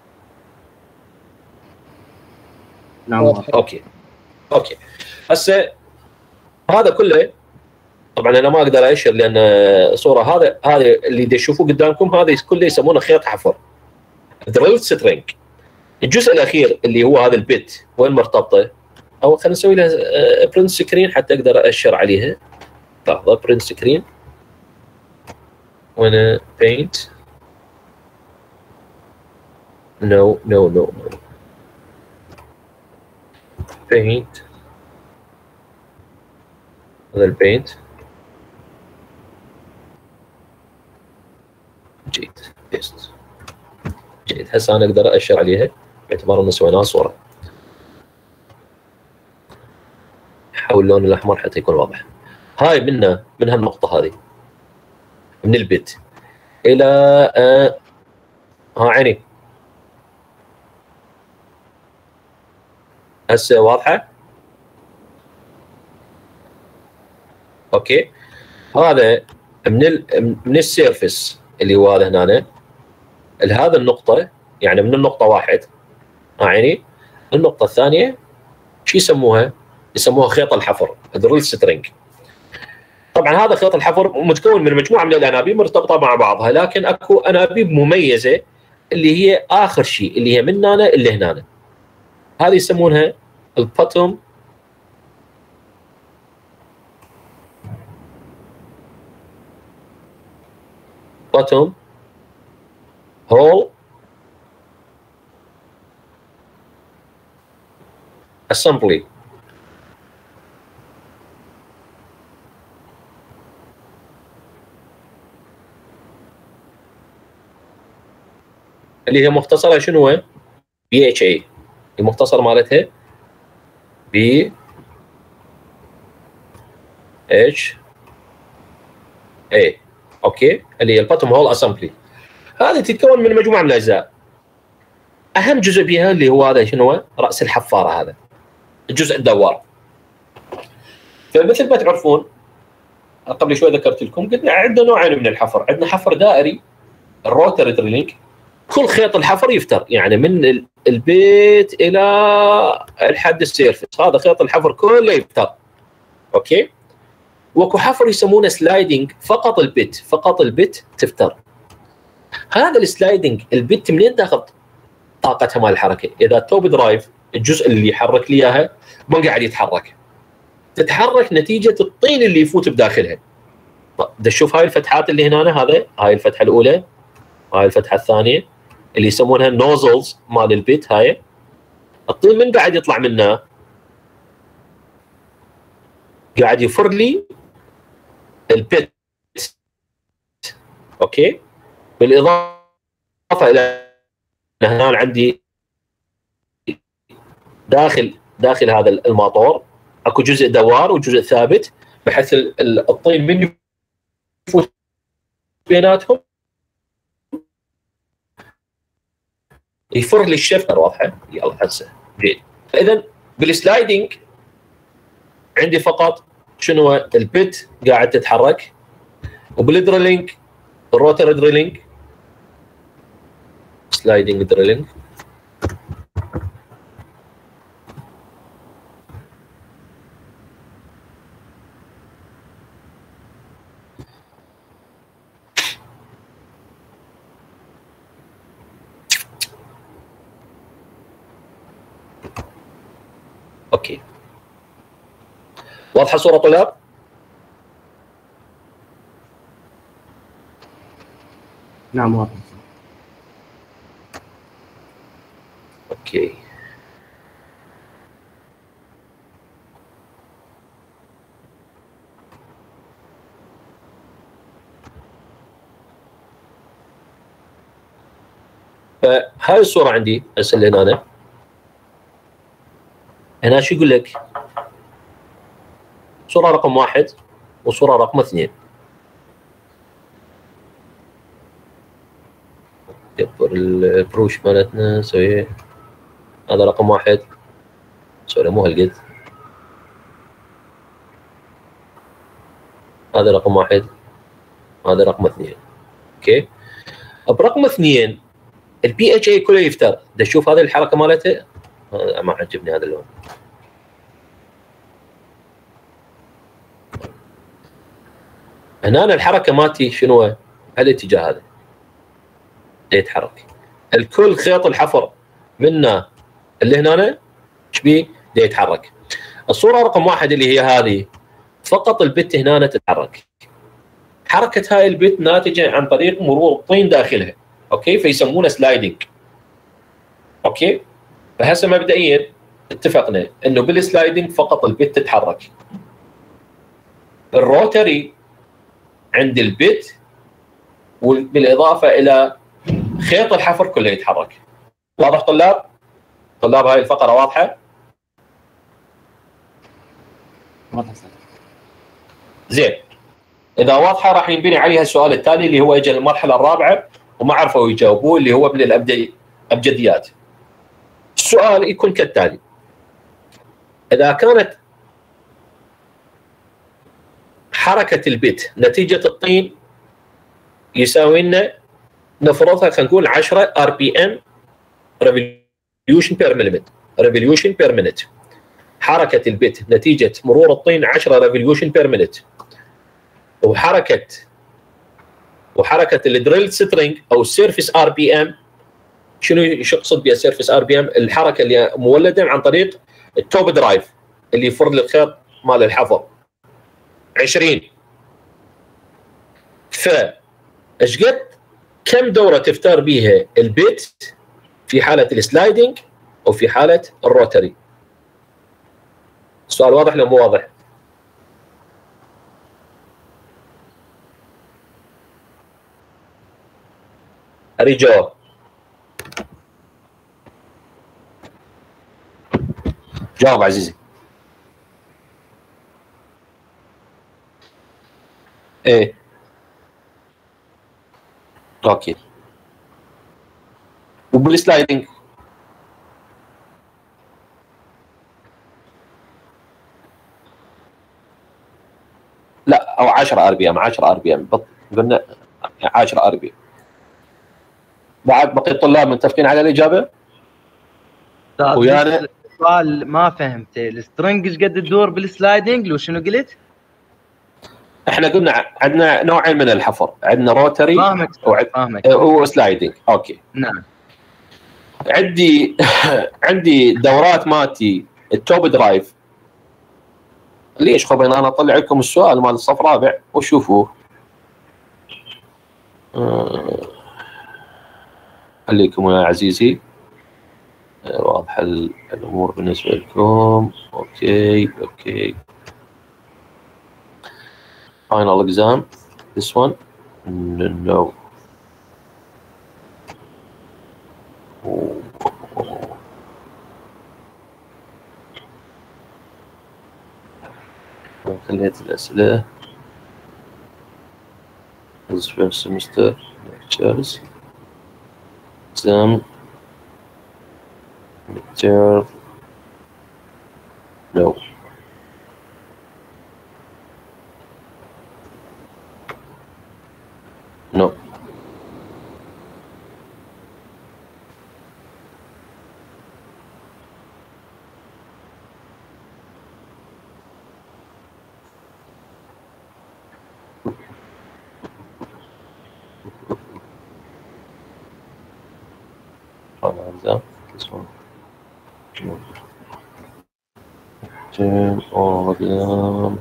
نعم واضحة. اوكي. اوكي. هسه هذا كله طبعا انا ما اقدر اشير لان الصورة هذا هذا اللي تشوفوه قدامكم هذا كله يسمونه خيط حفر. دريل سترينج. الجزء الاخير اللي هو هذا البيت وين مرتبطه؟ او خلينا نسوي لها برنت سكرين حتى اقدر اشر عليها. لحظه برنت سكرين وانا بينت نو نو نو نو بينت هذا البينت جيد بيست جيد. هسه انا اقدر اشر عليها باعتبار انه سويناها صوره. حول اللون الاحمر حتى يكون واضح. هاي منا من هالنقطه هذه من البيت الى آه ها عيني هسه واضحه. اوكي. هذا من ال من السيرفس اللي هو هذا هنا هذا النقطه يعني من النقطه واحد ها عيني. النقطه الثانيه شو يسموها؟ يسموها خيط الحفر دريل سترينج. طبعا هذا خيط الحفر متكون من مجموعه من الانابيب مرتبطه مع بعضها، لكن اكو انابيب مميزه اللي هي اخر شيء اللي هي من هنا اللي هنا. هذه يسمونها البوتوم بوتوم هول اسمبلي. اللي هي مختصرة شنو هي؟ بي اتش اي. المختصر مالتها بي اتش اي. اوكي. اللي هي الباتوم هول اسمبلي. هذه تتكون من مجموعة من الاجزاء. اهم جزء بها اللي هو هذا شنو هو؟ راس الحفارة. هذا الجزء الدوار. فمثل ما تعرفون قبل شوي ذكرت لكم قلنا عندنا نوعين من الحفر. عندنا حفر دائري الروتري دريلينج، كل خيط الحفر يفتر يعني من البيت الى الحد السيرفس. هذا خيط الحفر كله يفتر. اوكي. وكو حفر يسمونه سلايدنج فقط البيت فقط البيت تفتر. هذا السلايدنج البيت منين تاخذ طاقتها مال الحركه؟ اذا التوب درايف الجزء اللي يحرك لي اياها ما قاعد يتحرك، تتحرك نتيجه الطين اللي يفوت بداخلها. بدنا نشوف هاي الفتحات اللي هنا. هذا هاي الفتحه الاولى، هاي الفتحه الثانيه اللي يسمونها النوزلز مال البيت. هاي الطين من قاعد يطلع منها؟ قاعد يفر لي البيت. اوكي. بالاضافه الى هنا عندي داخل داخل هذا الموتور اكو جزء دوار وجزء ثابت، بحيث الطين من يفوت بيناتهم يفر لي الشفتر. واضحه؟ يلا هسه جيد. فاذا بالسلايدنج عندي فقط شنو البت قاعد تتحرك، وبالدريلينج الروتر دريلينج سلايدنج دريلينج اوكي. واضحه الصوره طلاب؟ نعم واضح. اوكي. فهاي الصوره عندي هسه اللي هنا هنا شو يقول لك؟ صوره رقم واحد وصوره رقم اثنين. كبر البروش مالتنا سوي. هذا رقم واحد، سوري مو هالقد. هذا رقم واحد، هذا رقم اثنين. اوكي. برقم اثنين البي اتش اي كله يفتر. دا شوف هذه الحركه مالته ما عجبني هذا اللون. هنا الحركه مالتي شنو؟ هالاتجاه هذا يتحرك. الكل خيط الحفر منا اللي هنا ايش بيه؟ يتحرك. الصوره رقم واحد اللي هي هذه فقط البت هنا تتحرك. حركه هاي البت ناتجه عن طريق مرور الطين داخلها. اوكي، فيسمونه سلايدنج. اوكي، فهسه مبدئيا اتفقنا انه بالسلايدنج فقط البت تتحرك. الروتري عند البت وبالاضافه الى خيط الحفر كله يتحرك. واضح طلاب؟ طلاب هاي الفقره واضحه؟ واضح. زين. اذا واضحه راح ينبني عليها السؤال الثاني اللي هو اجى المرحله الرابعه وما عرفوا يجاوبوه، اللي هو من الابجديات. السؤال يكون كالتالي: اذا كانت حركه البت نتيجه الطين يساوي لنا نفرضها خلينا نقول عشرة ار بي ام ريفوليوشن بير مليمتر ريفوليوشن بير مينت. حركه البت نتيجه مرور الطين عشرة ريفوليوشن بير مينت، وحركه وحركه الدريل سترينج او السيرفيس ار بي ام. شنو يقصد بها السيرفيس ار بي ام؟ الحركه اللي مولده عن طريق التوب درايف اللي يفرد الخيط مال الحفر عشرين. ف ايش قد كم دوره تفتر بيها البت في حاله السلايدنج وفي حاله الروتري؟ السؤال واضح ولا مو واضح؟ اريد جواب. جاوب عزيزي. ايه اوكي. وبالسلايدنج لا، او عشرة ار بي ام عشرة ار بي ام قلنا عشرة ار بي ام. بعد بقية الطلاب متفقين على الاجابه؟ ويانا السؤال ما فهمته. السترنج ايش قد تدور بالسلايدنج لو شنو قلت؟ احنا قلنا عندنا نوعين من الحفر، عندنا روتري فاهمك وعد... فاهمك وسلايدنج. اوكي نعم. عندي عندي دورات مالتي التوب درايف. ليش خبين انا اطلع لكم السؤال مال الصف رابع وشوفوه. آه... خليكم يا عزيزي واضحه الامور بالنسبه لكم. اوكي اوكي. final exam this one no. خليت الأسئلة first semester lectures exam midterm no no that this one turn all of them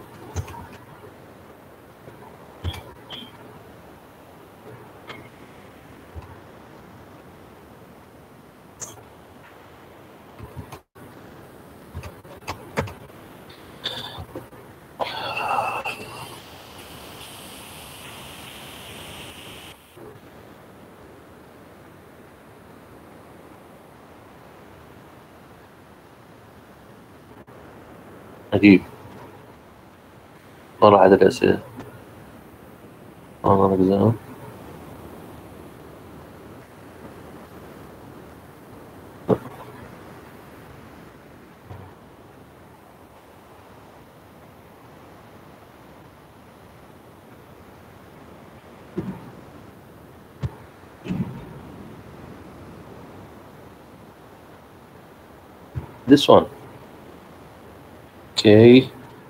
عجيب. طلع عدد الأسئلة أنا الأجزاء this one okay.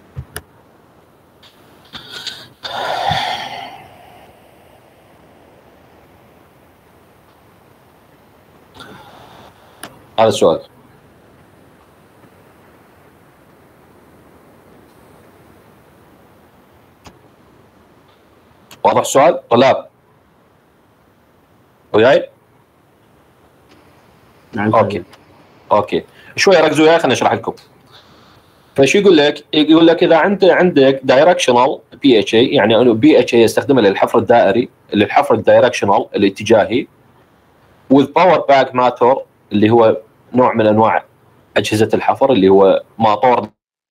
هذا السؤال واضح السؤال طلاب وياي؟ نعم. اوكي اوكي شوي ركزوا وياي خليني اشرح لكم. فشو يقول لك؟ يقول لك اذا انت عندك دايركشنال بي اتش اي، يعني انه بي اتش اي يستخدمها للحفر الدائري، للحفر الدايركشنال الاتجاهي، والباور باك ماتور اللي هو نوع من انواع اجهزه الحفر اللي هو ماطور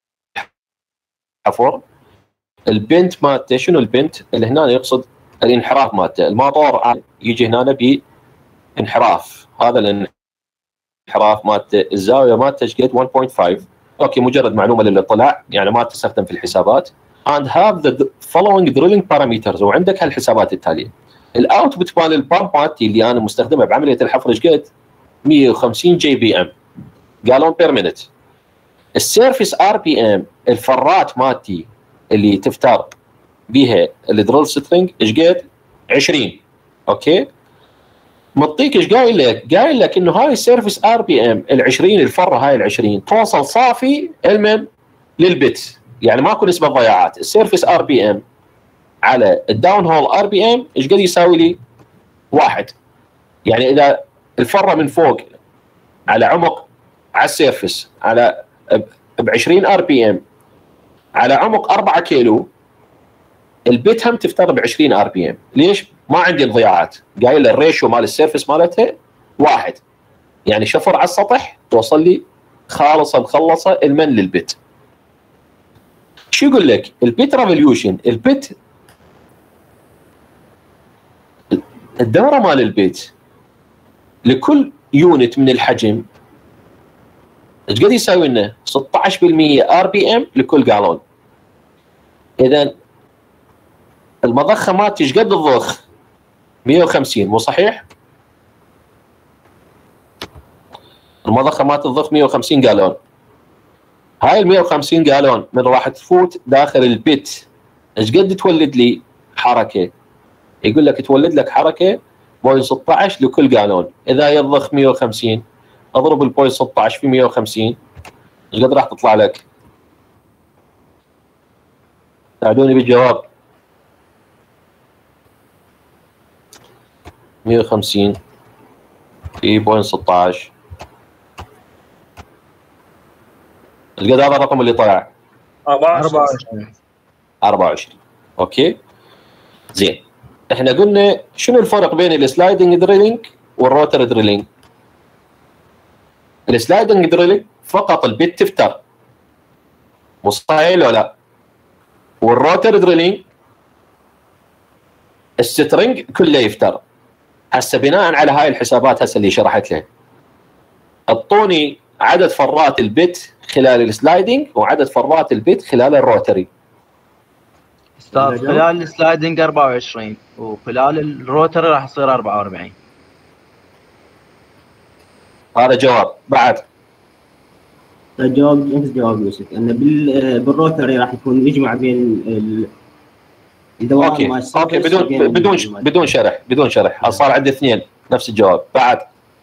حفر. البنت مالته شنو البنت؟ اللي هنا يقصد الانحراف مالته، الماطور يجي هنا بانحراف، هذا الانحراف مالته الزاويه مالته ايش قد؟ واحد فاصلة خمسة. اوكي مجرد معلومه للاطلاع يعني ما تستخدم في الحسابات. and have the following drilling parameters، وعندك هالحسابات التاليه. الاوتبوت مال البامب مالتي اللي انا مستخدمه بعمليه الحفر ايش قد؟ مية وخمسين جي بي ام جالون بير مينت. السيرفيس ار بي ام الفرات مالتي اللي تفتر بيها الدريل سترينج ايش قد؟ عشرين. اوكي مطيك ايش قايل لك؟ قايل لك انه هاي السيرفيس ار بي ام ال عشرين الفره هاي ال عشرين توصل صافي المن للبت، يعني ماكو نسبه ضياعات. السيرفيس ار بي ام على الداون هول ار بي ام ايش قد يساوي لي؟ واحد. يعني اذا الفره من فوق على عمق على السيرفيس على ب عشرين ار بي ام على عمق أربعة كيلو، البت هم تفتر ب عشرين ار بي ام. ليش؟ ما عندي انضياعات. قايل له الريشيو مال السيرفيس مالتها واحد، يعني شفر على السطح توصل لي خالصه مخلصه المن للبت. شو يقول لك؟ البت ريفوليوشن، البت الدوره مال البت لكل يونت من الحجم ايش قد يساوي لنا؟ ستة عشر بالمية ار بي ام لكل جالون. اذا المضخه مالتي ايش قد الضخ؟ مية وخمسين، مو صحيح؟ المضخه مالت الضخ مية وخمسين جالون. هاي ال مية وخمسين جالون من راح تفوت داخل البت ايش قد تولد لي حركه؟ يقول لك تولد لك حركه بوينت ستة عشر لكل جالون. اذا يضخ مية وخمسين اضرب البوينت ستة عشر في مية وخمسين ايش قد راح تطلع لك؟ ساعدوني بالجواب. مية وخمسين في بوينت ستة عشر ايش قد هذا الرقم اللي طلع؟ أربعة وعشرين. أربعة وعشرين. اوكي زين. احنا قلنا شنو الفرق بين السلايدنج دريلينج والروتر دريلينج؟ السلايدنج دريلينج فقط البت تفتر، مو صحيح ولا لا؟ والروتر دريلينج السترنج كله يفتر. هسه بناء على هاي الحسابات هسه اللي شرحت له، اعطوني عدد فرات البت خلال السلايدنج وعدد فرات البت خلال الروتري. استاذ خلال السلايدنج أربعة وعشرين وخلال الروتري راح يصير أربعة وأربعين. هذا جواب. بعد الجواب نفس جواب يوسف، انه بالروتري راح يكون يجمع بين الدوائر. اوكي مال اوكي بدون بدون بدون شرح بدون شرح. صار عندي اثنين نفس الجواب. بعد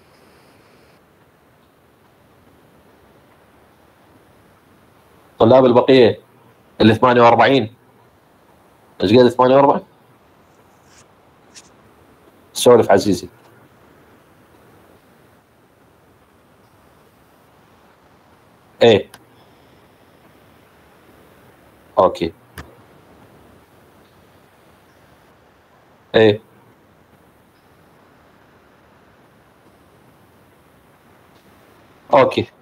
طلاب البقيه ال ثمانية وأربعين ايش قد ثمانية وأربعين؟ سولف عزيزي. ايه اوكي ايه اوكي.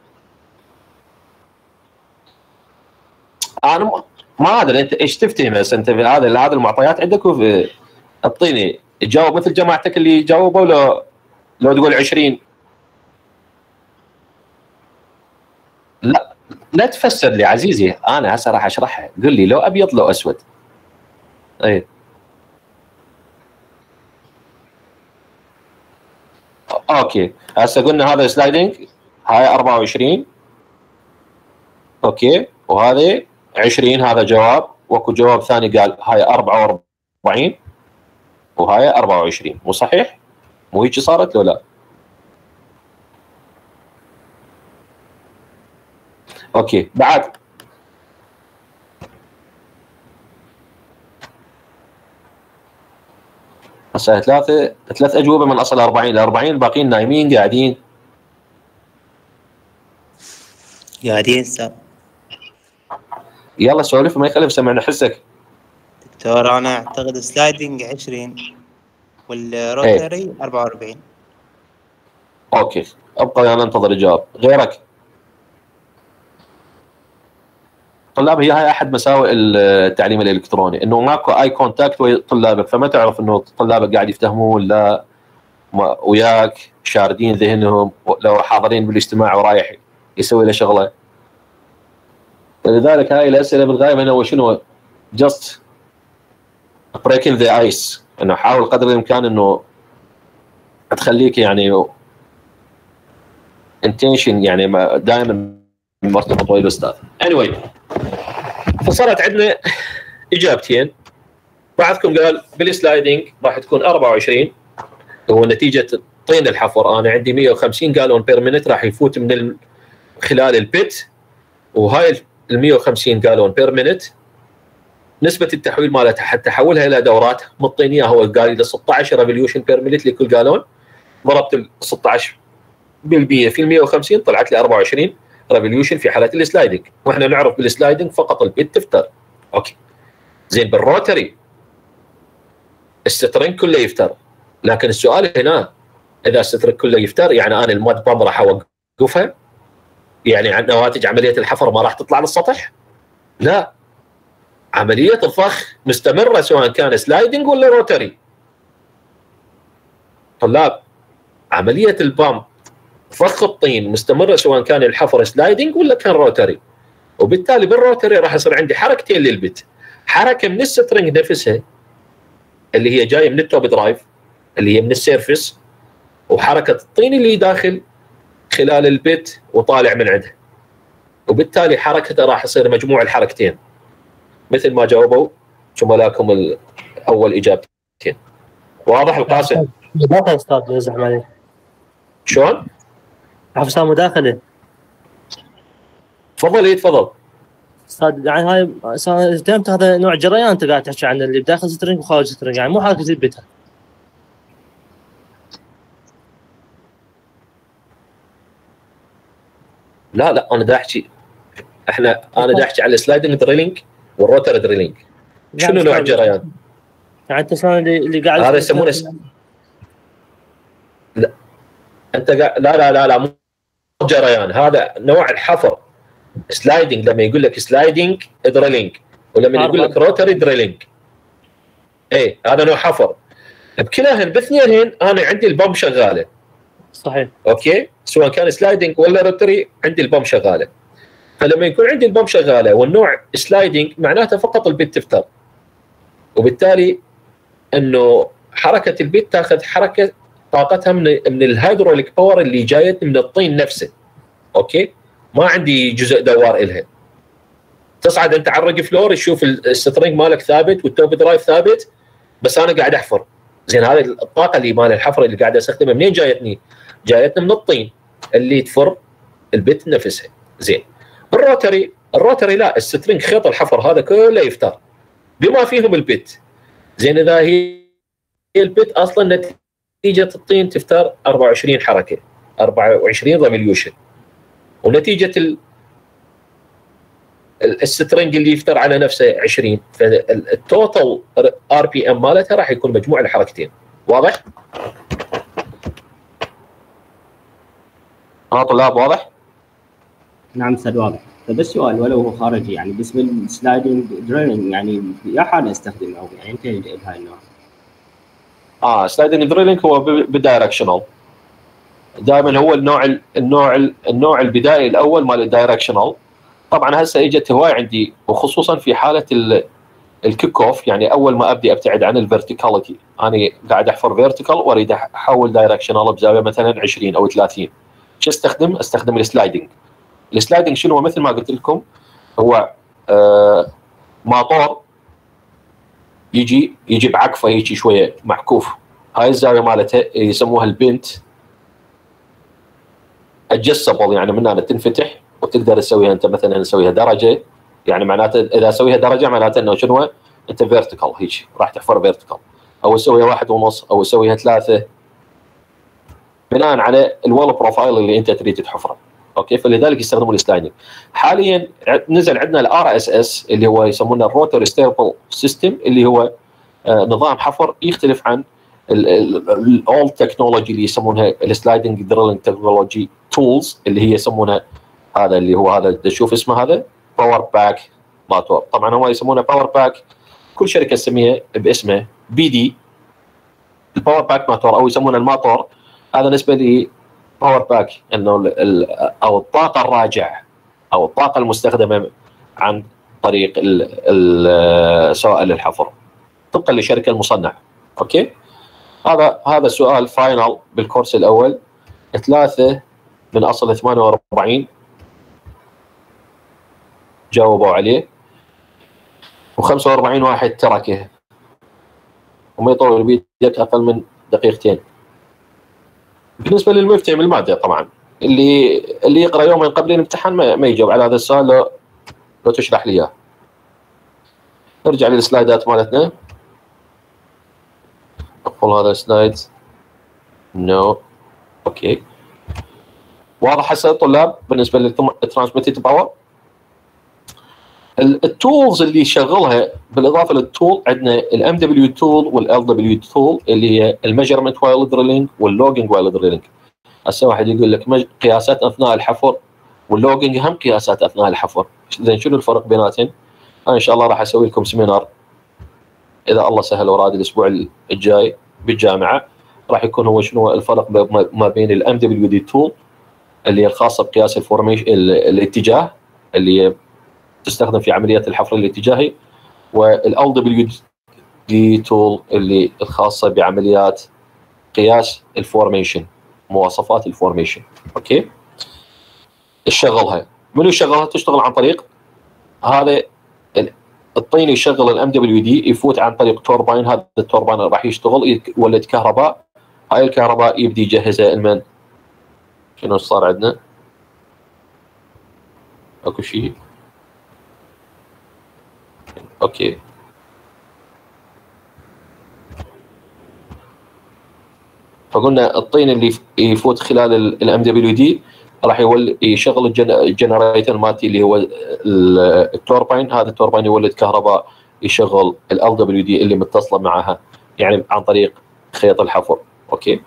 انا ما ما ادري انت ايش تفتهم هسه انت في هذا هذه المعطيات عندك، وفي اعطيني تجاوب مثل جماعتك اللي جاوبوا، لو لو تقول عشرين. لا لا تفسر لي عزيزي، انا هسه راح اشرحها. قل لي لو ابيض لو اسود. اي اوكي. هسه قلنا هذا سلايدنج هاي أربعة وعشرين اوكي، وهذه عشرين. هذا جواب. واكو جواب ثاني قال هاي أربعة وأربعين وهاي أربعة وعشرين. مو صحيح؟ مو هيك صارت لو لا؟ اوكي. بعد هسه ثلاثه ثلاث اجوبه من اصل أربعين. ال أربعين الباقيين نايمين قاعدين قاعدين استاذ. يلا سولف ما يخالف، سمعنا حسك. دكتور انا اعتقد سلايدنج عشرين والروتري ايه. أربعة وأربعين. اوكي ابقى انا انتظر الجواب. غيرك طلاب، هي هاي احد مساوئ التعليم الالكتروني، انه ماكو اي كونتاكت ويا طلابك، فما تعرف انه طلابك قاعد يفتهمون ولا وياك شاردين ذهنهم لو حاضرين بالاجتماع ورايح يسوي له شغله. فلذلك هاي الاسئله بالغايه من هو شنو؟ جاست بريكنج ذا ايس، انه حاول قدر الامكان انه تخليك يعني انتنشن، يعني دائما مرتبط ويا الاستاذ. anyway فصارت عندنا اجابتين. بعضكم قال بالسلايدنج راح تكون أربعة وعشرين، هو نتيجه طين الحفر. انا عندي مية وخمسين جالون بير مينت راح يفوت من ال... خلال البيت، وهاي ال مية وخمسين جالون بير مينت نسبه التحويل مالتها حتى احولها الى دورات مطين اياها. هو قال لي ستة عشر ريفوليوشن بير مينت لكل جالون، ضربت ال ستة عشر بالمية في ال مية وخمسين طلعت لي أربعة وعشرين ريفوليوشن في حاله السلايدنج. واحنا نعرف بالسلايدنج فقط البيت تفتر. اوكي زين. بالروتري السترنج كله يفتر، لكن السؤال هنا اذا السترنج كله يفتر يعني انا المود بامب راح اوقفها؟ يعني عن نواتج عمليه الحفر ما راح تطلع للسطح؟ لا، عمليه الضخ مستمره سواء كان سلايدنج ولا روتري. طلاب عمليه البامب ضخ الطين مستمره سواء كان الحفر سلايدنج ولا كان روتري، وبالتالي بالروتري راح يصير عندي حركتين للبت، حركه من السترنج نفسها اللي هي جايه من التوب درايف اللي هي من السيرفس، وحركه الطين اللي داخل خلال البت وطالع من عندها، وبالتالي حركته راح يصير مجموع الحركتين مثل ما جاوبوا زملائكم الاول اجابتين. واضح القاسم؟ مداخله استاذ يزعم عليه. شلون؟ حفصه مداخله. تفضل. اي تفضل استاذ. يعني هاي فهمت هذا نوع جريان انت قاعد تحكي عنه اللي بداخل سترنج وخارج سترنج، يعني مو حركه البتها. لا لا انا دا احكي احنا انا دا احكي على السلايدنج دريلينج والروتر دريلينج. شنو نوع الجريان؟ يعني انت شلون اللي, اللي قاعد هذا يسمونه س... لا انت قا... لا لا لا لا مو جريان، هذا نوع الحفر. سلايدنج لما يقول لك سلايدنج دريلينج ولما يقول لك روتري دريلينج اي هذا نوع حفر. بكلاهن باثنينهن انا عندي البامب شغاله. صحيح. اوكي، سواء كان سلايدنج ولا روتري عندي البامب شغاله. فلما يكون عندي البامب شغاله والنوع سلايدنج معناته فقط البيت تفتر، وبالتالي انه حركه البيت تاخذ حركه طاقتها من من الهيدروليك باور اللي جايتني من الطين نفسه. اوكي، ما عندي جزء دوار الها. تصعد انت على الرج فلور تشوف السترنج مالك ثابت والتوب درايف ثابت، بس انا قاعد احفر. زين هذه الطاقه اللي مال الحفر اللي قاعد استخدمها منين جايتني؟ جايتني من الطين اللي تفر البيت نفسها. زين الروتري، الروتري لا، السترنج خيط الحفر هذا كله يفتر بما فيهم البيت. زين اذا هي البيت اصلا نتيجه الطين تفتر أربعة وعشرين حركه، أربعة وعشرين ريفوليوشن، ونتيجه ال السترنج اللي يفتر على نفسه عشرين، فالتوتال ار بي ام مالتها راح يكون مجموع الحركتين. واضح؟ ها طلاب واضح؟ نعم استاذ واضح. فبس سؤال ولو هو خارجي، يعني بالنسبه للسلايدنج دريلينج يعني يا حال استخدمه او يعني انت بهاي النوع؟ اه سلايدنج دريلينج هو بالدايركشنال. دائما هو النوع النوع النوع البدائي الاول مال الدايركشنال. طبعا هسه اجت هواي عندي، وخصوصا في حاله الكيك اوف، يعني اول ما ابدي ابتعد عن الفيرتيكاليتي، انا قاعد احفر فيرتيكال واريد احول دايركشنال بزاويه مثلا عشرين او ثلاثين. شو استخدم؟ استخدم السلايدنج. السلايدنج شنو هو؟ مثل ما قلت لكم هو آه ماطور يجي يجي بعكفه هيك شويه معكوف، هاي الزاويه مالتها يسموها البنت ادجستبل، يعني من هنا تنفتح وتقدر تسويها انت مثلا تسويها درجه، يعني معناته اذا سويها درجه معناته انه شنو؟ انت فيرتيكال هيك راح تحفر فيرتيكال، او تسويها واحد ونص او تسويها ثلاثه بناء على الوول بروفايل اللي انت تريد تحفره. اوكي، فلذلك يستخدمون السلايدنج. حاليا نزل عندنا الار اس اس اللي هو يسمونه الروتري ستيبل سيستم، اللي هو آه نظام حفر يختلف عن الاولد تكنولوجي اللي يسمونها السلايدنج دريلينج تكنولوجي تولز، اللي هي يسمونها هذا اللي هو هذا تشوف اسمه هذا باور باك ماتور. طبعا هم يسمونه باور باك، كل شركه تسميها باسمه بي دي الباور باك ماتور، او يسمونه الماتور. هذا بالنسبه لي باور باك انه او الطاقه الراجعه او الطاقه المستخدمه عن طريق سوائل الحفر طبقا لشركه المصنع. اوكي، هذا هذا سؤال فاينل بالكورس الاول، ثلاثه من اصل ثمانية وأربعين جاوبوا عليه، وخمسة وأربعين واحد تركه، وما يطول بيدك اقل من دقيقتين. بالنسبه للمفتي من الماده طبعا اللي اللي يقرا يومين قبل الامتحان ما, ما يجاوب على هذا السؤال لو, لو تشرح لي اياه. نرجع للسلايدات مالتنا. اقفل هذا السلايد. نو no. اوكي، واضح هسه طلاب بالنسبه للترانسميتد باور؟ التولز اللي يشغلها بالاضافه للتول عندنا الام دبليو تول والال دبليو تول اللي هي الميجرمنت وايل دريلينج واللوجينج وايل دريلينج. هسه واحد يقول لك قياسات اثناء الحفر واللوجينج هم قياسات اثناء الحفر، زين شنو الفرق بيناتهم؟ انا ان شاء الله راح اسوي لكم سيمينار اذا الله سهل وراد الاسبوع الجاي بالجامعه، راح يكون هو شنو الفرق ما بين الام دبليو دي تول اللي هي الخاصه بقياس الفورميشن الاتجاه اللي تستخدم في عمليات الحفر الاتجاهي، والال دبليو دي تول اللي الخاصه بعمليات قياس الفورميشن، مواصفات الفورميشن. اوكي، تشغلها منو يشغلها؟ تشتغل عن طريق هذا الطين يشغل الام دبليو دي، يفوت عن طريق توربين، هذا التوربين راح يشتغل يولد كهرباء، هاي الكهرباء يبدي يجهزها المن. شنو صار عندنا؟ اكو شيء؟ اوكي، فقلنا الطين اللي يفوت خلال الام دبليو دي راح يولد يشغل الجنريتر مالتي اللي هو التوربين، هذا التوربين يولد كهرباء يشغل ال دبليو دي اللي متصله معها، يعني عن طريق خيط الحفر. اوكي،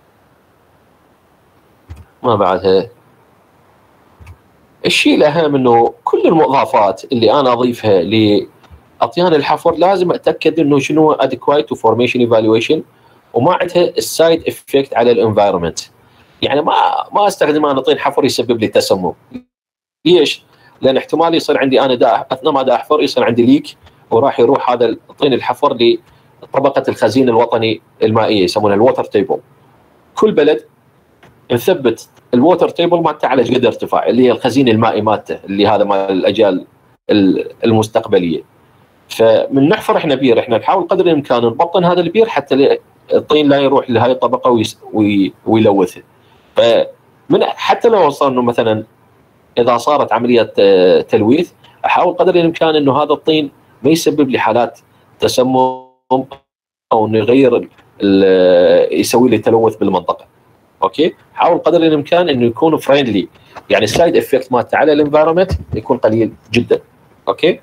ما بعدها الشيء الاهم انه كل المضافات اللي انا اضيفها اطيان الحفر لازم اتاكد انه شنو ادكوايت وفورميشن ايفالويشن وما عندها السايد افكت على الانفايرمنت. يعني ما ما استخدم انا طين حفر يسبب لي تسمم. ليش؟ لان احتمال يصير عندي انا دا اثناء ما دا احفر يصير عندي ليك وراح يروح هذا طين الحفر لطبقه الخزين الوطني المائيه يسمونها الووتر تيبل. كل بلد نثبت الووتر تيبل مالته على قد ارتفاع اللي هي الخزين المائي مالته اللي هذا مال الاجيال المستقبليه. فمن نحفر احنا بير احنا نحاول قدر الامكان نبطن هذا البير حتى الطين لا يروح لهذه الطبقه ويلوثه. فمن حتى لو وصلنا مثلا اذا صارت عمليه تلويث احاول قدر الامكان انه هذا الطين ما يسبب لي حالات تسمم او انه يغير يسوي لي تلوث بالمنطقه. اوكي، حاول قدر الامكان انه يكون فريندلي، يعني السايد افكت مالته على الانفايرمنت يكون قليل جدا. اوكي،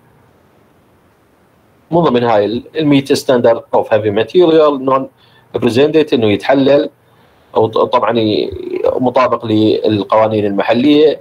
من ضمن هاي الميت ستاندرد اوف هيفي ماتيريال نون بريزنتد انه يتحلل وطبعا مطابق للقوانين المحليه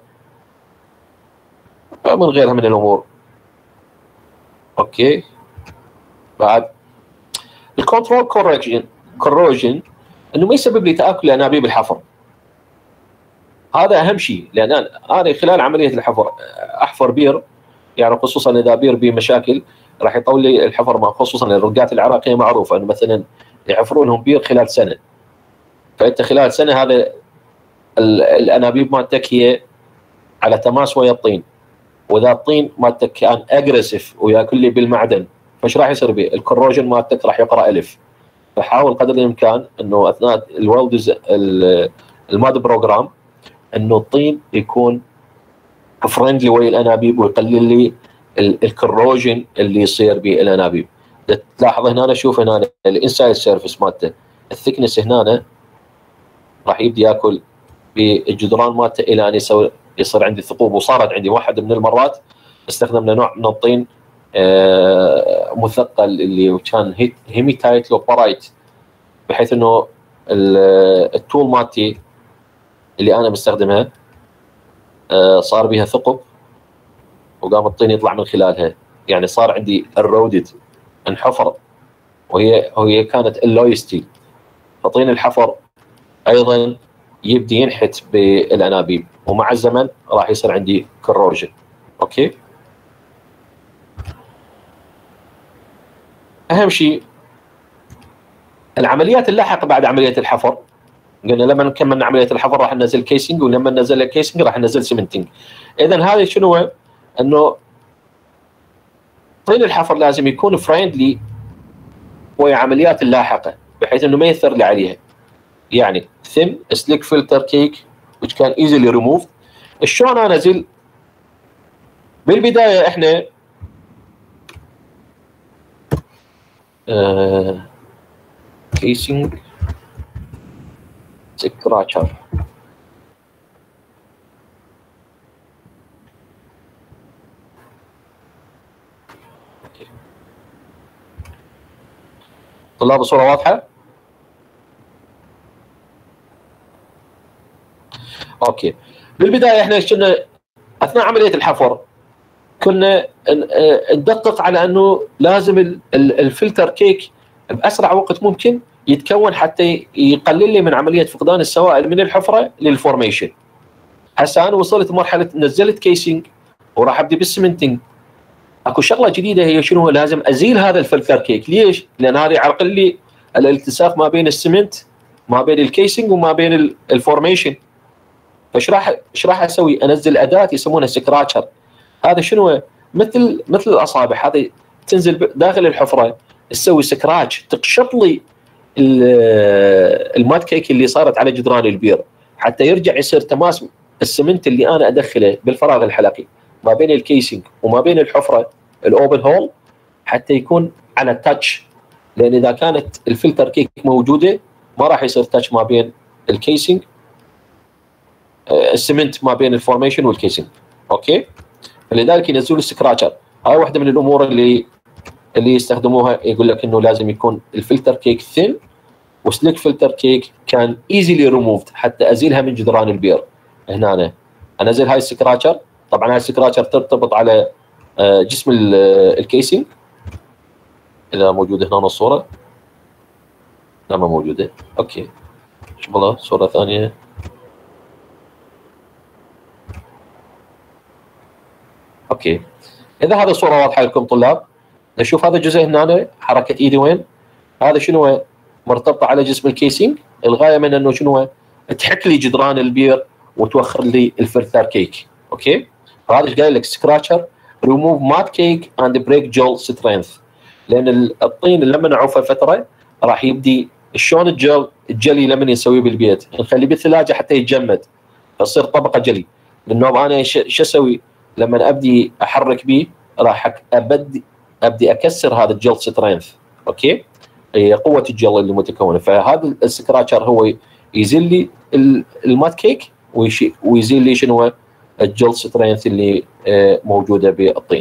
من غيرها من الامور. اوكي، بعد الكنترول كوركشن كوروجن انه ما يسبب لي تاكل انابيب الحفر. هذا اهم شيء، لان انا خلال عمليه الحفر احفر بير، يعني خصوصا اذا بير بمشاكل راح يطول لي الحفر، مع خصوصا الرقات العراقيه معروفه انه مثلا يحفرون لهم بير خلال سنه. فانت خلال سنه هذا الانابيب مالتك هي على تماس ويا الطين، واذا الطين مالتك كان اجريسيف وياكل لي بالمعدن فايش راح يصير به؟ الكروجن مالتك راح يقرا الف. فحاول قدر الامكان انه اثناء الويلدز الماد بروجرام انه الطين يكون فريندلي ويا الانابيب ويقلل لي الكروجن اللي يصير بالانابيب. تلاحظ هنا شوف هنا الانسايد سيرفيس مالته الثكنس هنا راح يبدا ياكل بالجدران مالته الى ان يصير يصير عندي ثقوب. وصارت عندي واحد من المرات استخدمنا نوع من الطين آه مثقل اللي كان هيميتايت لوبرايت، بحيث انه التول مالتي اللي انا مستخدمها آه صار بها ثقب وقام الطين يطلع من خلالها، يعني صار عندي الرودد انحفر وهي وهي كانت اللوي ستيل. فطين الحفر ايضا يبدي ينحت بالانابيب ومع الزمن راح يصير عندي كروجن. اوكي، اهم شيء العمليات اللاحقه بعد عمليه الحفر. قلنا لما نكمل عمليه الحفر راح ننزل كيسنج، ولما ننزل الكيسنج راح ننزل سمنتنج. اذا هذا شنو هو؟ انه طين الحفر لازم يكون فريندلي ويا عمليات اللاحقه بحيث انه ما ياثر لي عليها. يعني ثين سليك فلتر كيك which can easily removed. شلون انزل؟ بالبدايه احنا آه كيسنج سكراتشر طلاب الصورة واضحة؟ اوكي، بالبداية احنا كنا اثناء عملية الحفر كنا ندقق على انه لازم الفلتر كيك باسرع وقت ممكن يتكون حتى يقلل لي من عملية فقدان السوائل من الحفرة للفورميشن. هسه انا وصلت مرحلة نزلت كيسنج وراح ابدي بالسمنتنج. اكو شغله جديده هي شنو؟ لازم ازيل هذا الفلتر كيك. ليش؟ لان هذا يعرقل لي الالتصاق ما بين السمنت ما بين الكيسنج وما بين الفورميشن. فايش راح ايش راح اسوي؟ انزل اداه يسمونها سكراتشر. هذا شنو؟ مثل مثل الاصابع، هذه تنزل داخل الحفره تسوي سكراتش تقشط لي الماد كيك اللي صارت على جدران البير حتى يرجع يصير تماس السمنت اللي انا ادخله بالفراغ الحلقي ما بين الكيسنج وما بين الحفره الاوبن هول حتى يكون على تاتش. لان اذا كانت الفلتر كيك موجوده ما راح يصير تاتش ما بين الكيسنج السمنت ما بين الفورميشن والكيسنج. اوكي، فلذلك ينزلوا السكراتشر. هاي واحده من الامور اللي اللي يستخدموها، يقول لك انه لازم يكون الفلتر كيك ثين وسليك فلتر كيك كان ايزيلي ريموفد حتى ازيلها من جدران البير. هنا أنا انزل هاي السكراتشر. طبعا هاي السكراتشر ترتبط على جسم الكيسنج اذا موجوده هنا الصوره. لا ما موجوده. اوكي شوف والله صوره ثانيه. اوكي اذا هذه الصوره واضحه لكم طلاب، نشوف هذا الجزء هنا حركه ايدي وين؟ هذا شنو؟ مرتبطه على جسم الكيسنج، الغايه من انه شنو؟ تحك لي جدران البير وتوخر لي الفلتر كيك. اوكي فهذا ايش قايل لك؟ سكراتشر ريموف مات كيك اند بريك جول سترينث، لان الطين لما نعوفه فتره راح يبدي شلون الجل الجلي لما نسويه بالبيت نخليه بالثلاجه حتى يتجمد فتصير طبقه جلي. لانه انا شو اسوي؟ لما ابدي احرك به راح ابدي ابدي اكسر هذا الجل سترينث. اوكي هي قوه الجل اللي متكونه. فهذا السكراتشر هو يزيل لي المات كيك ويزيل لي شنو؟ الجل سترينث اللي موجوده بالطين.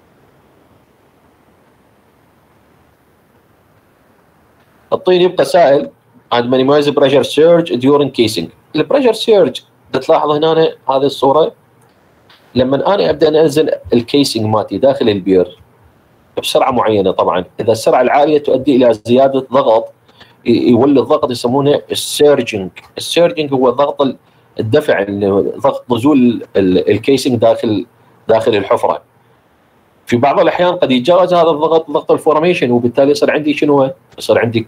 الطين يبقى سائل عند minimize pressure surge during casing. البريشر سيرج تلاحظ هنا هذه الصوره لما انا ابدا انزل الكيسنج مالتي داخل البير بسرعه معينه. طبعا اذا السرعه العاليه تؤدي الى زياده ضغط يولد ضغط يسمونه السيرجنج. السيرجنج هو ضغط الدفع، ضغط نزول الكيسنج داخل داخل الحفره. في بعض الاحيان قد يتجاوز هذا الضغط ضغط الفورميشن، وبالتالي يصير عندي شنو؟ يصير عندي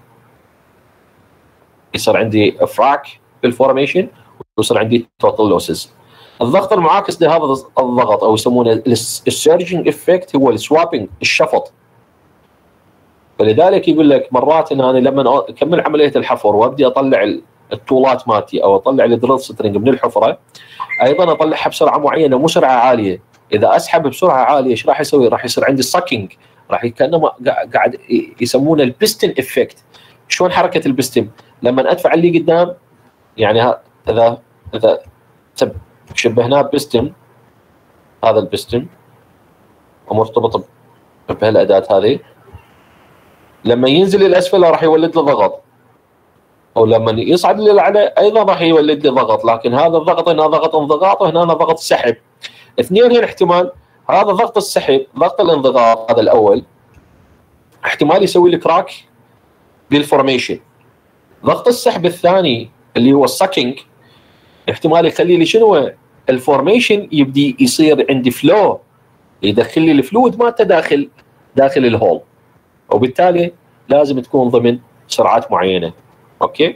يصير عندي فراك بالفورميشن ويصير عندي توتال لوسز. الضغط المعاكس لهذا الضغط او يسمونه السيرجنج افكت هو السوابنج، الشفط. فلذلك يقول لك مرات ان انا لما اكمل عمليه الحفر وابدي اطلع الطولات مالتي او اطلع الدريل سترنج من الحفره، ايضا اطلعها بسرعه معينه مو سرعه عاليه. اذا اسحب بسرعه عاليه ايش راح يسوي؟ راح يصير عندي ساكينج، راح كانما قاعد يسمونه البستن افكت. شلون حركه البستن؟ لما ادفع اللي قدام، يعني اذا اذا شبهناه بستن، هذا البستن ومرتبط بهالاداه هذه، لما ينزل الاسفل راح يولد له ضغط، او لما يصعد للاعلى ايضا راح يولد لي ضغط. لكن هذا الضغط هنا ضغط انضغاط وهنا ضغط سحب، اثنين احتمال. هذا ضغط السحب، ضغط الانضغاط هذا الاول احتمال يسوي لك كراك بالفورميشن. ضغط السحب الثاني اللي هو السكينج احتمال يخلي لي شنو؟ الفورميشن يبدي يصير عندي فلو، يدخل لي الفلويد مالته داخل داخل الهول، وبالتالي لازم تكون ضمن سرعات معينه. اوكي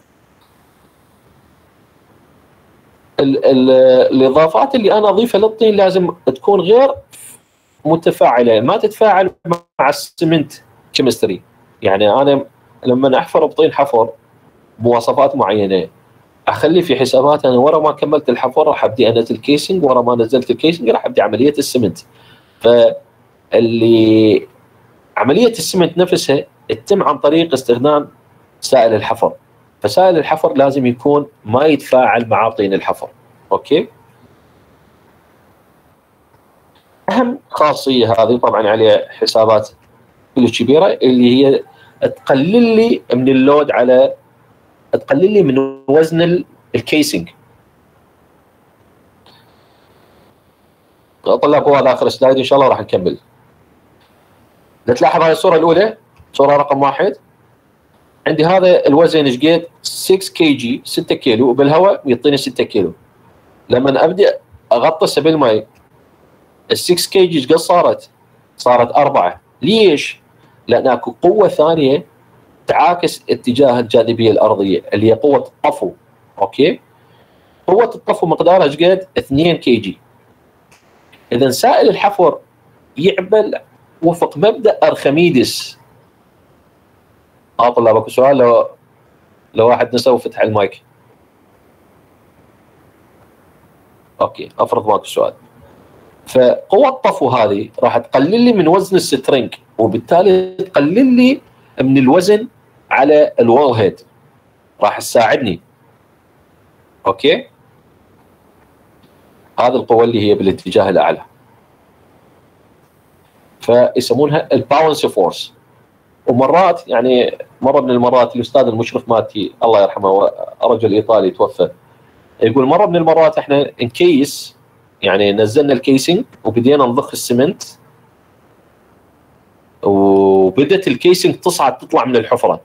ال ال الاضافات اللي انا اضيفها للطين لازم تكون غير متفاعله، ما تتفاعل مع السمنت كيمستري. يعني انا لما احفر بطين حفر بمواصفات معينه اخلي في حسابات انا ورا ما كملت الحفر راح ابدي انزل كيسنج، ورا ما نزلت الكيسنج راح ابدي عمليه السمنت. فاللي عمليه السمنت نفسها تتم عن طريق استخدام سائل الحفر، فسائل الحفر لازم يكون ما يتفاعل مع طين الحفر. اوكي اهم خاصيه هذه طبعا عليها حسابات كلش كبيره، اللي هي تقلل لي من اللود على تقلل لي من وزن الكيسنج. طلاب هو هذا اخر سلايد ان شاء الله راح نكمل. تلاحظ هاي الصوره الاولى، صوره رقم واحد، عندي هذا الوزن ايش قد؟ ستة كي جي، ستة كيلو، وبالهواء يعطيني ستة كيلو. لما ابدي اغطسه بالماء ال ستة كي جي ايش قد صارت؟ صارت أربعة. ليش؟ لان اكو قوه ثانيه تعاكس اتجاه الجاذبيه الارضيه اللي هي قوه الطفو. اوكي؟ قوه الطفو مقدارها ايش قد؟ اثنين كي جي. اذا سائل الحفر يعمل وفق مبدا ارخميدس. اه طلاب اكو سؤال؟ لو لو واحد نسى وفتح المايك. اوكي افرض ماكو سؤال. فقوه الطفو هذه راح تقلل لي من وزن السترنج، وبالتالي تقلل لي من الوزن على الوول هيد، راح تساعدني. اوكي هذه القوه اللي هي بالاتجاه الاعلى فيسمونها الباونس فورس. ومرات يعني مره من المرات الاستاذ المشرف مالتي الله يرحمه رجل ايطالي توفى، يقول مره من المرات احنا نكيس، يعني نزلنا الكيسنج وبدينا نضخ السمنت وبدت الكيسنج تصعد تطلع من الحفره.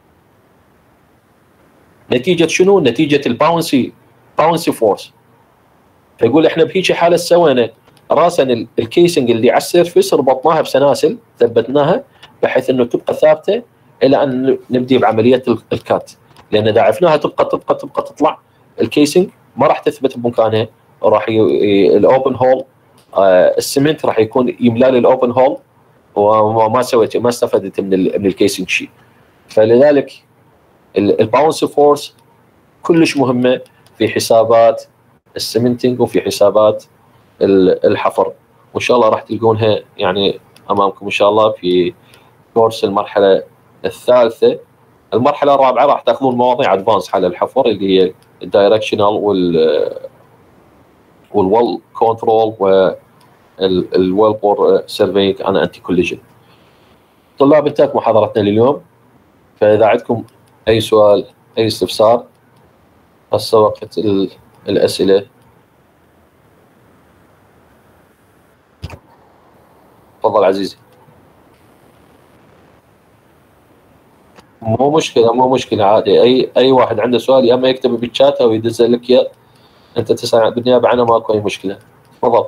نتيجه شنو؟ نتيجه الباونسي باونسي فورس. فيقول احنا بهيك حاله سوينا راسا الكيسنج اللي على السيرفيس ربطناها بسلاسل ثبتناها بحيث انه تبقى ثابته الى ان نبدي بعمليه الكات، لان اذا عرفناها تبقى تبقى تبقى تطلع الكيسنج ما راح تثبت بمكانها، راح الاوبن هول آه السمنت راح يكون يملى لي الاوبن هول وما سويت ما استفدت من ال من الكيسنج شيء. فلذلك الباونس فورس كلش مهمه في حسابات السمنتنج وفي حسابات الحفر، وان شاء الله راح تلقونها يعني امامكم ان شاء الله في كورس المرحله الثالثه. المرحله الرابعه راح تاخذون مواضيع ادفانس حول الحفر اللي هي الدايركشنال وال والوال كنترول والويل بور سيرفينج اند انتي كوليجن. طلاب انتهت محاضرتنا لليوم، فاذا عندكم اي سؤال اي استفسار هسه وقت الاسئله. تفضل عزيزي. مو مشكله مو مشكله عادي، اي اي واحد عنده سؤال يا اما يكتب بالشات او يدز لك اياه انت تسال بالنيابه عنه، ماكو اي مشكله. تفضل.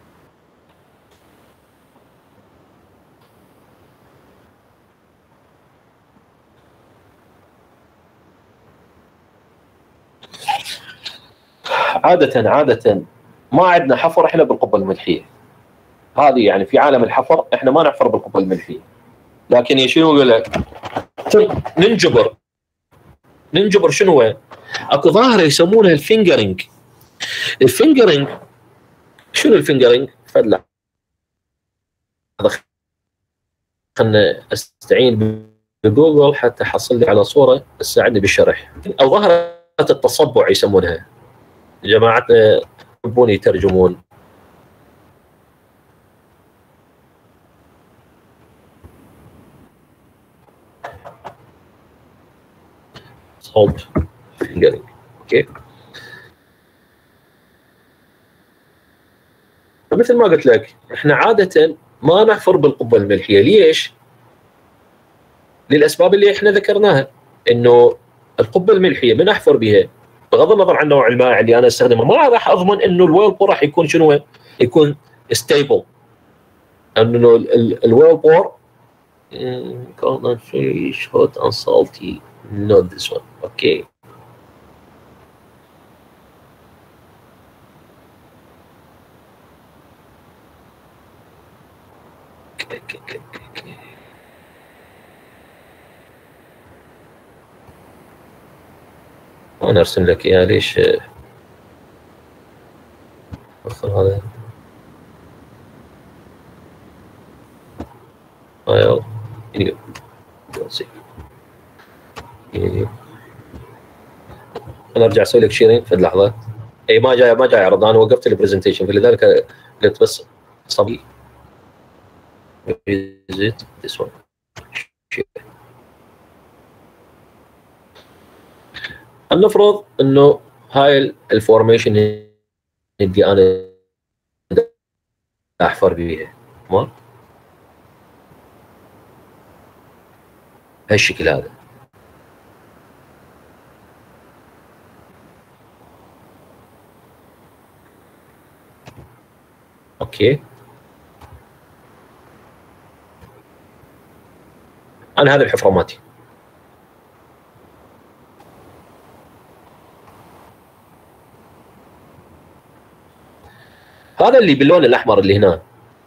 عاده عاده ما عندنا حفر احنا بالقبه الملحيه. هذه يعني في عالم الحفر احنا ما نحفر بالقبه الملحيه، لكن شنو يقول لك؟ ننجبر ننجبر شنو هو؟ اكو ظاهره يسمونها الفينجرينج. الفينجرينج شنو الفينجرينج؟ فلا خلنا استعين بجوجل حتى حصل لي على صوره تساعدني بالشرح. او ظاهره التصبع يسمونها جماعتنا يحبون يترجمون. صوب فينجرينج. اوكي، فمثل ما قلت لك احنا عاده ما نحفر بالقبه الملحيه. ليش؟ للاسباب اللي احنا ذكرناها، انه القبه الملحيه من احفر بها بغض النظر عن نوع الماء اللي انا استخدمه ما راح اضمن انه الويل بور راح يكون شنو؟ يكون ستيبل. انه الويل بور coconut fish hot and salty not this one. اوكي، انا ارسم لك اياها. ليش اخر هذا فايل يعني يعني انا ارجع اسوي لك شيرين في اللحظه. اي ما جاي ما جاي عرض، انا وقفت البرزنتيشن فلذلك قلت بس صبي visit this one. نفرض انه هاي الفورميشن اللي انا احفر بيها تمام هالشكل هذا. اوكي، انا هذه الحفره مالتي. هذا اللي باللون الاحمر اللي هنا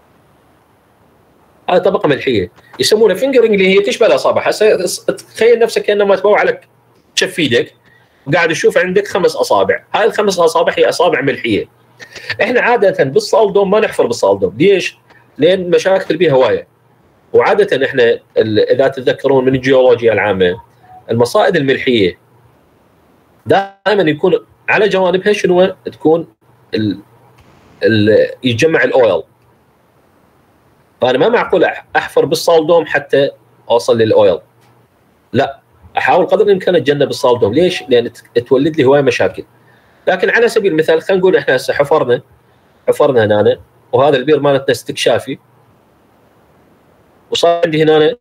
هذه طبقه ملحيه يسمونها فينجرنج، اللي هي تشبه الاصابع. هسه تخيل نفسك كانما تبوع على كف ايدك وقاعد تشوف عندك خمس اصابع. هاي الخمس اصابع هي اصابع ملحيه. احنا عاده بالصالدوم ما نحفر بالصالدوم. ليش؟ لان مشاكل بها هوايه. وعاده احنا اذا تتذكرون من الجيولوجيا العامه المصائد الملحيه دائما يكون على جوانبها شنو؟ تكون ال ال يتجمع الاويل. فانا ما معقول احفر بالصالدوم حتى اوصل للاويل، لا احاول قدر الامكان اتجنب الصالدوم. ليش؟ لان تولد لي هوايه مشاكل. لكن على سبيل المثال خلينا نقول احنا هسه حفرنا حفرنا هنا وهذا البير مالتنا استكشافي وصار عندي هنا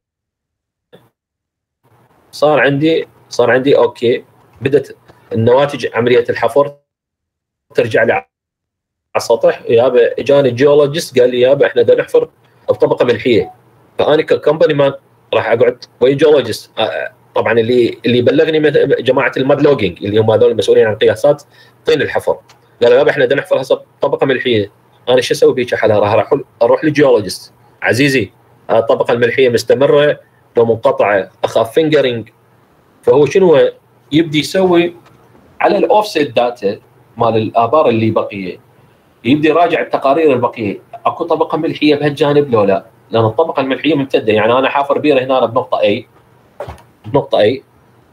صار عندي صار عندي اوكي، بدت النواتج عمليه الحفر ترجع لي على السطح. يابا اجاني الجيولوجيست قال لي يابا احنا بدنا نحفر بطبقه ملحيه. فانا ككمباني مان راح اقعد ويا جيولوجيست، طبعا اللي اللي بلغني جماعه الماد لوجينج اللي هم هذول المسؤولين عن القياسات طين الحفر، قالوا يابا احنا بدنا نحفر هسه طبقه ملحيه. انا شو اسوي بيك حالها؟ راح اروح للجيولوجيست، عزيزي الطبقه الملحيه مستمره لو منقطعه اخاف فينجرينج. فهو شنو يبدي يسوي على الاوفست داتا مال الابار اللي بقيه، يبدي يراجع التقارير البقيه، اكو طبقه ملحيه بهالجانب لو لا، لان الطبقه الملحيه ممتده. يعني انا حافر بيره هنا بنقطه اي بنقطه اي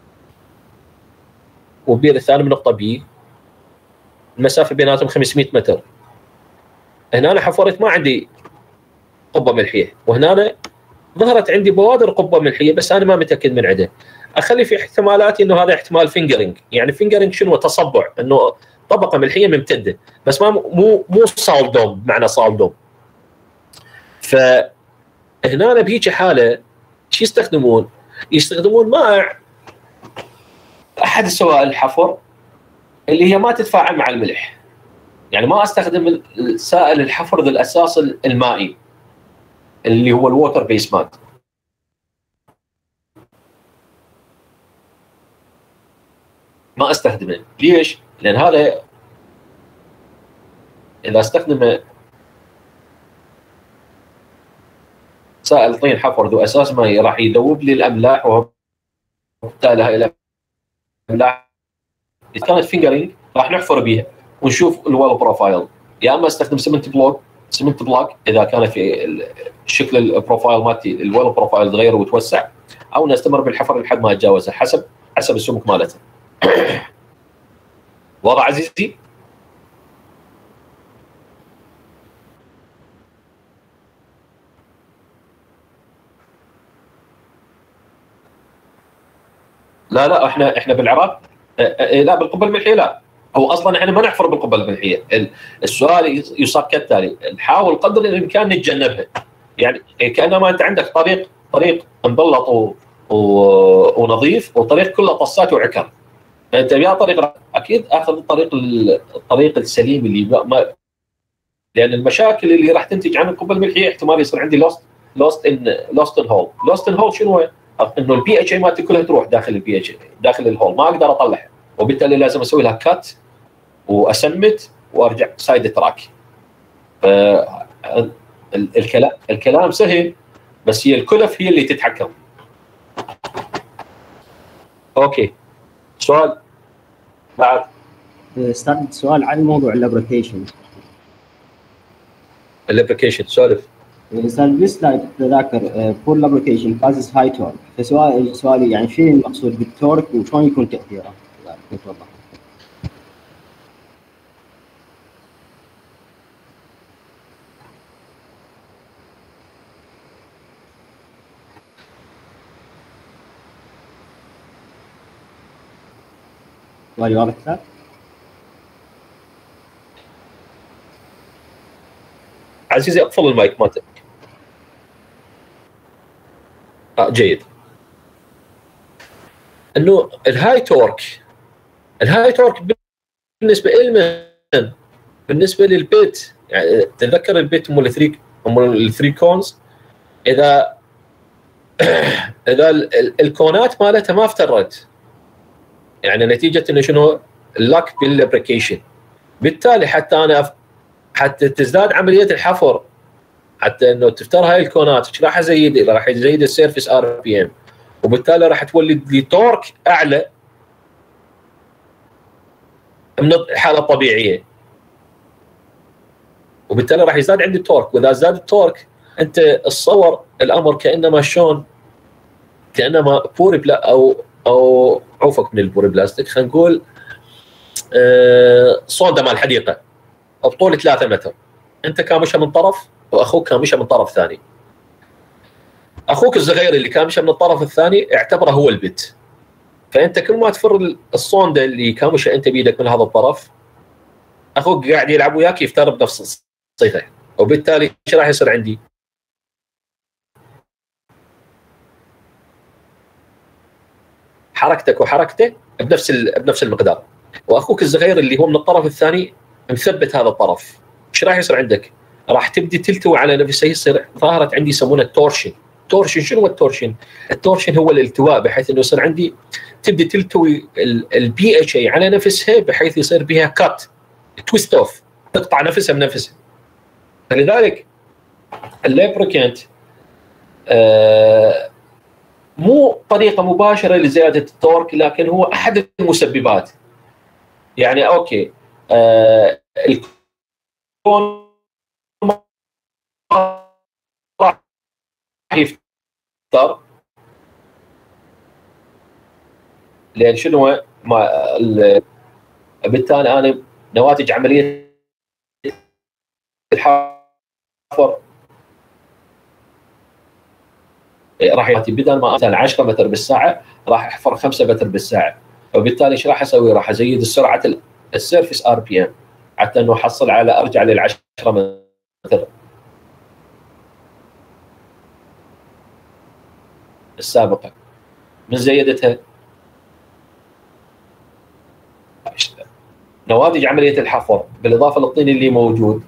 وبير الثاني بنقطه بي، المسافه بيناتهم خمسمئة متر. هنا انا حفرت ما عندي قبه ملحيه، وهنا أنا ظهرت عندي بوادر قبه ملحيه بس انا ما متاكد من عدها. اخلي في احتمالاتي انه هذا احتمال فينجرينج. يعني فينجرينج شنو؟ تصبع، انه طبقه ملحيه ممتده بس ما مو مو صالدوم بمعنى صالدوم. فهنا أنا بهيك حاله شو يستخدمون؟ يستخدمون مع احد سوائل الحفر اللي هي ما تتفاعل مع الملح. يعني ما استخدم سائل الحفر ذو الاساس المائي اللي هو الووتر بيس مات. ما استخدمه. ليش؟ لان هذا اذا استخدم سائل طين حفر ذو اساس مائي راح يذوب لي الاملاح، وبالتالي هاي الاملاح اذا كانت فينجرينج راح نحفر بيها ونشوف الويل بروفايل. يا اما استخدم سمنت بلوك سمنت بلوك اذا كان في شكل البروفايل مالتي الويل بروفايل تغير وتوسع، او نستمر بالحفر لحد ما اتجاوزها حسب حسب السمك مالته. واضح عزيزي؟ لا لا احنا احنا بالعراق لا بالقبه الملحيه لا. هو اصلا احنا ما نحفر بالقبه الملحيه. السؤال يصاب كالتالي: نحاول قدر الامكان نتجنبها. يعني كانما انت عندك طريق طريق مبلط و... و... ونظيف، وطريق كله طصات وعكر. انت يا طريق اكيد اخذ الطريق الطريق السليم اللي ما... لان المشاكل اللي راح تنتج عن القبه الملحيه احتمال يصير عندي لوست لوست ان لوست ان هول. لوست ان هول شنو هو؟ انه البي اتش اي مالتي كلها تروح داخل البي اتش داخل الهول، ما اقدر اطلعها، وبالتالي لازم اسوي لها كات واسمت وارجع سايد تراك. الكلام الكلام سهل بس هي الكلف هي اللي تتحكم. اوكي سؤال بعد. استاذ سؤال عن موضوع الابلكيشن. الابلكيشن سولف. استاذ بالسلايد تذاكر فول ابلكيشن كازز هاي تورك، فسؤال سؤالي يعني شنو المقصود بالتورك وشلون يكون تاثيره؟ توضح. سؤالي واضح استاذ؟ عزيزي اقفل المايك مالتك. آه جيد. انه الهاي تورك الهاي تورك بالنسبه لمن؟ بالنسبه للبيت. يعني تذكر البيت هم الثري هم الثري كونز. اذا اذا الكونات مالتها ما افترت، يعني نتيجه انه شنو؟ اللاك بالابلكيشن. بالتالي حتى انا حتى تزداد عمليه الحفر، حتى انه تفتر هاي الكونات ايش راح ازيد؟ راح يزيد السيرفيس ار بي ام، وبالتالي راح تولد لي تورك اعلى من الحاله الطبيعيه، وبالتالي راح يزداد عندي التورك. واذا زاد التورك انت تصور الامر كانما شلون؟ كانما بوري بلا او او عوفك من البوري بلاستيك، خلينا نقول أه صوندا مال حديقه بطول ثلاثة متر، انت كامشها من طرف واخوك كامشها من طرف ثاني. اخوك الصغير اللي كامشها من الطرف الثاني اعتبره هو البت، فانت كل ما تفر الصوندا اللي كامشها انت بيدك من هذا الطرف، اخوك قاعد يلعب وياك يفتر بنفس الصيغه، وبالتالي ايش راح يصير عندي؟ حركتك وحركته بنفس بنفس المقدار، واخوك الصغير اللي هو من الطرف الثاني مثبت هذا الطرف، ايش راح يصير عندك؟ راح تبدي تلتوي على نفسه، يصير ظاهره عندي يسمونه التورشن. تورشن شنو هو التورشن؟ التورشن هو الالتواء، بحيث انه يصير عندي تبدي تلتوي البي اتش اي على نفسها بحيث يصير بها كات تويست اوف، تقطع نفسها بنفسها. فلذلك الليبريكانت آه مو طريقه مباشره لزياده التورك، لكن هو احد المسببات. يعني اوكي آه الكون راح يفتر، لان شنو ما بالتالي انا نواتج عمليه الحفر راح ياتي بدل ما مثلا عشرة متر بالساعه راح احفر خمسة متر بالساعه، وبالتالي ايش راح اسوي؟ راح ازيد سرعه السيرفيس ار بي ام حتى انه احصل على ارجع لل عشرة متر السابقه. من زيدتها نواتج عمليه الحفر بالاضافه للطين اللي موجود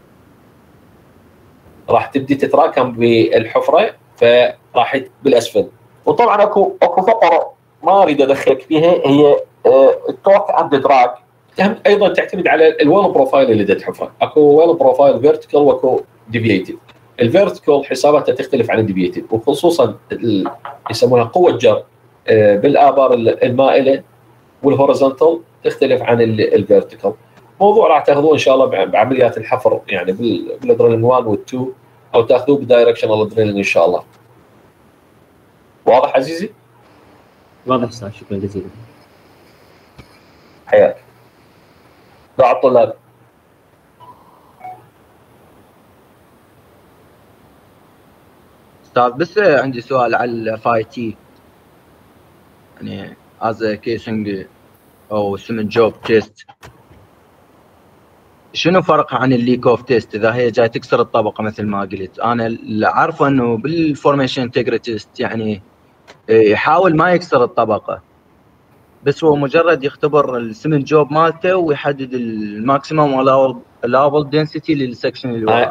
راح تبدي تتراكم بالحفره، فراح بالاسفل. وطبعا اكو اكو فقره ما اريد ادخلك فيها، هي التورك اند دراج ايضا تعتمد على الويل بروفايل اللي تحفره. اكو ويل بروفايل فيرتيكال واكو ديفييتد. الفيرتيكال حساباتها تختلف عن الديفييتد، وخصوصا يسمونها قوه جر بالابار المائله، والهوريزونتال تختلف عن الفيرتيكال. موضوع راح تاخذوه ان شاء الله بعمليات الحفر، يعني بالادرينالين واحد واثنين، او تاخذوه بدايركشنال ادرينالين ان شاء الله. واضح عزيزي؟ واضح استاذ، شكرا جزيلا. حياك. دعاء الطلاب. استاذ بس عندي سؤال على الاف اي تي، يعني از كيسنج او سمن جوب تيست، شنو فرقها عن الليك اوف تيست اذا هي جاي تكسر الطبقه مثل ما قلت؟ انا اللي عارفه انه بالفورميشن انتجريتي تيست يعني يحاول ما يكسر الطبقه، بس هو مجرد يختبر السمن جوب مالته ويحدد الماكسيمم الاوبل دنسيتي للسكشن اللي وراه.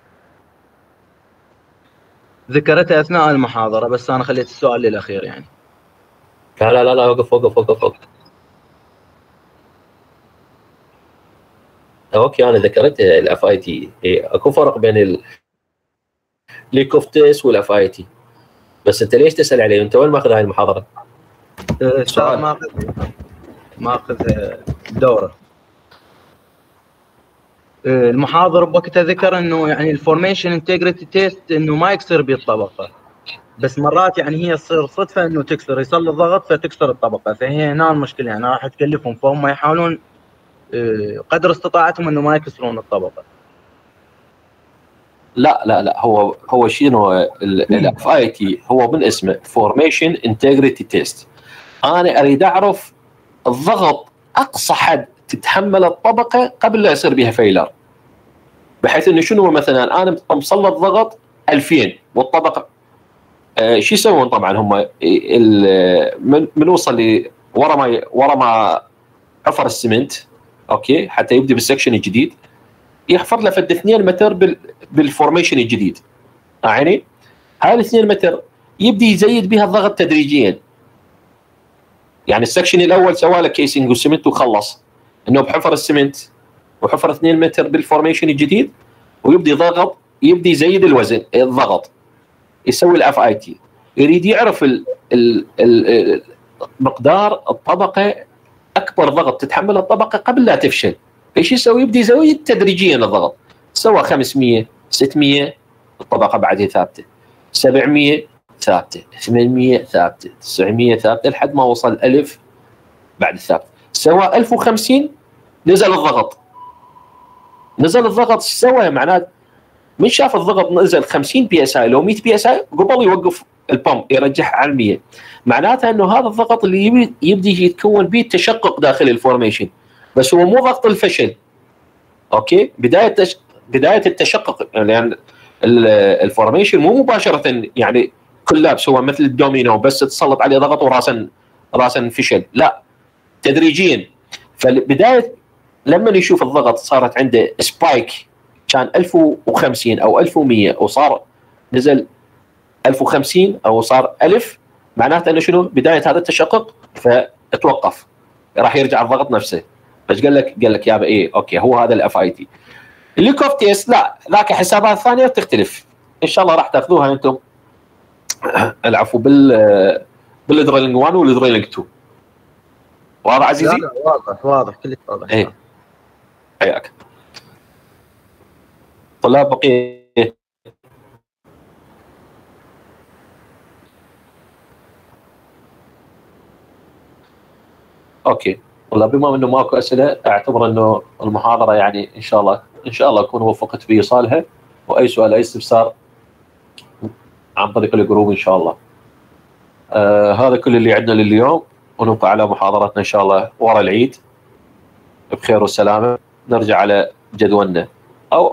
ذكرتها اثناء المحاضره، بس انا خليت السؤال للاخير يعني. لا لا لا لا وقف وقف وقف وقف. اوكي انا ذكرت الاف اي تي، اكو فرق بين الليك اوف تيست والاف اي تي، بس انت ليش تسال عليه؟ انت وين ماخذ هاي المحاضره؟ استاذ ماخذ ماخذ دوره. المحاضر بوقتها ذكر انه يعني الفورميشن انتجريتي تيست انه ما يكسر بالطبقه، بس مرات يعني هي تصير صدفه انه تكسر، يصل الضغط فتكسر الطبقه، فهي هنا المشكله. يعني راح تكلفهم، فهم يحاولون قدر استطاعتهم انه ما يكسرون الطبقه. لا لا لا هو هو شنو الاف اي تي؟ هو من اسمه فورميشن انتجريتي تيست. انا اريد اعرف الضغط اقصى حد تتحمل الطبقه قبل لا يصير بها فيلر، بحيث انه شنو مثلا انا مسلط ضغط ألفين والطبقه آه شو يسوون؟ طبعا هم من نوصل ل ورا ما ورا ما حفر السمنت اوكي حتى يبدا بالسكشن الجديد، يحفر له فد اثنين متر بالفورميشن الجديد. يعني هاي الاثنين متر يبدي يزيد بها الضغط تدريجيا. يعني السكشن الاول سوى له كيسنج وسمنت وخلص، انه بحفر السمنت وحفر اثنين متر بالفورميشن الجديد، ويبدي ضغط يبدي يزيد الوزن الضغط، يسوي الاف اي تي. يريد يعرف ال ال ال مقدار الطبقه، اكبر ضغط تتحمل الطبقه قبل لا تفشل. ايش يسوي؟ يبدي يزود تدريجيا الضغط. سوى خمسمية ستمية الطبقه بعدها ثابته، سبعمية ثابته، ثمانمية ثابته، تسعمية ثابته، لحد ما وصل ألف بعد الثابت. سوى ألف وخمسين نزل الضغط. نزل الضغط سوى معناه من شاف الضغط نزل خمسين بي اس اي لو مية بي اس اي قبل يوقف البامب يرجعها على مية، معناته انه هذا الضغط اللي يبدي يتكون به تشقق داخل الفورميشن، بس هو مو ضغط الفشل. اوكي بدايه تش... بدايه التشقق، لان يعني الفورميشن مو مباشره يعني كولابس، هو مثل الدومينو بس تسلط عليه ضغط وراسا راسا فشل، لا تدريجيا. فبدايه لما يشوف الضغط صارت عنده سبايك كان ألف وخمسين او ألف ومية وصار نزل ألف وخمسين او صار ألف، معناته انه شنو؟ بدايه هذا التشقق، فتوقف راح يرجع الضغط نفسه. بس قال لك قال لك يابا ايه اوكي هو هذا الاف اي تي. الليكوف تيست لا، ذاك حسابات ثانيه تختلف، ان شاء الله راح تاخذوها انتم العفو بال بالدريلنج واحد والدريلنج اثنين. واضح عزيزي؟ لا لا واضح واضح كلش واضح. ايه حياك. طلاب بقيه اوكي. والله بما انه ماكو اسئله اعتبر انه المحاضره يعني ان شاء الله ان شاء الله اكون وفقت في ايصالها، واي سؤال اي استفسار عن طريق الجروب ان شاء الله. آه هذا كل اللي عندنا لليوم، ونبقى على محاضرتنا ان شاء الله ورا العيد بخير والسلامه. نرجع على جدولنا او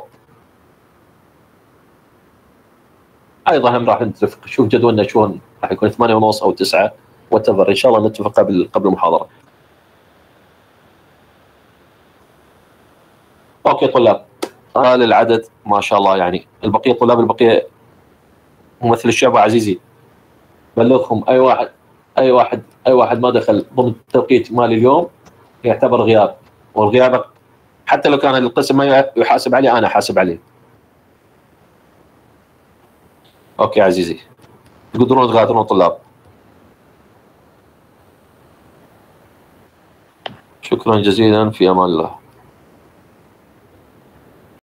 ايضا هم راح نتفق شوف جدولنا شلون راح يكون ثمانية ونص او تسعة وتفر ان شاء الله نتفق قبل قبل المحاضره. اوكي طلاب، هذا العدد ما شاء الله يعني البقيه طلاب البقيه ممثل الشعب عزيزي بلغهم اي واحد اي واحد اي واحد ما دخل ضمن التوقيت مال اليوم يعتبر غياب، والغياب حتى لو كان القسم ما يحاسب عليه انا حاسب عليه. اوكي عزيزي تقدرون تغادرون طلاب. شكرا جزيلا، في امان الله.